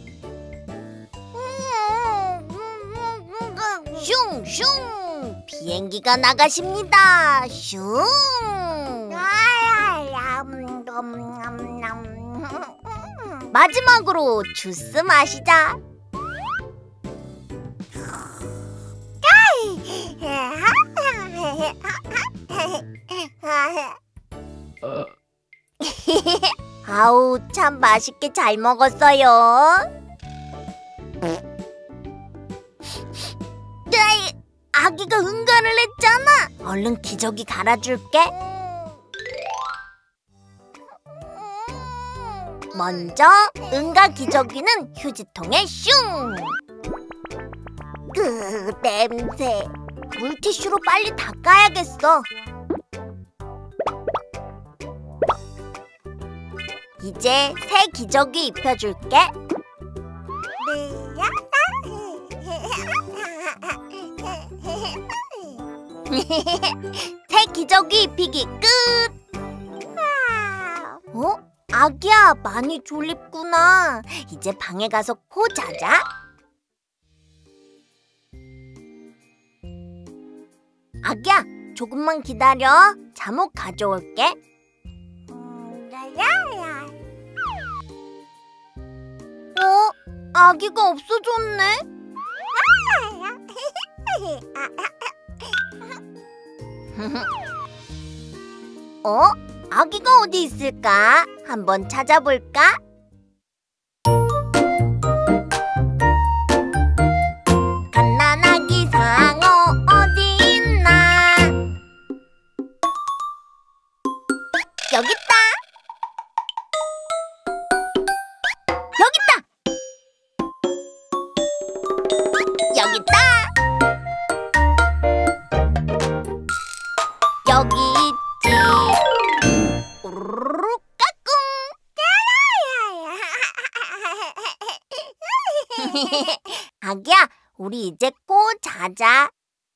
슝슝, 비행기가 나가십니다. 슝. 마지막으로 주스 마시자. 아우, 참 맛있게 잘 먹었어요. 에이, 아기가 응가를 했잖아. 얼른 기저귀 갈아줄게. 먼저 응가 기저귀는 휴지통에 슝. 으, 냄새. 물티슈로 빨리 닦아야겠어. 이제 새 기저귀 입혀줄게. 새 기저귀 입히기 끝. 어? 아기야, 많이 졸립구나. 이제 방에 가서 코 자자. 아기야, 조금만 기다려. 잠옷 가져올게. 어? 아기가 없어졌네? 어? 아기가 어디 있을까? 한번 찾아볼까? 갓난아기 상어 어디 있나? 여기 있다! 여기 있다! 여기 있다! 여기 있지. 우르르 까꿍. 아기야, 우리 이제 코 자자.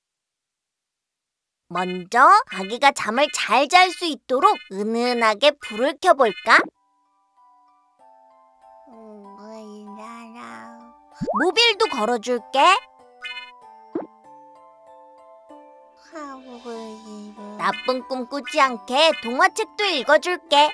먼저 아기가 잠을 잘 잘 수 있도록 은은하게 불을 켜볼까? 모빌도 걸어줄게. 나쁜 꿈 꾸지 않게 동화책도 읽어줄게.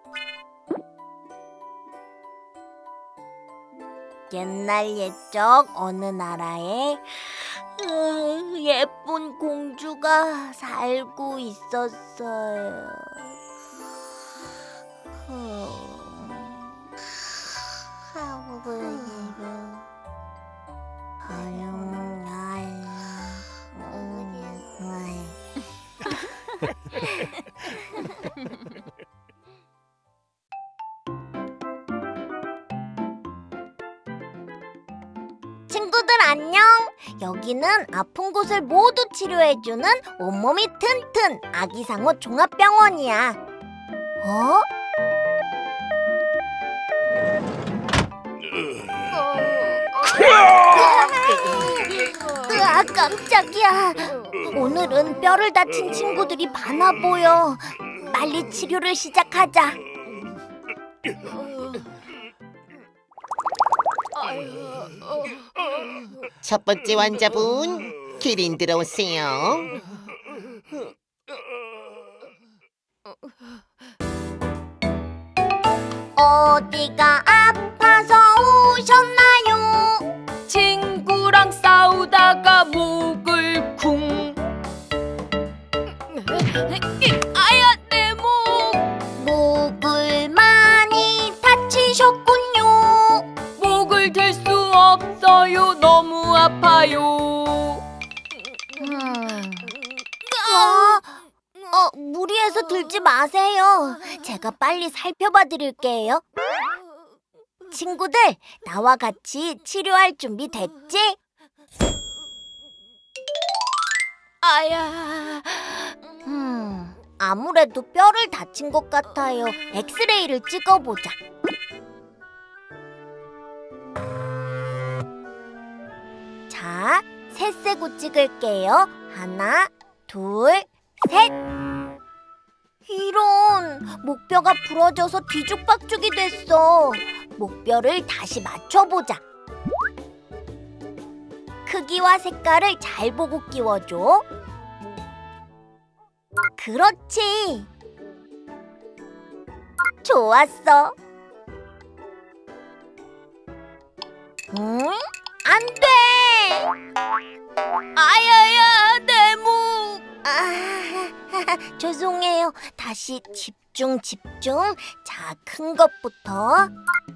옛날 옛적 어느 나라에 으, 예쁜 공주가 살고 있었어요. 친구들 안녕! 여기는 아픈 곳을 모두 치료해주는 온몸이 튼튼 아기상어 종합병원이야. 어? 으아, 깜짝이야. 오늘은 뼈를 다친 친구들이 많아 보여. 빨리 치료를 시작하자. 첫 번째 환자분, 기린 들어오세요. 어디가 아파서 오셨나요? 친구랑 싸우다가 목을 쿵. 아야, 내 목. 목을 많이 다치셨군요. 목을 들 수 없어요. 너무 아파요. 음. 어, 어, 무리해서 들지 마세요. 제가 빨리 살펴봐 드릴게요. 친구들, 나와 같이 치료할 준비 됐지? 아야. 음, 아무래도 뼈를 다친 것 같아요. 엑스레이를 찍어보자. 자, 셋 세고 찍을게요. 하나, 둘, 셋. 이런, 목뼈가 부러져서 뒤죽박죽이 됐어. 목뼈를 다시 맞춰보자. 크기와 색깔을 잘 보고 끼워줘. 그렇지. 좋았어. 응? 안 돼! 아야야, 내 목. 아, 죄송해요. 다시 집중, 집중. 자, 큰 것부터.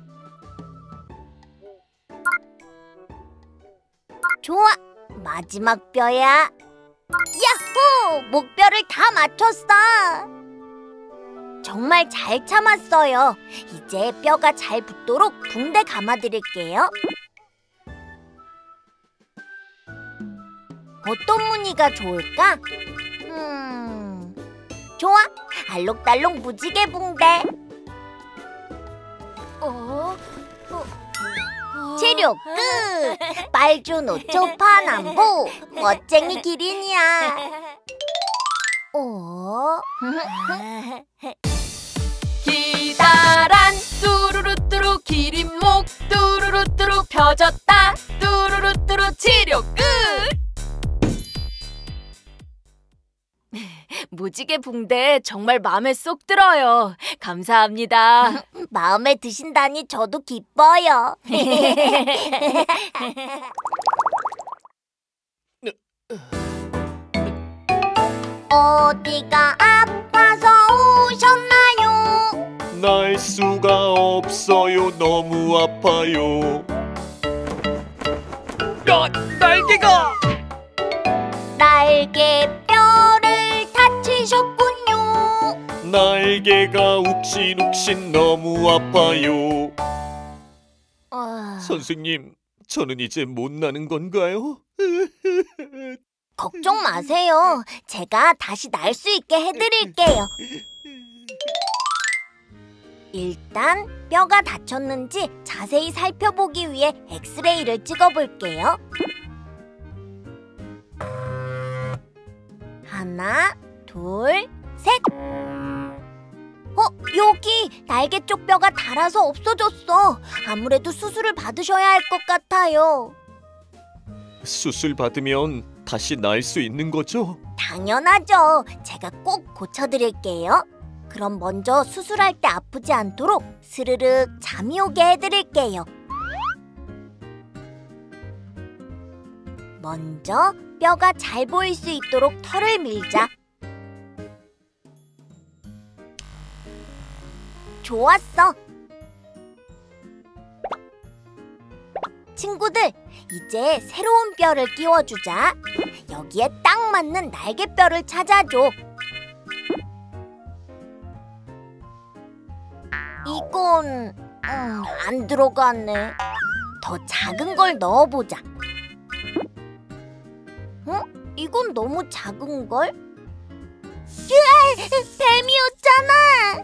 좋아, 마지막 뼈야. 야호! 목뼈를 다 맞췄어. 정말 잘 참았어요. 이제 뼈가 잘 붙도록 붕대 감아드릴게요. 어떤 무늬가 좋을까? 음, 좋아, 알록달록 무지개 붕대. 어? 치료 끝! 빨주노초 파남보 멋쟁이 기린이야. 어? 기다란 뚜루루뚜루 기린목 뚜루루뚜루 펴졌다 뚜루루뚜루 치료 끝! 무지개 붕대 정말 마음에 쏙 들어요. 감사합니다. 마음에 드신다니 저도 기뻐요. 어디가 아파서 오셨나요? 날 수가 없어요. 너무 아파요. 야, 날개가! 날개뼈를 다치셨군요. 날개가 욱신욱신 너무 아파요. 어... 선생님, 저는 이제 못 나는 건가요? 걱정 마세요. 제가 다시 날 수 있게 해드릴게요. 일단 뼈가 다쳤는지 자세히 살펴보기 위해 엑스레이를 찍어볼게요. 하나, 둘, 셋! 어, 여기 날개 쪽 뼈가 닳아서 없어졌어. 아무래도 수술을 받으셔야 할 것 같아요. 수술 받으면 다시 날 수 있는 거죠? 당연하죠. 제가 꼭 고쳐드릴게요. 그럼 먼저 수술할 때 아프지 않도록 스르륵 잠이 오게 해드릴게요. 먼저 뼈가 잘 보일 수 있도록 털을 밀자. 좋았어. 친구들, 이제 새로운 뼈를 끼워주자. 여기에 딱 맞는 날개뼈를 찾아줘. 이건 음, 안 들어가네. 더 작은 걸 넣어보자. 어? 이건 너무 작은걸? 으아! 뱀이었잖아!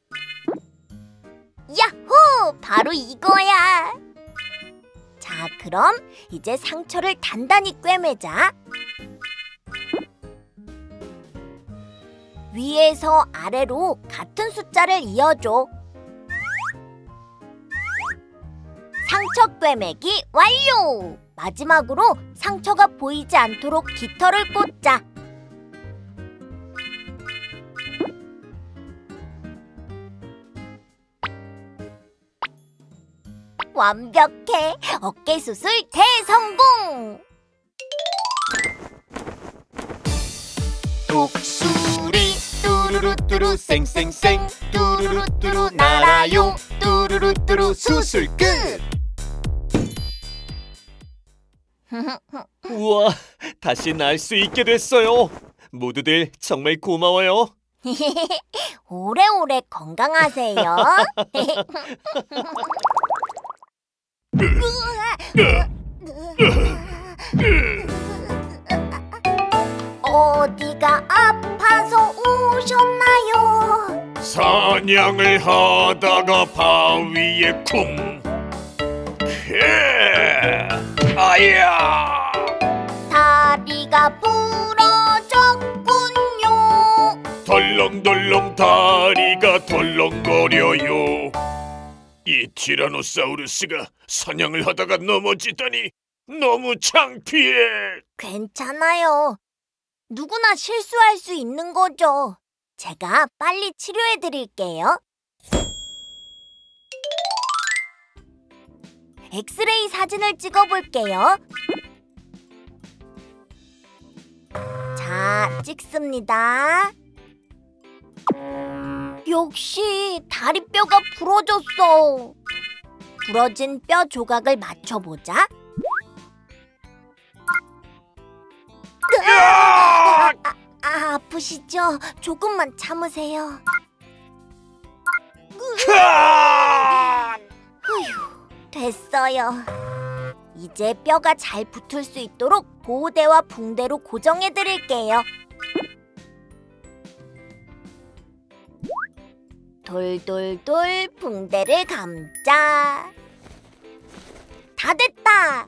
야호! 바로 이거야! 자, 그럼 이제 상처를 단단히 꿰매자. 위에서 아래로 같은 숫자를 이어줘. 상처 꿰매기 완료! 마지막으로 상처가 보이지 않도록 깃털을 꽂자. 완벽해! 어깨 수술 대성공! 독수리 뚜루루뚜루 쌩쌩쌩 뚜루루뚜루 날아요 뚜루루뚜루 수술 끝. 우와, 다시 날 수 있게 됐어요. 모두들 정말 고마워요. 오래오래 건강하세요. 어디가 아파서 오셨나요? 사냥을 하다가 바위에 쿵. 헤! 아야! 다리가 부러졌군요. 덜렁덜렁 다리가 덜렁거려요. 이 티라노사우루스가 사냥을 하다가 넘어지다니 너무 창피해. 괜찮아요. 누구나 실수할 수 있는 거죠. 제가 빨리 치료해 드릴게요. 엑스레이 사진을 찍어 볼게요. 자, 찍습니다. 역시 다리뼈가 부러졌어. 부러진 뼈 조각을 맞춰보자. 아, 아, 아, 아프시죠? 조금만 참으세요. 휴, 됐어요. 이제 뼈가 잘 붙을 수 있도록 보호대와 붕대로 고정해 드릴게요. 돌돌돌 붕대를 감자. 다 됐다.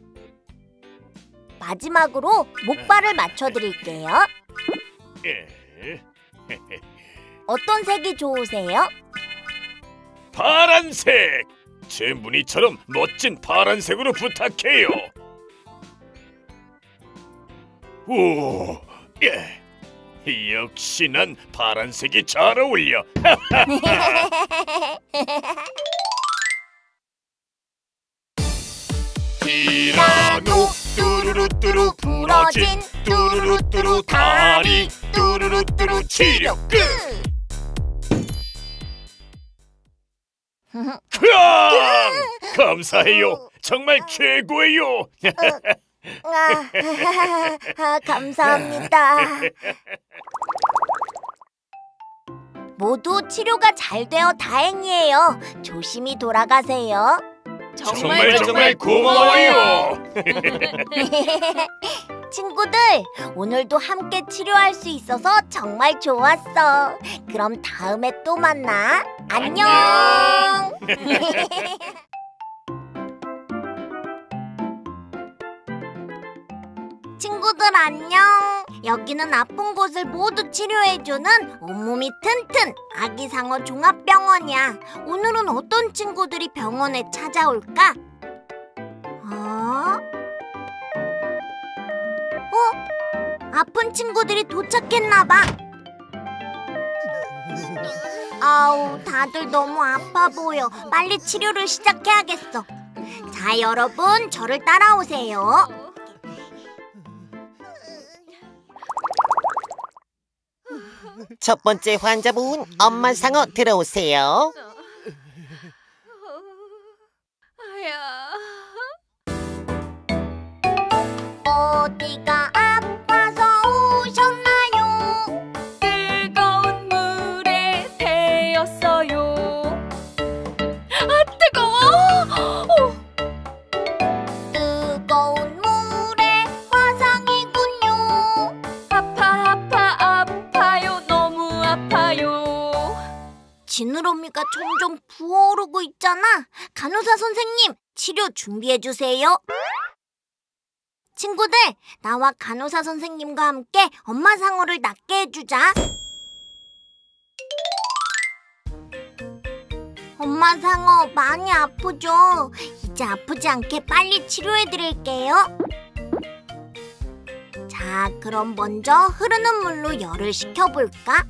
마지막으로 목발을 맞춰드릴게요. 어떤 색이 좋으세요? 파란색! 제 무늬처럼 멋진 파란색으로 부탁해요. 오, 예. 역시 난 파란색이 잘 어울려. 티라노 뚜루루뚜루 부러진 뚜루루뚜루 다리 뚜루루뚜루 치료 끝. 으아! 감사해요. 정말 최고예요. 아, 아, 감사합니다. 모두 치료가 잘 되어 다행이에요. 조심히 돌아가세요. 정말 정말, 정말 고마워요. 친구들, 오늘도 함께 치료할 수 있어서 정말 좋았어. 그럼 다음에 또 만나. 안녕. 친구들 안녕. 여기는 아픈 곳을 모두 치료해주는 온몸이 튼튼 아기상어 종합병원이야. 오늘은 어떤 친구들이 병원에 찾아올까? 어? 어? 아픈 친구들이 도착했나봐. 아우, 다들 너무 아파 보여. 빨리 치료를 시작해야겠어. 자, 여러분, 저를 따라오세요. 첫 번째 환자분 엄마 상어 들어오세요. 어디가 아파서 오셨나요? 뜨거운 물에 데였어요. 아, 뜨거워! 오. 뜨거운 물에 화상이군요. 아파 아파 아파요. 너무 아파요. 지느러미가 점점 부어오르고 있잖아. 간호사 선생님, 치료 준비해주세요. 친구들, 나와 간호사 선생님과 함께 엄마 상어를 낫게 해주자. 엄마 상어 많이 아프죠? 이제 아프지 않게 빨리 치료해드릴게요. 자, 그럼 먼저 흐르는 물로 열을 식혀볼까?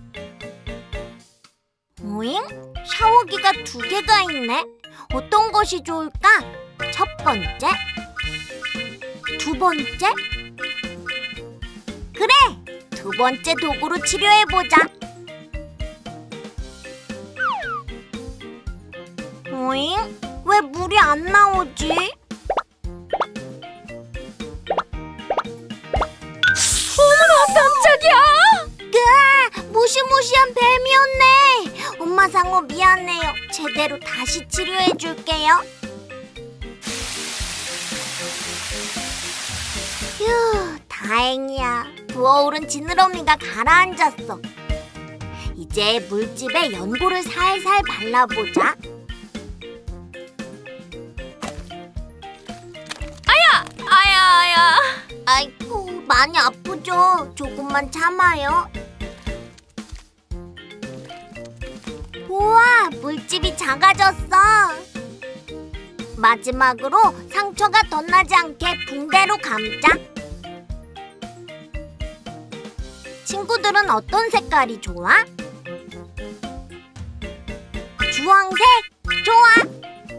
오잉? 샤워기가 두 개가 있네. 어떤 것이 좋을까? 첫 번째? 두 번째? 그래! 두 번째 도구로 치료해보자. 오잉? 왜 물이 안 나오지? 어머나, 깜짝이야! 으아! 무시무시한 뱀이었네. 엄마 상어 미안해요. 제대로 다시 치료해줄게요. 휴, 다행이야. 부어오른 지느러미가 가라앉았어. 이제 물집에 연고를 살살 발라보자. 아야! 아야, 아야. 아이고, 많이 아프죠? 조금만 참아요. 우와, 물집이 작아졌어. 마지막으로 상처가 덧나지 않게 붕대로 감자. 친구들은 어떤 색깔이 좋아? 주황색? 좋아!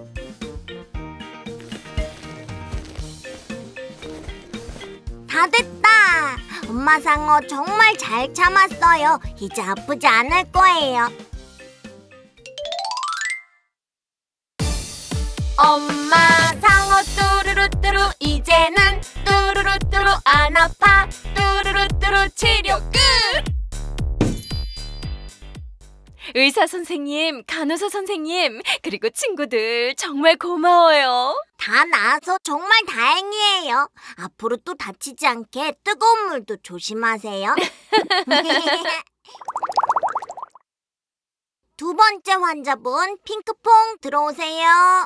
다 됐다! 엄마 상어 정말 잘 참았어요. 이제 아프지 않을 거예요. 엄마 상어 뚜루루뚜루, 이제는 뚜루루뚜루 안 아파. 뚜루루뚜루 치료 끝! 의사 선생님, 간호사 선생님, 그리고 친구들 정말 고마워요. 다 나아서 정말 다행이에요. 앞으로 또 다치지 않게 뜨거운 물도 조심하세요. 두 번째 환자분, 핑크퐁 들어오세요.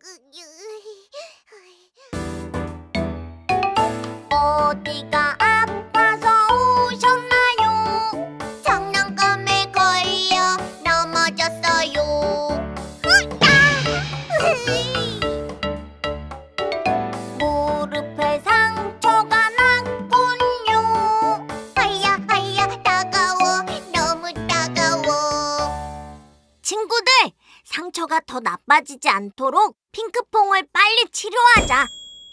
어디가 아파서 오셨나요? 장난감에 걸려 넘어졌어요. 무릎에 상처가 났군요. 하야 하야 따가워, 너무 따가워. 친구들, 상처가 더 나빠지지 않도록 핑크퐁을 빨리 치료하자.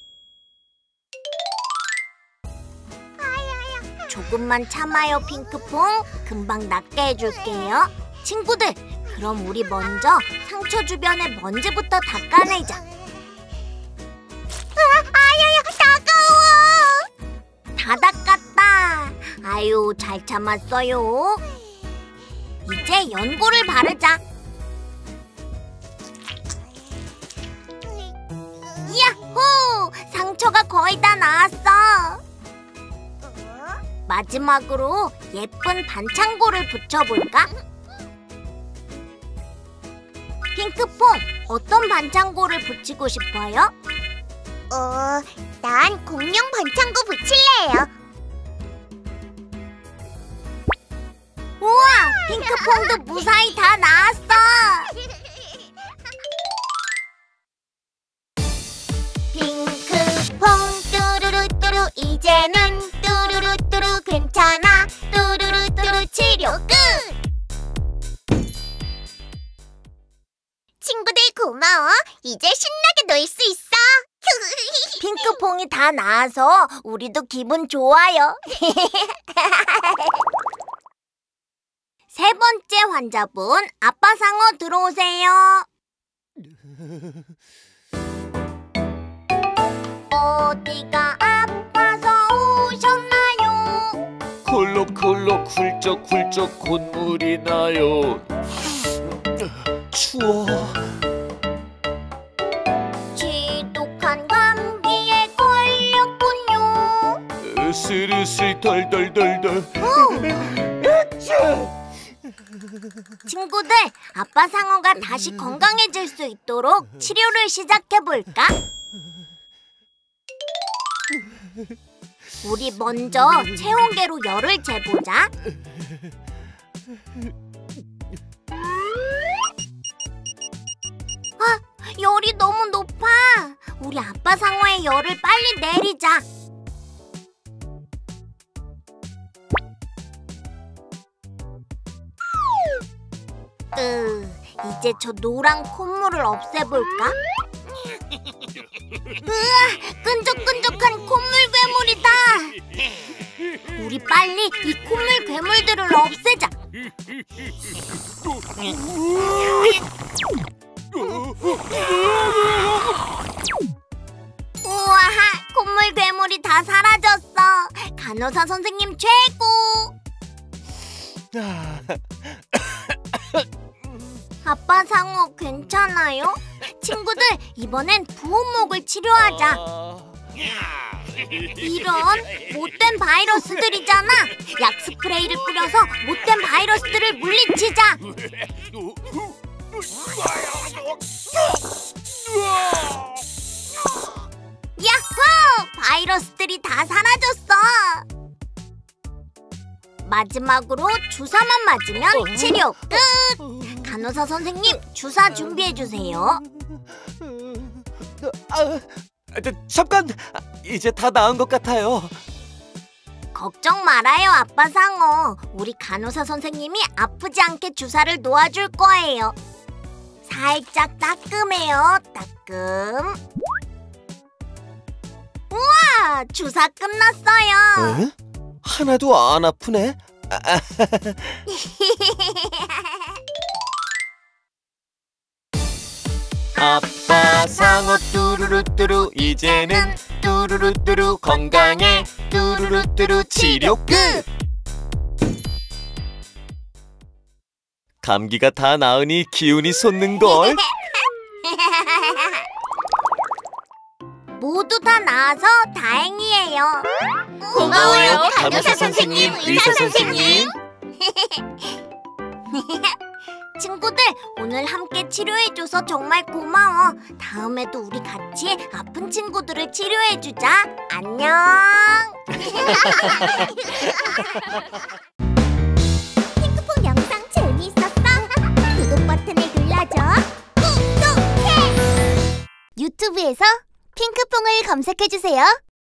조금만 참아요, 핑크퐁. 금방 낫게 해줄게요. 친구들, 그럼 우리 먼저 상처 주변의 먼지부터 닦아내자. 아야야 따가워. 다 닦았다. 아유, 잘 참았어요. 이제 연고를 바르자. 야호! 상처가 거의 다 나았어. 마지막으로 예쁜 반창고를 붙여볼까? 핑크퐁, 어떤 반창고를 붙이고 싶어요? 어, 난 공룡 반창고 붙일래요. 우와! 핑크퐁도 무사히 다 나았어! 핑크퐁 뚜루루뚜루, 이제는 뚜루루뚜루 괜찮아. 뚜루루뚜루 치료 끝! 친구들 고마워. 이제 신나게 놀 수 있어. 핑크퐁이 다 나아서 우리도 기분 좋아요. 세 번째 환자분, 아빠 상어 들어오세요. 어디가 아파서 오셨나요? 콜록콜록 훌쩍훌쩍 콧물이 나요. 추워. 지독한 감기에 걸렸군요. 으슬으슬 덜덜덜덜. 친구들, 아빠 상어가 다시 건강해질 수 있도록 치료를 시작해볼까? 우리 먼저 체온계로 열을 재보자. 아, 열이 너무 높아. 우리 아빠 상어의 열을 빨리 내리자. 으, 이제 저 노란 콧물을 없애볼까? 으아, 끈적끈적한 콧물 괴물이다. 우리 빨리 이 콧물 괴물들을 없애자. 우와, 콧물 괴물이 다 사라졌어. 간호사 선생님 최고. 아빠 상어 괜찮아요? 친구들, 이번엔 부온목을 치료하자. 이런 못된 바이러스들이잖아. 약 스프레이를 뿌려서 못된 바이러스들을 물리치자. 야호! 바이러스들이 다 사라졌어. 마지막으로 주사만 맞으면 치료 끝! 간호사 선생님, 주사 준비해주세요. 아, 잠깐! 이제 다 나은 것 같아요. 걱정 말아요, 아빠 상어. 우리 간호사 선생님이 아프지 않게 주사를 놓아줄 거예요. 살짝 따끔해요, 따끔. 우와! 주사 끝났어요. 에? 하나도 안 아프네? 아빠 상어 뚜루루뚜루 이제는 뚜루루뚜루 건강해 뚜루루뚜루 치료 끝! 감기가 다 나으니 기운이 솟는걸? 모두 다 나아서 다행이에요. 고마워요, 간호사 선생님, 의사 선생님. 친구들, 오늘 함께 치료해줘서 정말 고마워. 다음에도 우리 같이 아픈 친구들을 치료해주자. 안녕. 핑크퐁 영상 재미있었어? 구독 버튼을 눌러줘. 구독해! 유튜브에서 핑크퐁을 검색해주세요.